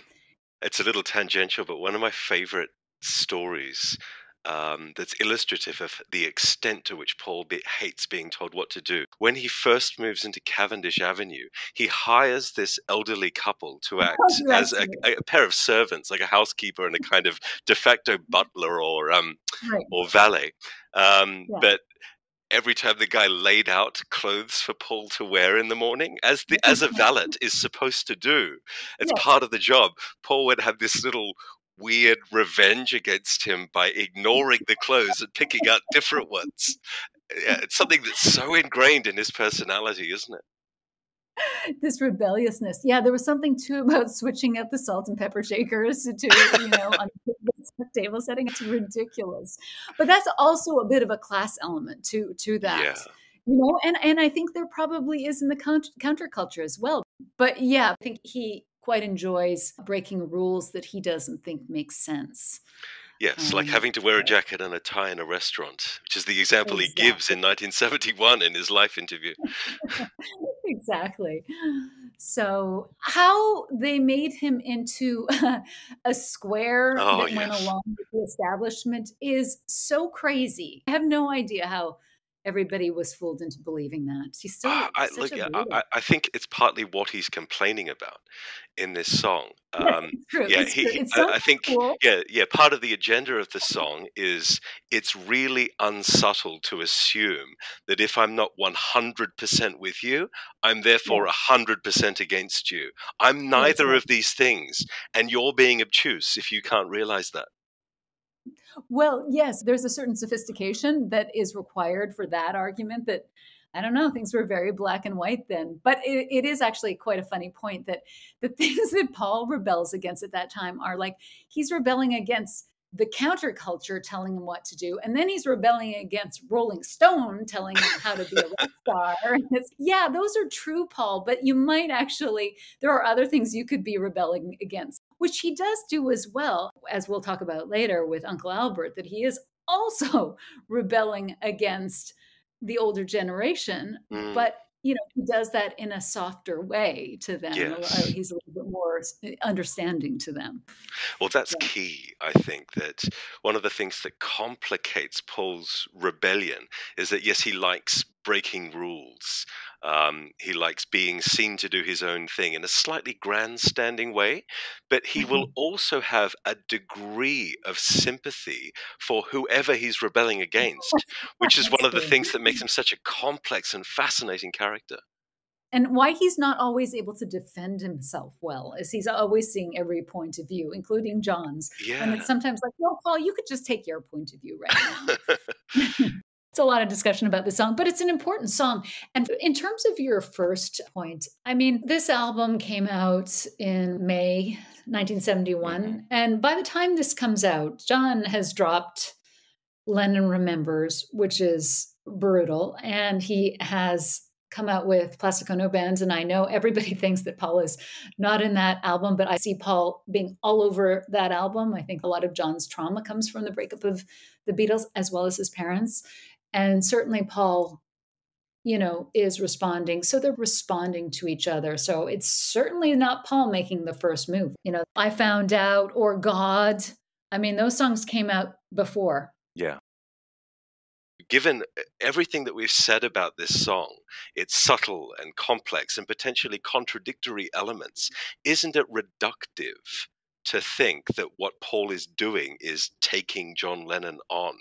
It's a little tangential, but one of my favorite stories um, that's illustrative of the extent to which Paul be- hates being told what to do. When he first moves into Cavendish Avenue, he hires this elderly couple to act as a, a pair of servants, like a housekeeper and a kind of de facto butler or um, Right. or valet. Um, Yeah. But every time the guy laid out clothes for Paul to wear in the morning, as the as a valet is supposed to do, it's Yes. part of the job, Paul would have this little weird revenge against him by ignoring the clothes and picking out different ones. Yeah, it's something that's so ingrained in his personality, isn't it? This rebelliousness. Yeah, there was something too about switching out the salt and pepper shakers to, you know, on the table setting. It's ridiculous. But that's also a bit of a class element to to that. Yeah. You know, and, and I think there probably is in the counter, counterculture as well. But yeah, I think he quite enjoys breaking rules that he doesn't think make sense. Yes, like Um, having to wear a jacket and a tie in a restaurant, which is the example he gives Exactly. in nineteen seventy-one in his life interview. Exactly. So, how they made him into a square Oh, that went yes. along with the establishment is so crazy. I have no idea how everybody was fooled into believing that. He's so Ah, I, such look, a yeah, brutal. I, I think it's partly what he's complaining about in this song. Yes, Um, it's true. yeah, It's he, true. he- It I, sounds I think, cool. yeah, yeah. Part of the agenda of the song is it's really unsubtle to assume that if I'm not one hundred percent with you, I'm therefore Yeah. one hundred percent against you. I'm That's neither right. of these things, and you're being obtuse if you can't realize that. Well, yes, there's a certain sophistication that is required for that argument that, I don't know, things were very black and white then. But it, it is actually quite a funny point that the things that Paul rebels against at that time are like, he's rebelling against the counterculture telling him what to do. And then he's rebelling against Rolling Stone telling him how to be a rock star. And it's, yeah, those are true, Paul, but you might actually, there are other things you could be rebelling against, which he does do as well, as we'll talk about later with Uncle Albert, that he is also rebelling against the older generation. Mm, But, you know, he does that in a softer way to them. yes. He's a little bit more understanding to them. Well, that's Yeah. key, I think, that one of the things that complicates Paul's rebellion is that, yes, he likes breaking rules. Um, he likes being seen to do his own thing in a slightly grandstanding way, but he will also have a degree of sympathy for whoever he's rebelling against, which is one That's of the true. things that makes him such a complex and fascinating character. And why he's not always able to defend himself well is he's always seeing every point of view, including John's. And Yeah. it's sometimes like, no, Paul, you could just take your point of view right now. It's a lot of discussion about the song, but it's an important song. And in terms of your first point, I mean, this album came out in May nineteen seventy-one. Mm-hmm. And by the time this comes out, John has dropped Lennon Remembers, which is brutal. And he has come out with Plastic Ono Bands. And I know everybody thinks that Paul is not in that album, but I see Paul being all over that album. I think a lot of John's trauma comes from the breakup of the Beatles as well as his parents. And certainly Paul, you know, is responding. So they're responding to each other. So it's certainly not Paul making the first move. You know, I Found Out or God. I mean, those songs came out before. Yeah. Given everything that we've said about this song, its subtle and complex and potentially contradictory elements, isn't it reductive to think that what Paul is doing is taking John Lennon on?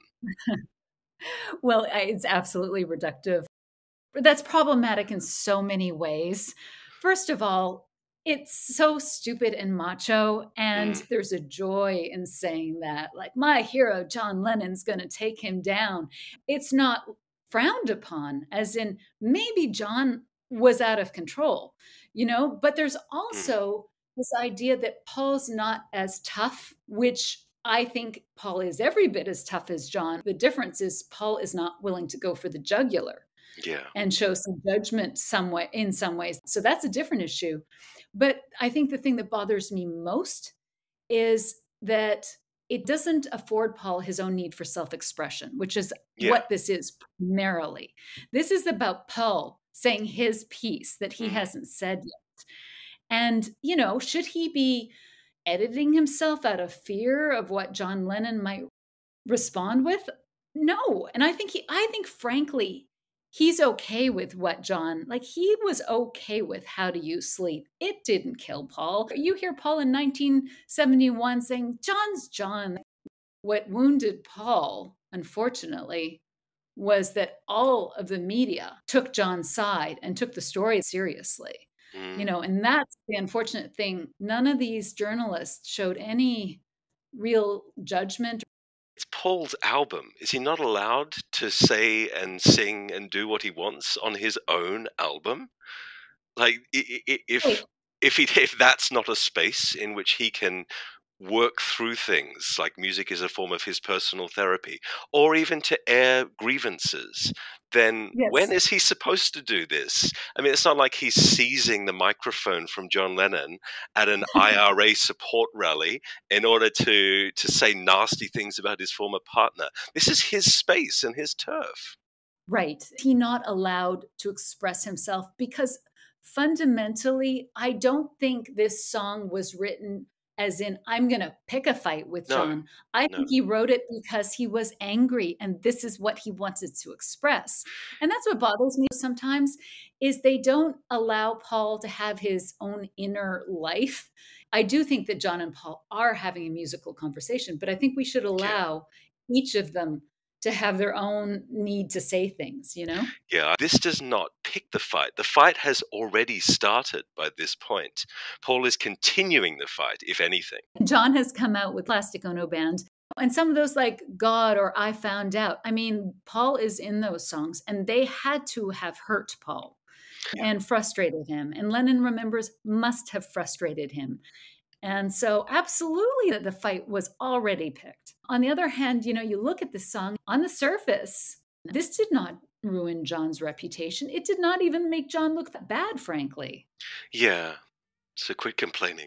Well, it's absolutely reductive. That's problematic in so many ways. First of all, it's so stupid and macho, and Mm. there's a joy in saying that, like, my hero, John Lennon's going to take him down. It's not frowned upon, as in maybe John was out of control, you know, but there's also this idea that Paul's not as tough, which I think Paul is every bit as tough as John. The difference is Paul is not willing to go for the jugular Yeah. and show some judgment some way, in some ways. So that's a different issue. But I think the thing that bothers me most is that it doesn't afford Paul his own need for self-expression, which is Yeah. what this is primarily. This is about Paul saying his piece that he Mhm. hasn't said yet. And, you know, should he be editing himself out of fear of what John Lennon might respond with? No. And I think he, I think frankly, he's okay with what John, like he was okay with How Do You Sleep. It didn't kill Paul. You hear Paul in nineteen seventy-one saying, John's John. What wounded Paul, unfortunately, was that all of the media took John's side and took the story seriously. Mm. You know, and that's the unfortunate thing. None of these journalists showed any real judgment. It's Paul's album. Is he not allowed to say and sing and do what he wants on his own album? Like, i- i- if Wait. if he if that's not a space in which he can work through things, like music is a form of his personal therapy, or even to air grievances, then Yes. when is he supposed to do this? I mean, it's not like he's seizing the microphone from John Lennon at an I R A support rally in order to to say nasty things about his former partner. This is his space and his turf. Right. He not allowed to express himself because fundamentally, I don't think this song was written as in, I'm going to pick a fight with No, John. I no. think he wrote it because he was angry and this is what he wanted to express. And that's what bothers me sometimes is they don't allow Paul to have his own inner life. I do think that John and Paul are having a musical conversation, but I think we should allow yeah. each of them to have their own need to say things, you know? Yeah, this does not pick the fight. The fight has already started by this point. Paul is continuing the fight, if anything. John has come out with Plastic Ono Band. And some of those like God or I Found Out. I mean, Paul is in those songs and they had to have hurt Paul yeah. and frustrated him. And Lennon Remembers must have frustrated him. And so absolutely the fight was already picked. On the other hand, you know, you look at the song on the surface, this did not ruin John's reputation. It did not even make John look that bad, frankly. Yeah. So quit complaining.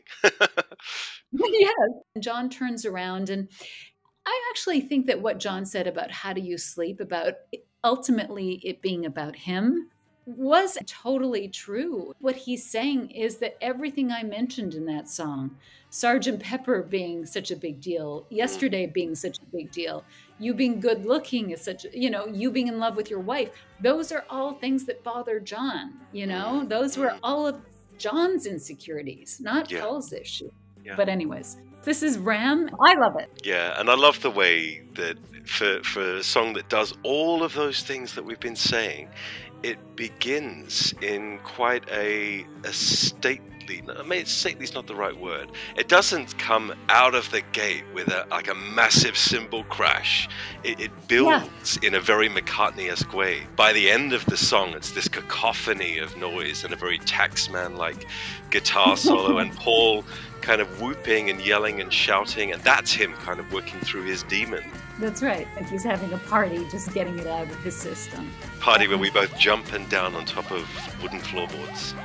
Yes. John turns around and I actually think that what John said about how do you sleep, about ultimately it being about him, was totally true. What he's saying is that everything I mentioned in that song, Sergeant Pepper being such a big deal, Yesterday being such a big deal, you being good looking is such, you know, you being in love with your wife, those are all things that bother John, you know, those were all of John's insecurities, not yeah. Paul's issue. Yeah. But anyways, this is Ram. I love it. Yeah, and I love the way that for, for a song that does all of those things that we've been saying, it begins in quite a, a stately, I mean, stately is not the right word. It doesn't come out of the gate with a, like a massive cymbal crash. It, it builds yeah. in a very McCartney-esque way. By the end of the song, it's this cacophony of noise and a very Taxman-like guitar solo and Paul kind of whooping and yelling and shouting, and that's him kind of working through his demon. That's right. And he's having a party, just getting it out of his system. Party where we both jump and down on top of wooden floorboards.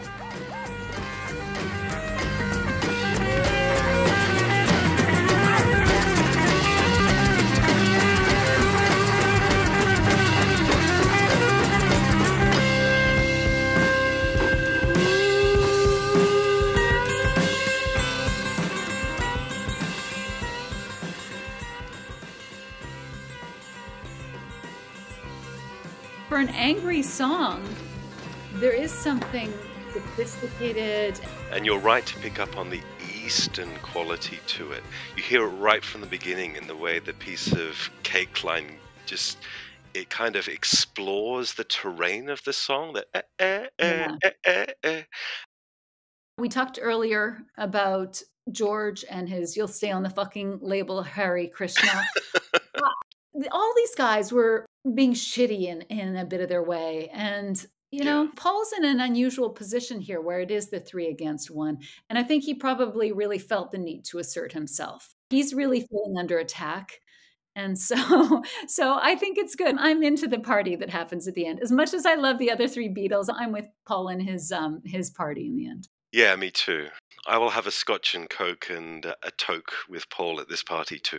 For an angry song, there is something sophisticated. And you're right to pick up on the Eastern quality to it. You hear it right from the beginning in the way the piece of cake line just, it kind of explores the terrain of the song. That eh, eh, eh, Yeah. eh, eh, eh. We talked earlier about George and his "You'll Stay on the Fucking Label, Hare Krishna." All these guys were being shitty in, in a bit of their way. And, you know, yeah. Paul's in an unusual position here where it is the three against one. And I think he probably really felt the need to assert himself. He's really feeling under attack. And so, so I think it's good. I'm into the party that happens at the end. As much as I love the other three Beatles, I'm with Paul and his, um, his party in the end. Yeah, me too. I will have a scotch and coke and a toke with Paul at this party too.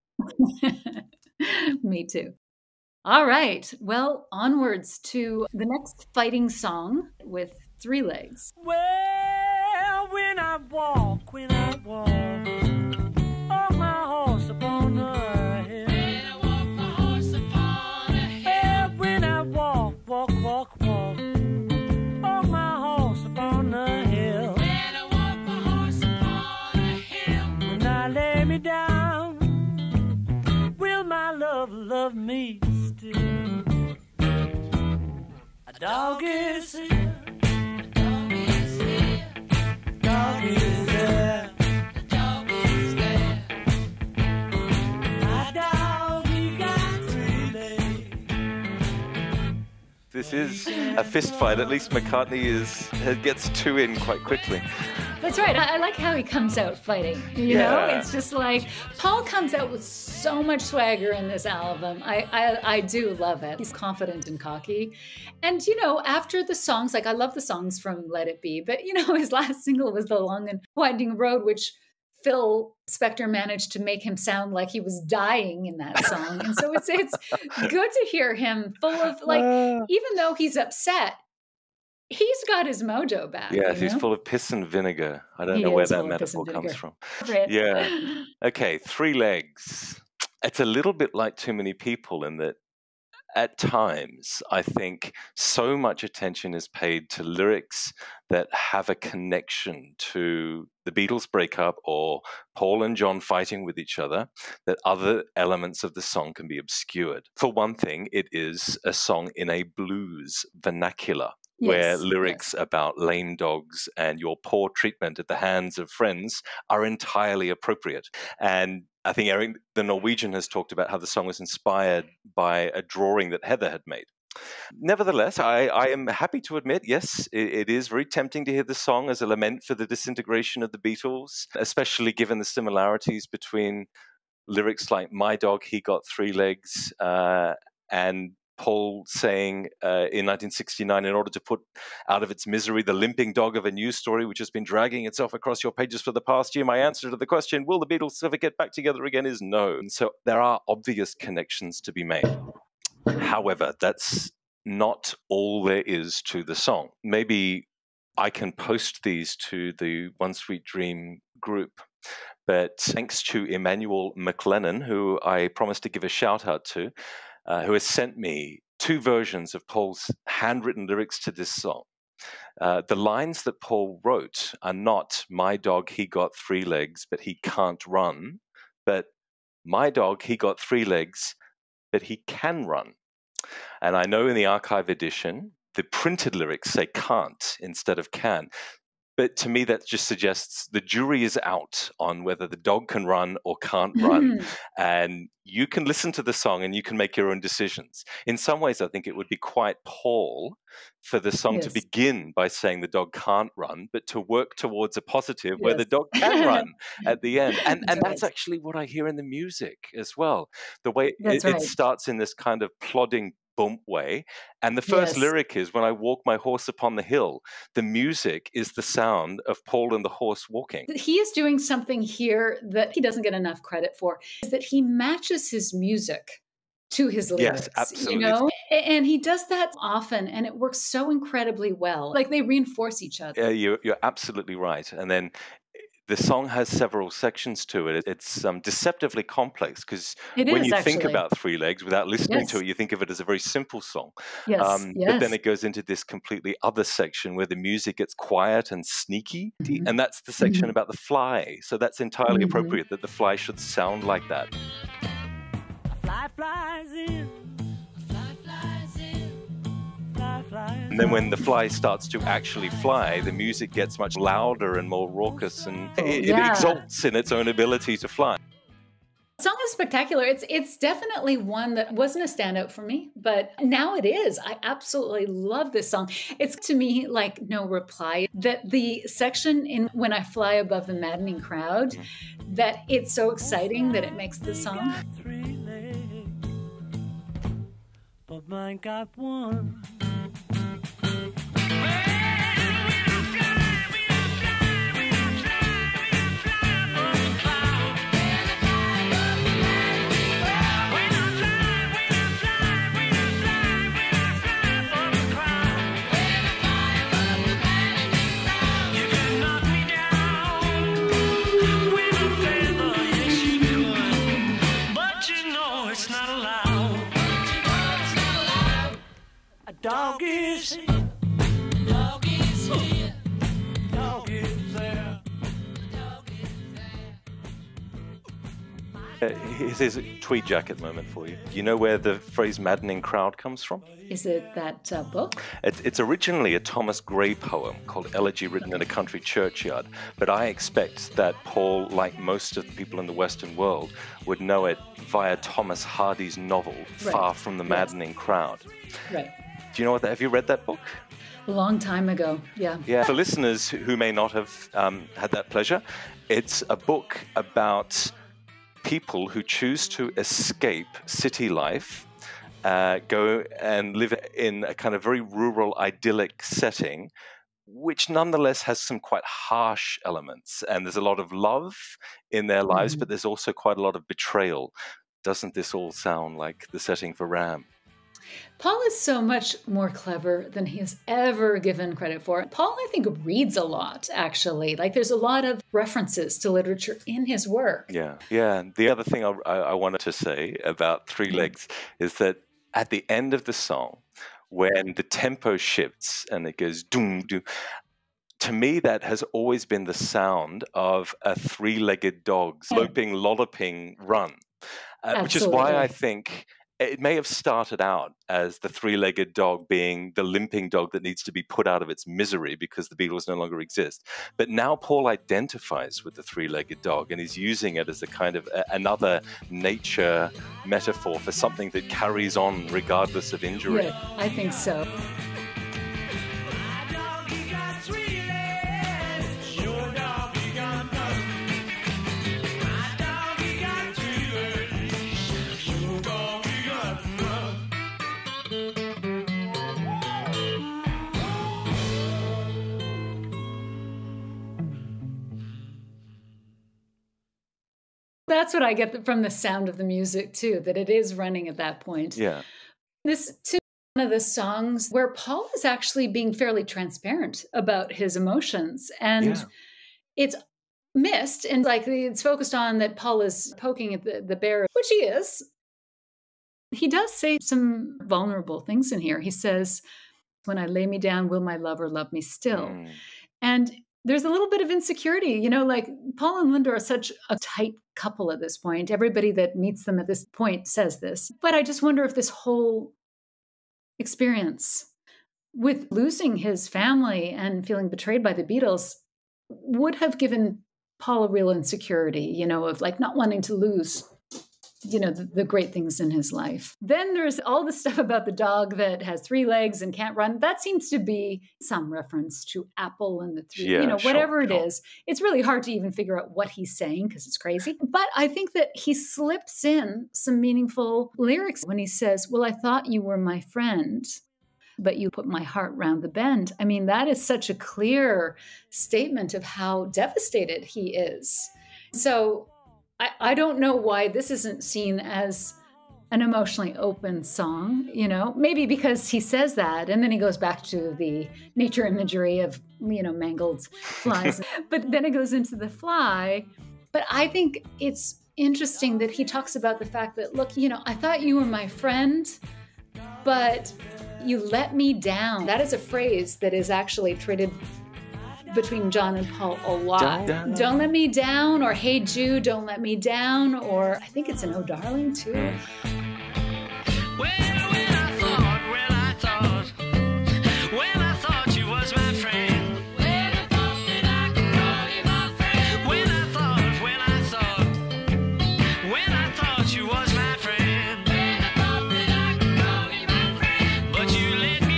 Me too. All right. Well, onwards to the next fighting song with three legs. Well, when I walk, when I walk, on my horse upon the hill. When I walk my horse upon a hill. When I walk, walk, walk, walk, on my horse upon the hill. When I walk my horse upon a hill. When I lay me down, will my love love me still? A dog is here, a dog is here, a dog is there, a dog is there. My dog, he got three legs. This is a fist fight. At least McCartney is gets two in quite quickly. That's right. I, I like how he comes out fighting. You Yeah. know, it's just like Paul comes out with so much swagger in this album. I, I I do love it. He's confident and cocky. And, you know, after the songs, like I love the songs from Let It Be, but, you know, his last single was The Long and Winding Road, which Phil Spector managed to make him sound like he was dying in that song. And so it's it's good to hear him full of, like, even though he's upset, He's got his mojo back. Yes, you he's know? full of piss and vinegar. I don't He know where is that full of piss metaphor and comes vinegar. from. Right. Yeah. Okay, three legs. It's a little bit like Too Many People in that at times, I think so much attention is paid to lyrics that have a connection to the Beatles breakup or Paul and John fighting with each other, that other elements of the song can be obscured. For one thing, it is a song in a blues vernacular, where Yes, lyrics yes. about lame dogs and your poor treatment at the hands of friends are entirely appropriate. And I think Eric, the Norwegian, has talked about how the song was inspired by a drawing that Heather had made. Nevertheless, I, I am happy to admit, yes, it, it is very tempting to hear the song as a lament for the disintegration of the Beatles, especially given the similarities between lyrics like "My dog, he got three legs," uh, and Paul saying uh, in nineteen sixty-nine, in order to put out of its misery the limping dog of a news story which has been dragging itself across your pages for the past year, my answer to the question, will the Beatles ever get back together again, is no. And so there are obvious connections to be made. However, that's not all there is to the song. Maybe I can post these to the One Sweet Dream group. But thanks to Emmanuel McLennan, who I promised to give a shout out to, uh, who has sent me two versions of Paul's handwritten lyrics to this song. Uh, the lines that Paul wrote are not, my dog, he got three legs, but he can't run, but my dog, he got three legs, but he can run. And I know in the archive edition, the printed lyrics say can't instead of can. But to me, that just suggests the jury is out on whether the dog can run or can't run. And you can listen to the song and you can make your own decisions. In some ways, I think it would be quite Paul for the song Yes. to begin by saying the dog can't run, but to work towards a positive where Yes. the dog can run at the end. And, and That's that's right. actually what I hear in the music as well. The way That's it, right. it starts in this kind of plodding bump way. And the first Yes. lyric is, when I walk my horse upon the hill. The music is the sound of Paul and the horse walking. He is doing something here that he doesn't get enough credit for, is that he matches his music to his lyrics. Yes, absolutely. You know? And he does that often, and it works so incredibly well. Like they reinforce each other. Yeah, you're, you're absolutely right. And then the song has several sections to it. It's um, deceptively complex because It when is, you actually. think about Three Legs, without listening Yes. to it, you think of it as a very simple song. Yes, Um, yes. But then it goes into this completely other section where the music gets quiet and sneaky. Mhm. And that's the section Mhm. about the fly. So that's entirely Mhm. appropriate that the fly should sound like that. Fly flies in, fly flies in, fly flies. And then when the fly starts to actually fly, the music gets much louder and more raucous, and it, Yeah. it exalts in its own ability to fly. The song is spectacular. It's it's definitely one that wasn't a standout for me, but now it is. I absolutely love this song. It's to me like No Reply. That the section in When I Fly Above the Maddening Crowd, that it's so exciting that it makes the song. Three legs, but mine got one. Dog is here. Dog is here. Dog is there. Dog is Uh, here's here's a tweed jacket moment for you. Do you know where the phrase maddening crowd comes from? Is it that uh, book? It, it's originally a Thomas Gray poem called Elegy Written in a Country Churchyard, but I expect that Paul, like most of the people in the Western world, would know it via Thomas Hardy's novel, Right. Far from the Yes. Maddening Crowd. Right. Do you know what that, have you read that book? A long time ago. Yeah. Yeah. For listeners who may not have um, had that pleasure, it's a book about people who choose to escape city life, uh, go and live in a kind of very rural, idyllic setting, which nonetheless has some quite harsh elements. And there's a lot of love in their lives, Mhm. but there's also quite a lot of betrayal. Doesn't this all sound like the setting for Ram? Paul is so much more clever than he has ever given credit for. Paul, I think, reads a lot, actually. Like, there's a lot of references to literature in his work. Yeah, yeah. The other thing I, I, I wanted to say about Three Legs is that at the end of the song, when the tempo shifts and it goes doom, doom, to me, that has always been the sound of a three-legged dog sloping, lolloping run, uh, which is why I think it may have started out as the three-legged dog being the limping dog that needs to be put out of its misery because the Beatles no longer exist. But now Paul identifies with the three-legged dog and is using it as a kind of a, another nature metaphor for something that carries on regardless of injury. Yeah, I think so. That's what I get from the sound of the music, too, that it is running at that point. Yeah. This, too, one of the songs where Paul is actually being fairly transparent about his emotions. And yeah. it's missed, and like it's focused on that Paul is poking at the, the bear, which he is. He does say some vulnerable things in here. He says, when I lay me down, will my lover love me still? Mm. And there's a little bit of insecurity, you know, like Paul and Linda are such a tight couple at this point. Everybody that meets them at this point says this. But I just wonder if this whole experience with losing his family and feeling betrayed by the Beatles would have given Paul a real insecurity, you know, of like not wanting to lose, you know, the, the great things in his life. Then there's all the stuff about the dog that has three legs and can't run. That seems to be some reference to Apple and the three, yeah, you know, whatever sure, it sure. is. It's really hard to even figure out what he's saying because it's crazy. But I think that he slips in some meaningful lyrics when he says, well, I thought you were my friend, but you put my heart round the bend. I mean, that is such a clear statement of how devastated he is. So I, I don't know why this isn't seen as an emotionally open song, you know, maybe because he says that and then he goes back to the nature imagery of, you know, mangled flies, but then it goes into the fly. But I think it's interesting that he talks about the fact that, look, you know, I thought you were my friend, but you let me down. That is a phrase that is actually traded between John and Paul a lot. Don't, don't. don't let me down, or hey Jude, don't let me down, or I think it's an oh darling too. Mm. Well, when I thought, when I thought, when I thought you was my friend. When I thought that I could call you my friend. When I thought, when I thought, when I thought you was my friend. When I thought that I could call you my friend. But you let me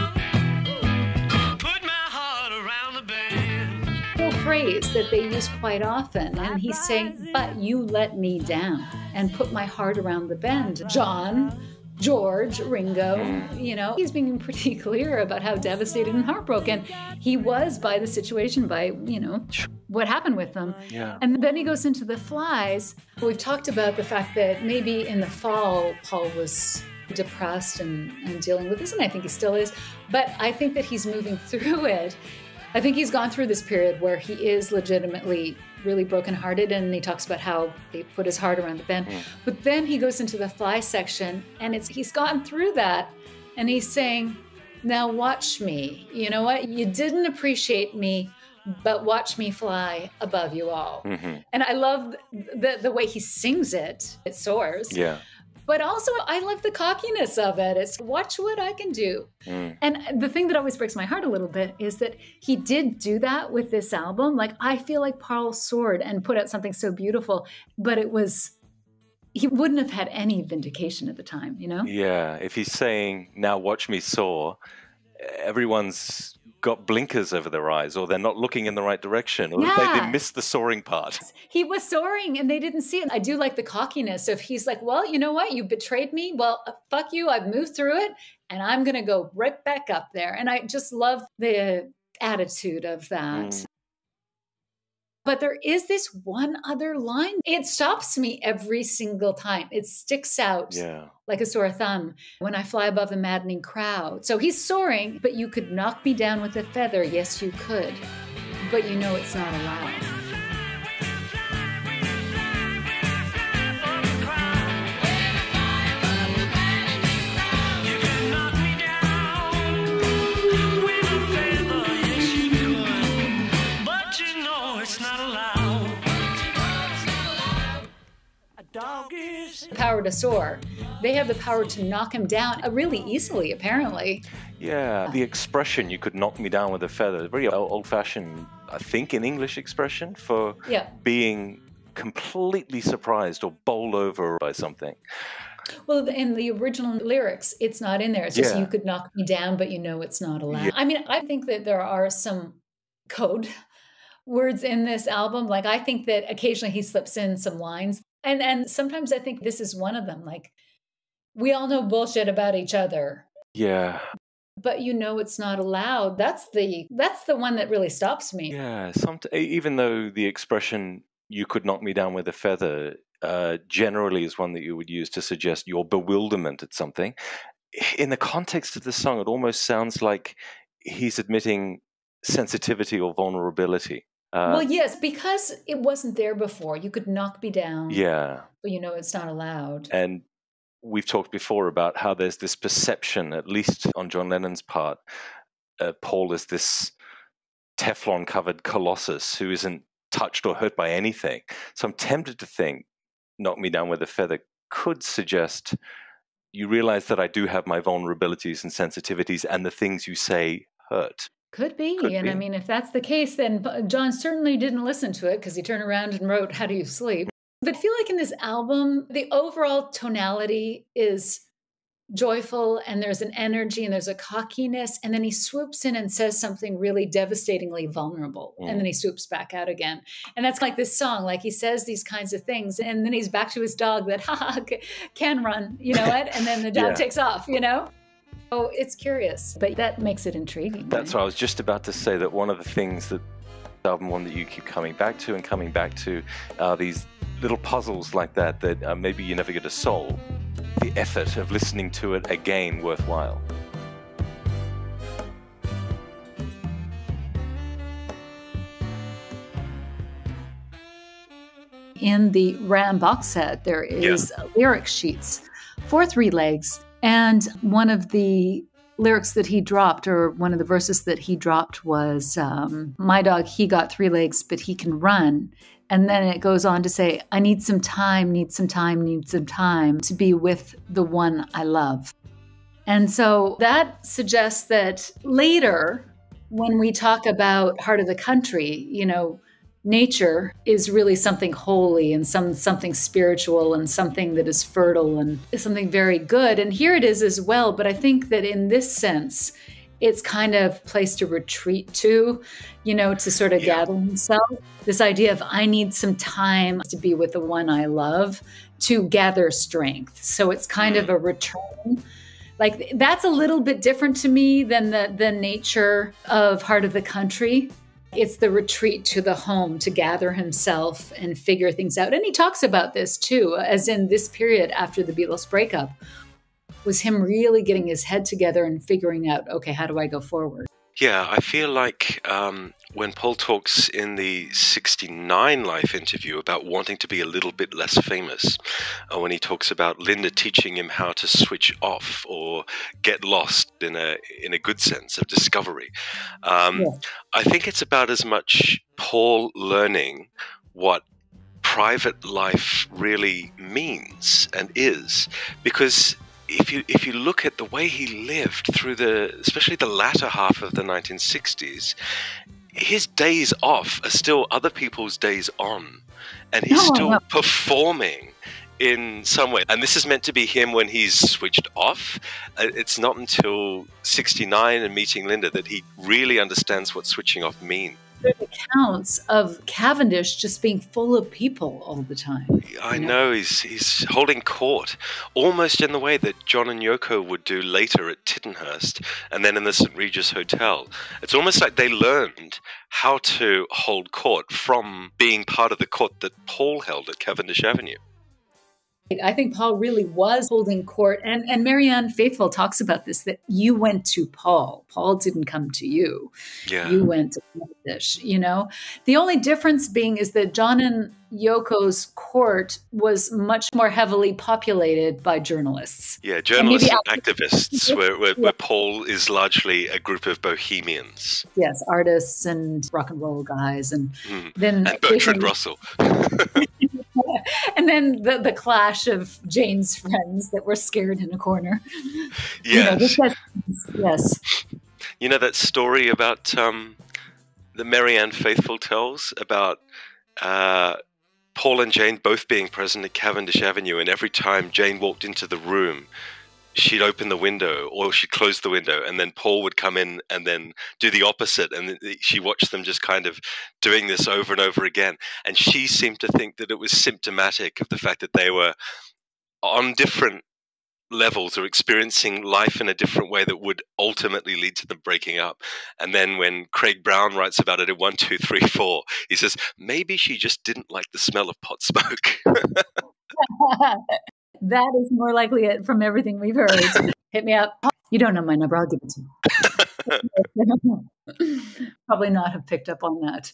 down, put my heart around the bend. Phrase that they use quite often, and he's saying, but you let me down and put my heart around the bend. John, George, Ringo, you know, he's being pretty clear about how devastated and heartbroken he was by the situation, by, you know, what happened with them. Yeah. And then he goes into the flies. We've talked about the fact that maybe in the fall, Paul was depressed and, and dealing with this, and I think he still is, but I think that he's moving through it. I think he's gone through this period where he is legitimately really brokenhearted, and he talks about how they put his heart around the bend. Mm. But then he goes into the fly section, and it's he's gotten through that, and he's saying, now watch me. You know what? You didn't appreciate me, but watch me fly above you all. Mm-hmm. And I love the, the way he sings it. It soars. Yeah. But also, I love the cockiness of it. It's watch what I can do. Mm. And the thing that always breaks my heart a little bit is that he did do that with this album. Like, I feel like Paul soared and put out something so beautiful, but it was, he wouldn't have had any vindication at the time, you know? Yeah. If he's saying, now watch me soar, everyone's got blinkers over their eyes, or they're not looking in the right direction, or yeah. they, they missed the soaring part. He was soaring and they didn't see it. I do like the cockiness of he's like, well, you know what? You betrayed me. Well, fuck you. I've moved through it and I'm going to go right back up there. And I just love the attitude of that. Mm. But there is this one other line. It stops me every single time. It sticks out Yeah. like a sore thumb when I fly above the maddening crowd. So he's soaring, but you could knock me down with a feather. Yes, you could. But you know it's not allowed. Power to soar. They have the power to knock him down uh, really easily, apparently. Yeah, the expression, you could knock me down with a feather, very old-fashioned, I think, an English expression for yeah. being completely surprised or bowled over by something. Well, in the original lyrics, it's not in there. It's just, yeah. you could knock me down, but you know it's not allowed. Yeah. I mean, I think that there are some code words in this album. Like, I think that occasionally he slips in some lines. And and sometimes I think this is one of them. Like, we all know bullshit about each other. Yeah. But you know it's not allowed. That's the that's the one that really stops me. Yeah. Some, even though the expression, you could knock me down with a feather, uh, generally is one that you would use to suggest your bewilderment at something. In the context of the song, it almost sounds like he's admitting sensitivity or vulnerability. Uh, well, yes, because it wasn't there before. You could knock me down. Yeah. But you know it's not allowed. And we've talked before about how there's this perception, at least on John Lennon's part, uh, Paul is this Teflon-covered colossus who isn't touched or hurt by anything. So I'm tempted to think, knock me down with a feather could suggest you realize that I do have my vulnerabilities and sensitivities, and the things you say hurt. Could be. Could and be. I mean, if that's the case, then John certainly didn't listen to it because he turned around and wrote, How Do You Sleep? But I feel like in this album, the overall tonality is joyful and there's an energy and there's a cockiness. And then he swoops in and says something really devastatingly vulnerable. Mm. And then he swoops back out again. And that's like this song, like he says these kinds of things. And then he's back to his dog that haha, can run, you know what? And then the dog yeah. takes off, you know? Oh, it's curious, but that makes it intriguing. That's right? what I was just about to say, that one of the things that the album one that you keep coming back to and coming back to are these little puzzles like that that uh, maybe you never get to solve. The effort of listening to it again worthwhile. In the Ram box set, there is yeah. lyric sheets for Three Legs. And one of the lyrics that he dropped, or one of the verses that he dropped was, um, my dog, he got three legs, but he can run. And then it goes on to say, I need some time, need some time, need some time to be with the one I love. And so that suggests that later, when we talk about Heart of the Country, you know, nature is really something holy and some something spiritual and something that is fertile and something very good. And here it is as well. But I think that in this sense, it's kind of place to retreat to, you know, to sort of yeah. gather himself. This idea of I need some time to be with the one I love to gather strength. So it's kind of a return. Like that's a little bit different to me than the, the nature of Heart of the Country. It's the retreat to the home to gather himself and figure things out. And he talks about this too, as in this period after the Beatles breakup was him really getting his head together and figuring out, okay, how do I go forward? Yeah, I feel like um, when Paul talks in the sixty-nine Life interview about wanting to be a little bit less famous, uh, when he talks about Linda teaching him how to switch off or get lost in a in a good sense of discovery, um, yeah. I think it's about as much Paul learning what private life really means and is, because If you if you look at the way he lived through the, especially the latter half of the nineteen sixties, his days off are still other people's days on, and he's oh, still no. performing in some way. And this is meant to be him when he's switched off. It's not until sixty-nine and meeting Linda that he really understands what switching off means. accounts of Cavendish just being full of people all the time. I you know, he's he's holding court, almost in the way that John and Yoko would do later at Tittenhurst and then in the Saint Regis Hotel. It's almost like they learned how to hold court from being part of the court that Paul held at Cavendish Avenue. I think Paul really was holding court. And, and Marianne Faithfull talks about this, that you went to Paul. Paul didn't come to you. Yeah. You went to Cavendish, you know. The only difference being is that John and Yoko's court was much more heavily populated by journalists. Yeah, journalists and, and activists, where, where, where Paul is largely a group of bohemians. Yes, artists and rock and roll guys. And mm. then and Bertrand Russell. And then the, the clash of Jane's friends that were scared in a corner. Yes. You know, yes. You know that story about um, the Marianne Faithfull tells about uh, Paul and Jane both being present at Cavendish Avenue, and every time Jane walked into the room, she'd open the window or she'd close the window, and then Paul would come in and then do the opposite, and she watched them just kind of doing this over and over again. And she seemed to think that it was symptomatic of the fact that they were on different levels or experiencing life in a different way that would ultimately lead to them breaking up. And then when Craig Brown writes about it in one, two, three, four, he says, maybe she just didn't like the smell of pot smoke. That is more likely it from everything we've heard. Hit me up. You don't know my number. I'll give it to you. Probably not have picked up on that.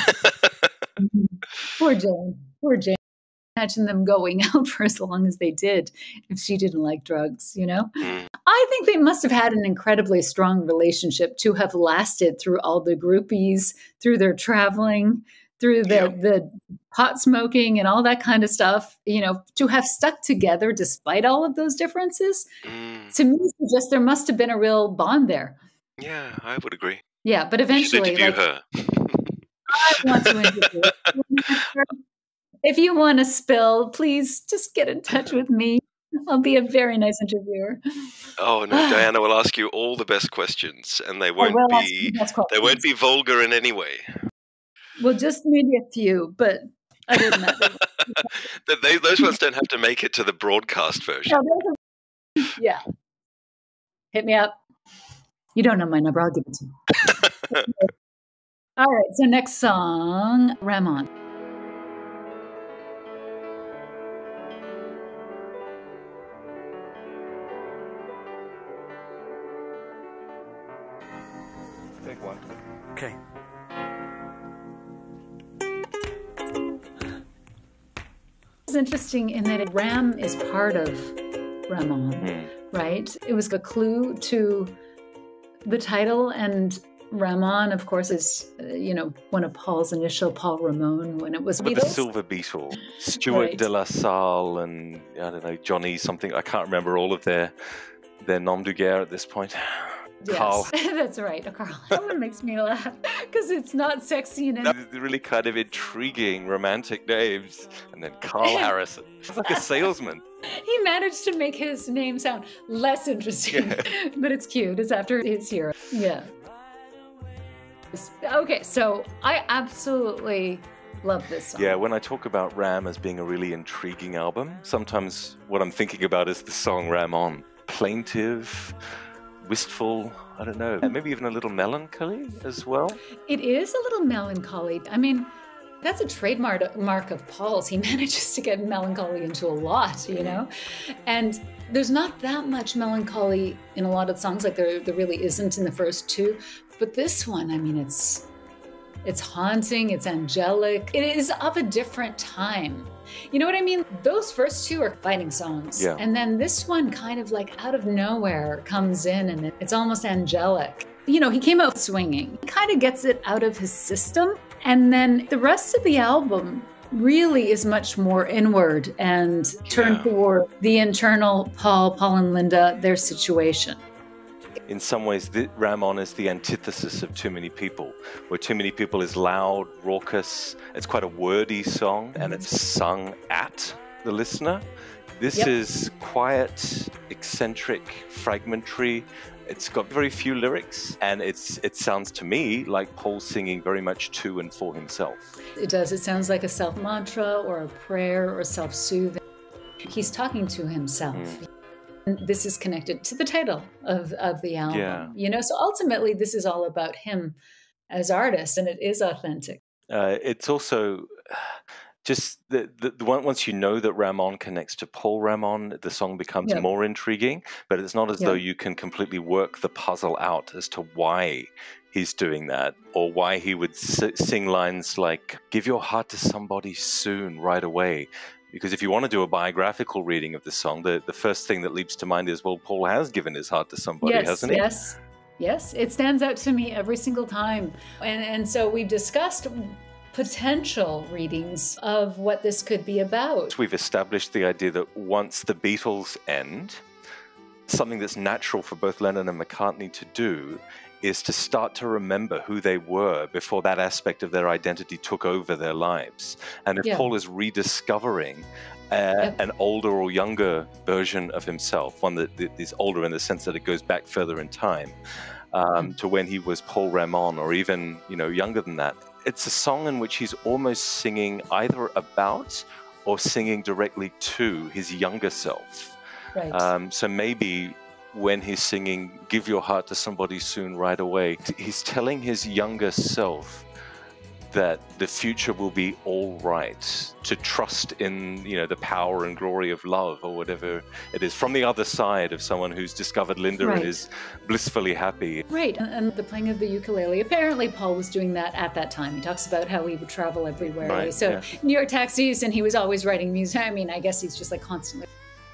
Poor Jane. Poor Jane. Imagine them going out for as long as they did if she didn't like drugs, you know? Mm. I think they must have had an incredibly strong relationship to have lasted through all the groupies, through their traveling, through the, yeah. the pot smoking and all that kind of stuff, you know, to have stuck together despite all of those differences. Mm. To me, just there must have been a real bond there. Yeah, I would agree. Yeah, but eventually, you should interview like, her. I want to interview her. If you want to spill, please just get in touch with me. I'll be a very nice interviewer. Oh no, Diana will ask you all the best questions, and they won't be they won't be vulgar in any way. Well, just maybe a few, but other than that, they, those ones don't have to make it to the broadcast version. No, yeah, hit me up. You don't know my number. I'll give it to you. All right. So next song, Ramon. One. Okay. It's interesting in that Ram is part of Ramon, mm. right? It was a clue to the title, and Ramon, of course, is uh, you know one of Paul's initial Paul Ramon when it was With the Silver Beetle, Stuart right. de la Salle, and I don't know Johnny something. I can't remember all of their their nom de guerre at this point. Yes, Carl. That's right. Carl. That one makes me laugh because it's not sexy and any- really kind of intriguing romantic names. And then Carl Harrison. He's like a salesman. He managed to make his name sound less interesting, yeah. But it's cute. It's after his hero. Yeah. Okay, so I absolutely love this song. Yeah, when I talk about Ram as being a really intriguing album, sometimes what I'm thinking about is the song Ram On. Plaintive, wistful, I don't know, maybe even a little melancholy as well. It is a little melancholy. I mean, that's a trademark mark of Paul's. He manages to get melancholy into a lot, you know? And there's not that much melancholy in a lot of songs, like there, there really isn't in the first two. But this one, I mean, it's it's haunting, it's angelic. It is of a different time. You know what I mean? Those first two are fighting songs. Yeah. And then this one kind of like out of nowhere comes in and it's almost angelic. You know, he came out swinging. He kind of gets it out of his system. And then the rest of the album really is much more inward and turned yeah. toward the internal Paul, Paul and Linda, their situation. In some ways, the, Ram On is the antithesis of Too Many People, where Too Many People is loud, raucous, it's quite a wordy song, and it's sung at the listener. This yep. is quiet, eccentric, fragmentary. It's got very few lyrics, and it's it sounds to me like Paul singing very much to and for himself. It does. It sounds like a self-mantra or a prayer or self-soothing. He's talking to himself. Mm. And this is connected to the title of, of the album. Yeah. You know, so ultimately this is all about him as artist, and it is authentic. Uh, it's also just the, the, the one, once you know that Ramon connects to Paul Ramon, the song becomes Yeah. more intriguing, but it's not as Yeah. though you can completely work the puzzle out as to why he's doing that, or why he would s- sing lines like, give your heart to somebody soon, right away. Because if you want to do a biographical reading of the song, the, the first thing that leaps to mind is, well, Paul has given his heart to somebody, Yes, hasn't he? yes, yes. It stands out to me every single time. And, and so we've discussed potential readings of what this could be about. We've established the idea that once the Beatles end, something that's natural for both Lennon and McCartney to do is to start to remember who they were before that aspect of their identity took over their lives. And if Yeah. Paul is rediscovering uh, Yep. an older or younger version of himself, one that, that is older in the sense that it goes back further in time, um, Mm. to when he was Paul Ramon, or even, you know, younger than that, it's a song in which he's almost singing either about or singing directly to his younger self. Right. Um, so maybe when he's singing, give your heart to somebody soon, right away, he's telling his younger self that the future will be all right, to trust in, you know, the power and glory of love, or whatever it is, from the other side of someone who's discovered Linda Right. and is blissfully happy. Right, and, and the playing of the ukulele. Apparently, Paul was doing that at that time. He talks about how he would travel everywhere. Right, So yeah. New York taxis, and he was always writing music. I mean, I guess he's just like constantly.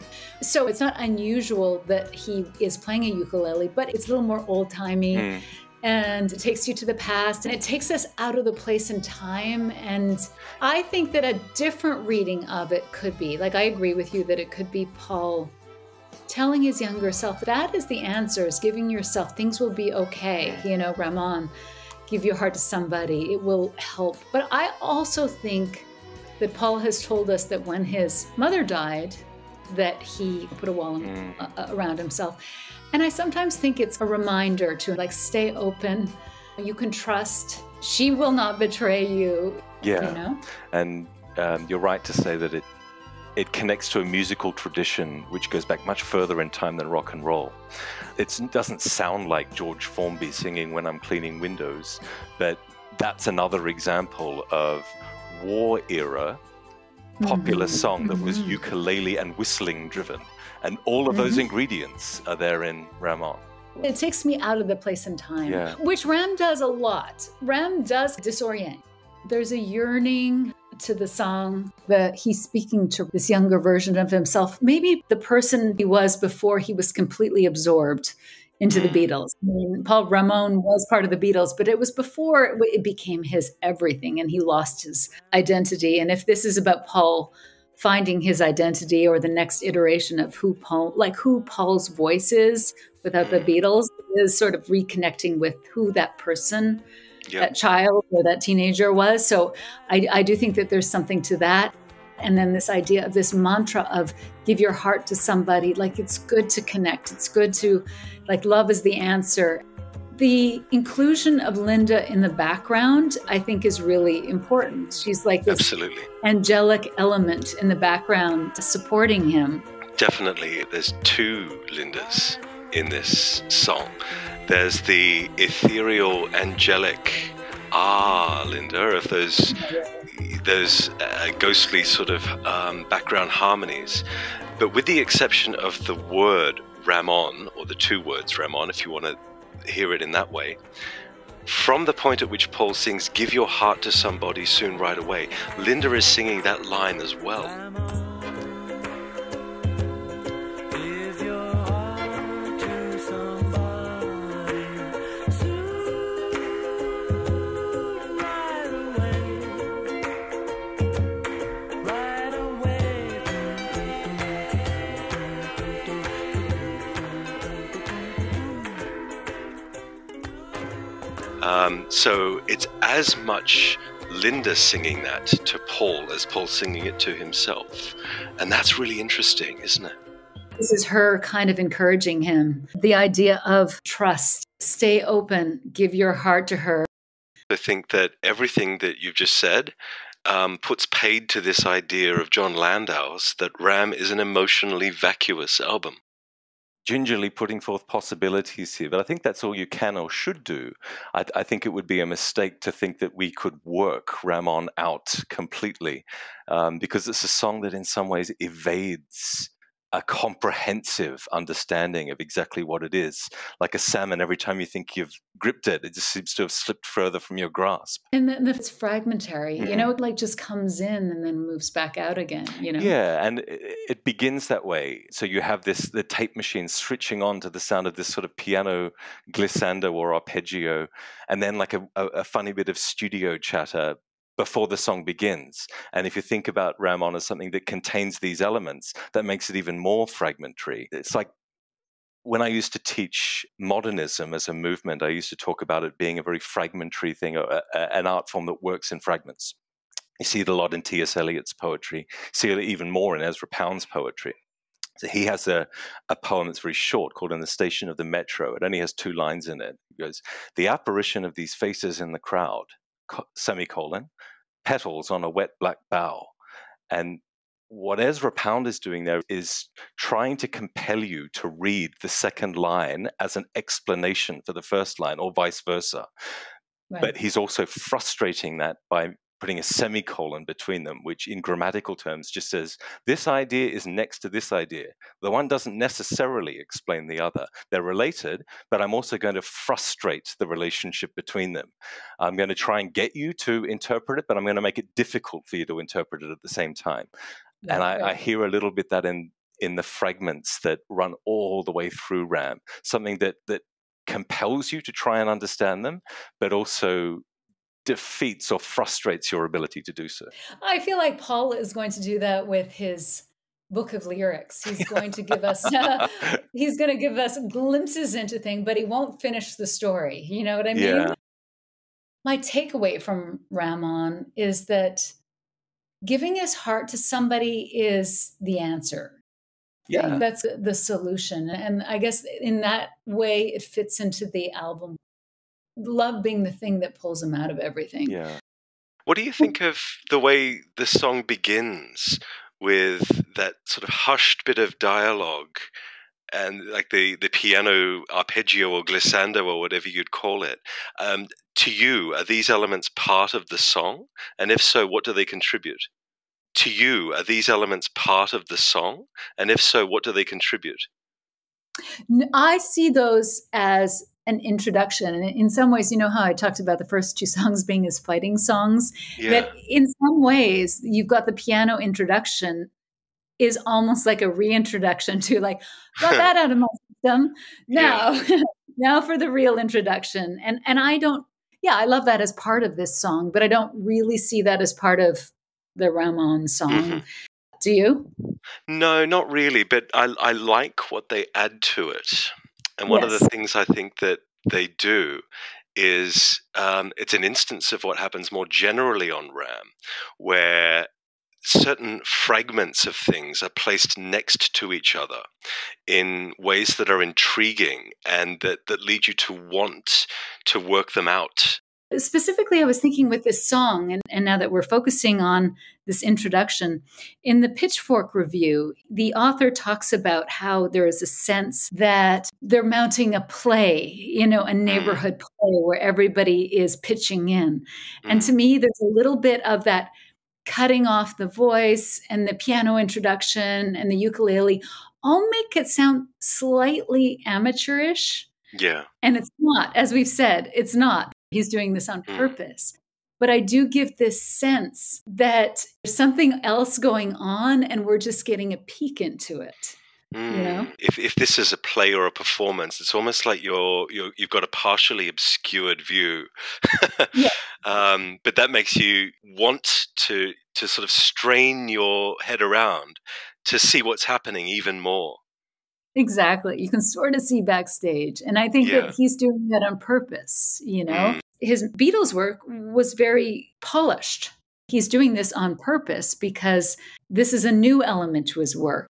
So it's not unusual that he is playing a ukulele, but it's a little more old-timey. Mm. And it takes you to the past, and it takes us out of the place and time. And I think that a different reading of it could be, like, I agree with you that it could be Paul telling his younger self, that is the answer, is giving yourself, things will be okay. You know, Ramon, give your heart to somebody, it will help. But I also think that Paul has told us that when his mother died, that he put a wall Mm. uh, around himself. And I sometimes think it's a reminder to, like, stay open. You can trust. She will not betray you. Yeah. You know? And um, you're right to say that it it connects to a musical tradition which goes back much further in time than rock and roll. It doesn't sound like George Formby singing When I'm Cleaning Windows, but that's another example of war era popular Mhm, song that was mhm. ukulele and whistling driven. And all of those Mhm. ingredients are there in Ramon. It takes me out of the place and time, Yeah. which Ram does a lot. Ram does disorient. There's a yearning to the song that he's speaking to this younger version of himself, maybe the person he was before he was completely absorbed into the Beatles. I mean, Paul Ramon was part of the Beatles, but it was before it became his everything and he lost his identity. And if this is about Paul finding his identity, or the next iteration of who Paul, like who Paul's voice is without the Beatles, is sort of reconnecting with who that person, Yep. that child or that teenager was. So I, I do think that there's something to that. And then this idea of this mantra of give your heart to somebody, like it's good to connect. It's good to, like, love is the answer. The inclusion of Linda in the background, I think, is really important. She's like this Absolutely. angelic element in the background supporting him. Definitely, there's two Lindas in this song. There's the ethereal, angelic ah Linda of those those uh, ghostly sort of um, background harmonies. But with the exception of the word Ramon, or the two words Ramon, if you want to hear it in that way, from the point at which Paul sings, give your heart to somebody soon, right away, Linda is singing that line as well. Give your heart to somebody soon, right away, right away. Um, so it's as much Linda singing that to Paul as Paul singing it to himself. And that's really interesting, isn't it? this is her kind of encouraging him. The idea of trust, stay open, give your heart to her. I think that everything that you've just said um, puts paid to this idea of John Landau's that Ram is an emotionally vacuous album. Gingerly putting forth possibilities here, but I think that's all you can or should do. I, I think it would be a mistake to think that we could work Ramon out completely, um, because it's a song that in some ways evades a comprehensive understanding of exactly what it is. Like a salmon, every time you think you've gripped it, it just seems to have slipped further from your grasp. And then it's fragmentary, Mm. you know, it like just comes in and then moves back out again, you know? Yeah, and it, it begins that way. So you have this, the tape machine switching on to the sound of this sort of piano glissando or arpeggio, and then like a, a, a funny bit of studio chatter before the song begins. And if you think about Ramon as something that contains these elements, that makes it even more fragmentary. It's like when I used to teach modernism as a movement, I used to talk about it being a very fragmentary thing, a, a, an art form that works in fragments. You see it a lot in T S Eliot's poetry, see it even more in Ezra Pound's poetry. So he has a, a poem that's very short called In the Station of the Metro. It only has two lines in it. It goes, "The apparition of these faces in the crowd, semicolon, petals on a wet black bough." And what Ezra Pound is doing there is trying to compel you to read the second line as an explanation for the first line, or vice versa. Right. But he's also frustrating that by putting a semicolon between them, which in grammatical terms just says, this idea is next to this idea. The one doesn't necessarily explain the other. They're related, but I'm also going to frustrate the relationship between them. I'm going to try and get you to interpret it, but I'm going to make it difficult for you to interpret it at the same time. Right, and I, right. I hear a little bit that in, in the fragments that run all the way through Ram, something that, that compels you to try and understand them, but also defeats or frustrates your ability to do so. I feel like Paul is going to do that with his book of lyrics. He's going to give us uh, he's going to give us glimpses into things, but he won't finish the story. You know what I mean? Yeah. My takeaway from Ramon is that giving his heart to somebody is the answer. Yeah. That's the solution. And I guess in that way, it fits into the album. Love being the thing that pulls him out of everything. Yeah. What do you think of the way the song begins with that sort of hushed bit of dialogue and like the, the piano arpeggio or glissando or whatever you'd call it? Um, to you, are these elements part of the song? And if so, what do they contribute? To you, are these elements part of the song? And if so, what do they contribute? I see those as an introduction. And in some ways, you know how I talked about the first two songs being his fighting songs? Yeah. That in some ways, you've got the piano introduction is almost like a reintroduction to like, got that out of my system. Now, yeah. Now for the real introduction. And and I don't, yeah, I love that as part of this song, but I don't really see that as part of the Ramon song. Mm-hmm. Do you? No, not really, but I, I like what they add to it. And one yes. of the things I think that they do is um, it's an instance of what happens more generally on Ram, where certain fragments of things are placed next to each other in ways that are intriguing and that, that lead you to want to work them out. Specifically, I was thinking with this song, and, and now that we're focusing on this introduction, in the Pitchfork review, the author talks about how there is a sense that they're mounting a play, you know, a neighborhood mm. play where everybody is pitching in. Mm. And to me, there's a little bit of that cutting off the voice and the piano introduction and the ukulele all make it sound slightly amateurish. Yeah. And it's not, as we've said, it's not. He's doing this on purpose. Mm. But I do give this sense that there's something else going on and we're just getting a peek into it. Mm. You know? If if this is a play or a performance, it's almost like you're, you're you've got a partially obscured view. Yeah. um, but that makes you want to to sort of strain your head around to see what's happening even more. Exactly. You can sort of see backstage. And I think yeah. that he's doing that on purpose, you know? Mm. His Beatles work was very polished. He's doing this on purpose because this is a new element to his work.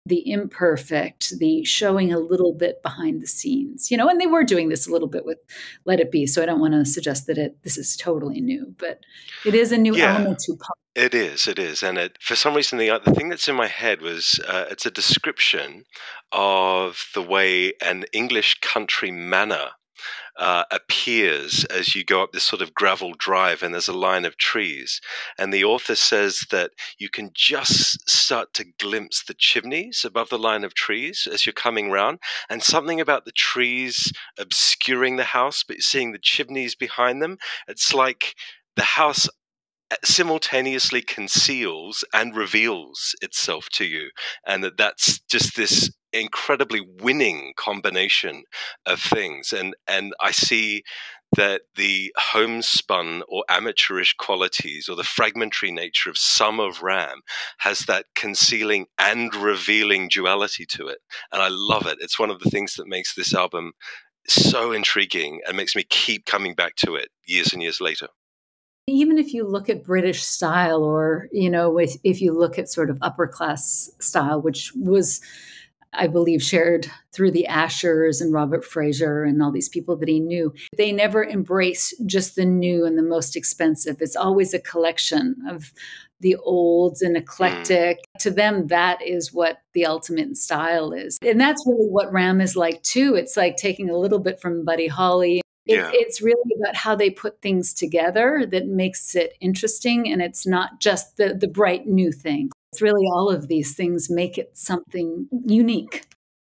the imperfect, the showing a little bit behind the scenes, you know, and they were doing this a little bit with Let It Be. So I don't want to suggest that it this is totally new, but it is a new Yeah. element to pop. It is, it is. And it, for some reason, the, the thing that's in my head was uh, it's a description of the way an English country manor uh, appears as you go up this sort of gravel drive and there's a line of trees. And the author says that you can just start to glimpse the chimneys above the line of trees as you're coming round. And something about the trees obscuring the house, but seeing the chimneys behind them, it's like the house simultaneously conceals and reveals itself to you, and that that's just this incredibly winning combination of things. And and I see that the homespun or amateurish qualities or the fragmentary nature of some of Ram has that concealing and revealing duality to it, and I love it. It's one of the things that makes this album so intriguing and makes me keep coming back to it years and years later. Even if you look at British style, or, you know, if, if you look at sort of upper class style, which was, I believe, shared through the Ashers and Robert Fraser and all these people that he knew, they never embrace just the new and the most expensive. It's always a collection of the olds and eclectic. Mm. To them, that is what the ultimate style is. And that's really what Ram is like too. It's like taking a little bit from Buddy Holly. It's, Yeah. it's really about how they put things together that makes it interesting. And it's not just the, the bright new thing. It's really all of these things make it something unique.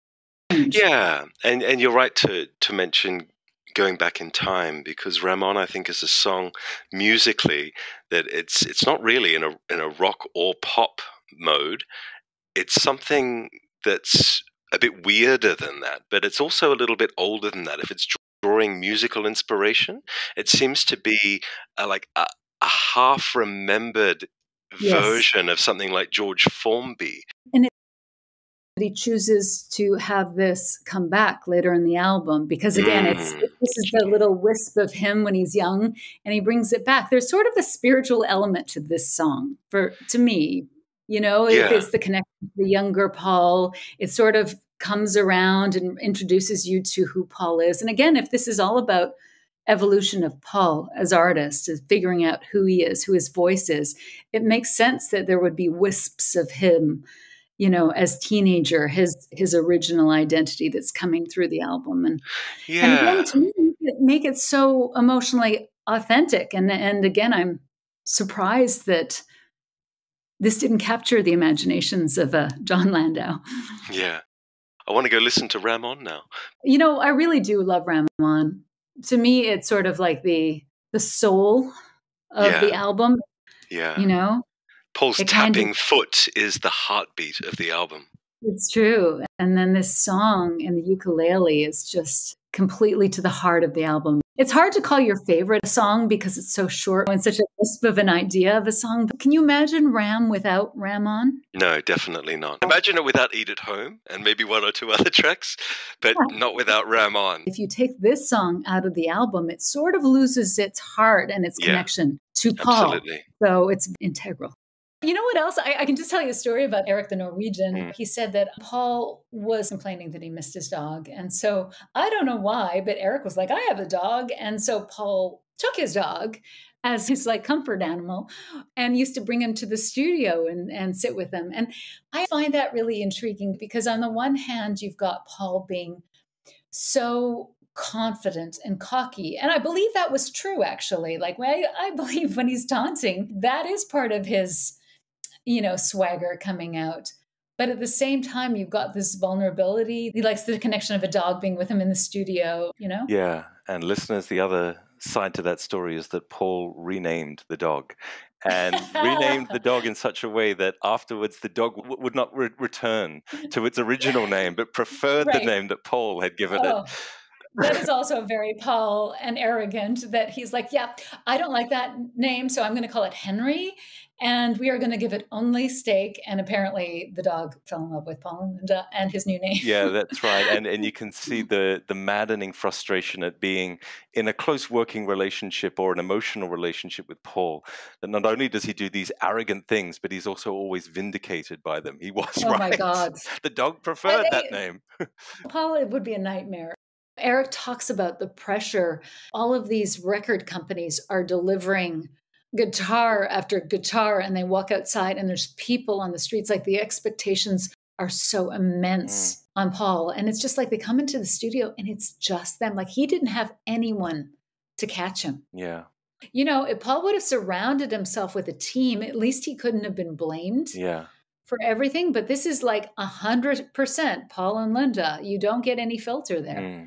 Yeah, and and you're right to to mention going back in time, because Ramon, I think, is a song musically that it's it's not really in a in a rock or pop mode. It's something that's a bit weirder than that, but it's also a little bit older than that. If it's drawing musical inspiration, it seems to be a, like a, a half-remembered Yes. version of something like George Formby. And it, he chooses to have this come back later in the album because, again, it's Mm. this is the little wisp of him when he's young, and he brings it back. There's sort of a spiritual element to this song, for to me. You know, Yeah. if it's the connection to the younger Paul, it sort of comes around and introduces you to who Paul is. And again, if this is all about evolution of Paul as artist, as figuring out who he is, who his voice is, it makes sense that there would be wisps of him, you know, as teenager, his his original identity that's coming through the album. And and Yeah. again, to me, it make it so emotionally authentic. And and again, I'm surprised that this didn't capture the imaginations of uh, John Landau. Yeah. I want to go listen to Ramon now. You know, I really do love Ramon. To me, it's sort of like the the soul of Yeah. the album, Yeah. you know? Paul's It kind of- tapping foot is the heartbeat of the album. It's true. And then this song and the ukulele is just completely to the heart of the album. It's hard to call your favorite song because it's so short and such a wisp of an idea of a song. But can you imagine Ram without Ramon? No, definitely not. Imagine it without Eat at Home and maybe one or two other tracks, but Yeah. not without Ramon. If you take this song out of the album, it sort of loses its heart and its Yeah. connection to Paul. Absolutely. So it's integral. You know what else? I, I can just tell you a story about Eric the Norwegian. Mm. He said that Paul was complaining that he missed his dog. And so I don't know why, but Eric was like, I have a dog. And so Paul took his dog as his like comfort animal and used to bring him to the studio and, and sit with him. And I find that really intriguing because on the one hand, you've got Paul being so confident and cocky. And I believe that was true, actually. Like, I, I believe when he's taunting, that is part of his, you know, swagger coming out. But at the same time, you've got this vulnerability. He likes the connection of a dog being with him in the studio, you know? Yeah, and listeners, the other side to that story is that Paul renamed the dog. And renamed the dog in such a way that afterwards the dog w- would not re- return to its original name, but preferred Right. the name that Paul had given Oh. it. That is also very Paul and arrogant that he's like, yeah, I don't like that name, so I'm going to call it Henry. And we are going to give it only steak. And apparently the dog fell in love with Paul and Linda and his new name. Yeah, that's right. And and you can see the, the maddening frustration at being in a close working relationship or an emotional relationship with Paul. That not only does he do these arrogant things, but he's also always vindicated by them. He was Oh, right. my God. The dog preferred I- that name. Paul, it would be a nightmare. Eric talks about the pressure. All of these record companies are delivering guitar after guitar, and they walk outside and there's people on the streets. Like the expectations are so immense mm. on Paul. And it's just like they come into the studio and it's just them. Like he didn't have anyone to catch him. Yeah. You know, if Paul would have surrounded himself with a team, at least he couldn't have been blamed. Yeah. For everything. But this is like a hundred percent Paul and Linda. You don't get any filter there. Mm.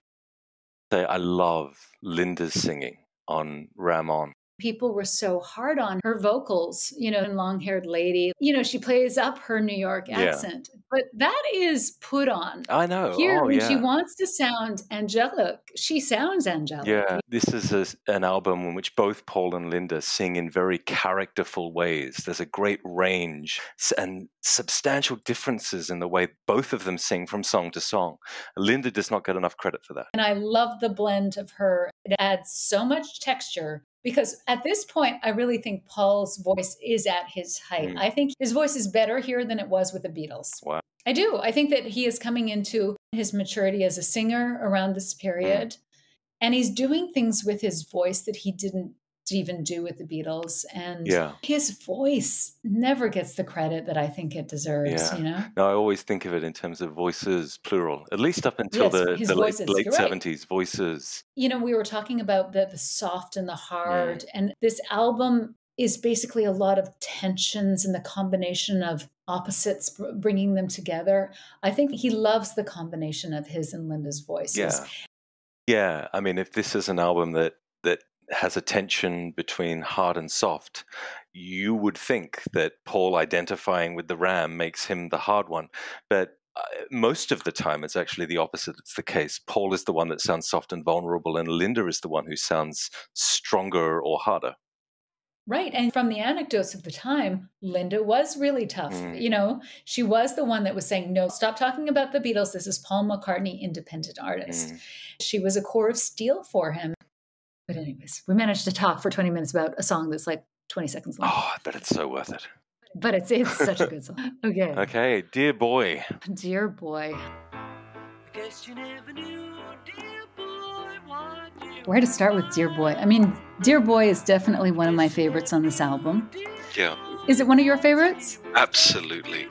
I love Linda's singing on Ram On. People were so hard on her vocals, you know, long-haired lady. You know, she plays up her New York accent, yeah. but that is put on. I know. Here, oh, when yeah. she wants to sound angelic, she sounds angelic. Yeah, this is a, an album in which both Paul and Linda sing in very characterful ways. There's a great range and substantial differences in the way both of them sing from song to song. Linda does not get enough credit for that. And I love the blend of her. It adds so much texture. Because at this point, I really think Paul's voice is at his height. Mm. I think his voice is better here than it was with the Beatles. Wow. I do. I think that he is coming into his maturity as a singer around this period. Mm. And he's doing things with his voice that he didn't even do with the Beatles. And yeah. his voice never gets the credit that I think it deserves, yeah. you know? No, I always think of it in terms of voices, plural, at least up until yes, the, the late, late right. seventies, voices. You know, we were talking about the, the soft and the hard, mm. and this album is basically a lot of tensions and the combination of opposites, bringing them together. I think he loves the combination of his and Linda's voices. Yeah. Yeah. I mean, if this is an album that, that has a tension between hard and soft, you would think that Paul identifying with the Ram makes him the hard one. But uh, most of the time, it's actually the opposite. It's the case. Paul is the one that sounds soft and vulnerable, and Linda is the one who sounds stronger or harder. Right. And from the anecdotes of the time, Linda was really tough. Mm. You know, she was the one that was saying, no, stop talking about the Beatles. This is Paul McCartney, independent artist. Mm. She was a core of steel for him. But anyways, we managed to talk for twenty minutes about a song that's like twenty seconds long. Oh, but it's so worth it. But it's it's such a good song. Okay. Okay, Dear Boy. Dear Boy. Where to start with Dear Boy? I mean, Dear Boy is definitely one of my favorites on this album. Yeah. Is it one of your favorites? Absolutely.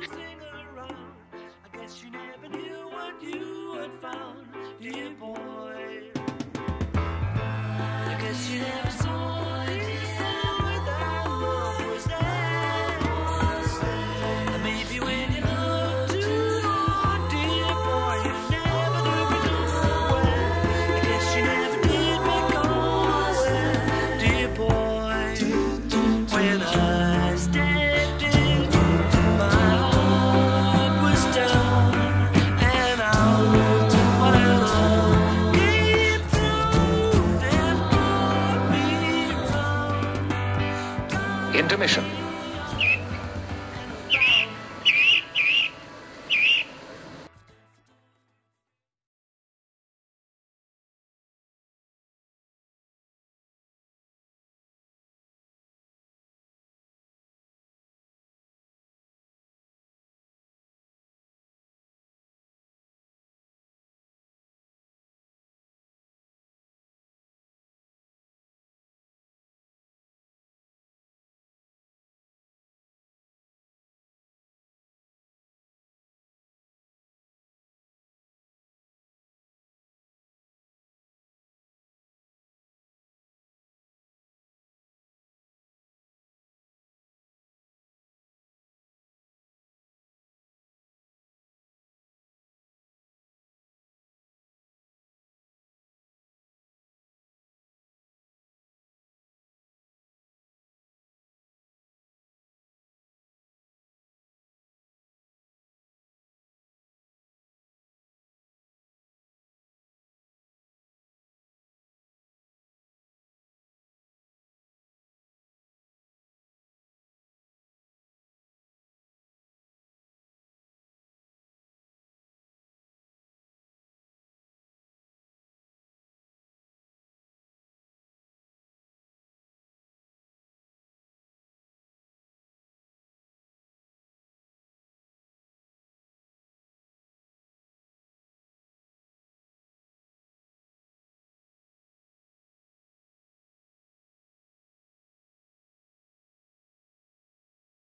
Intermission.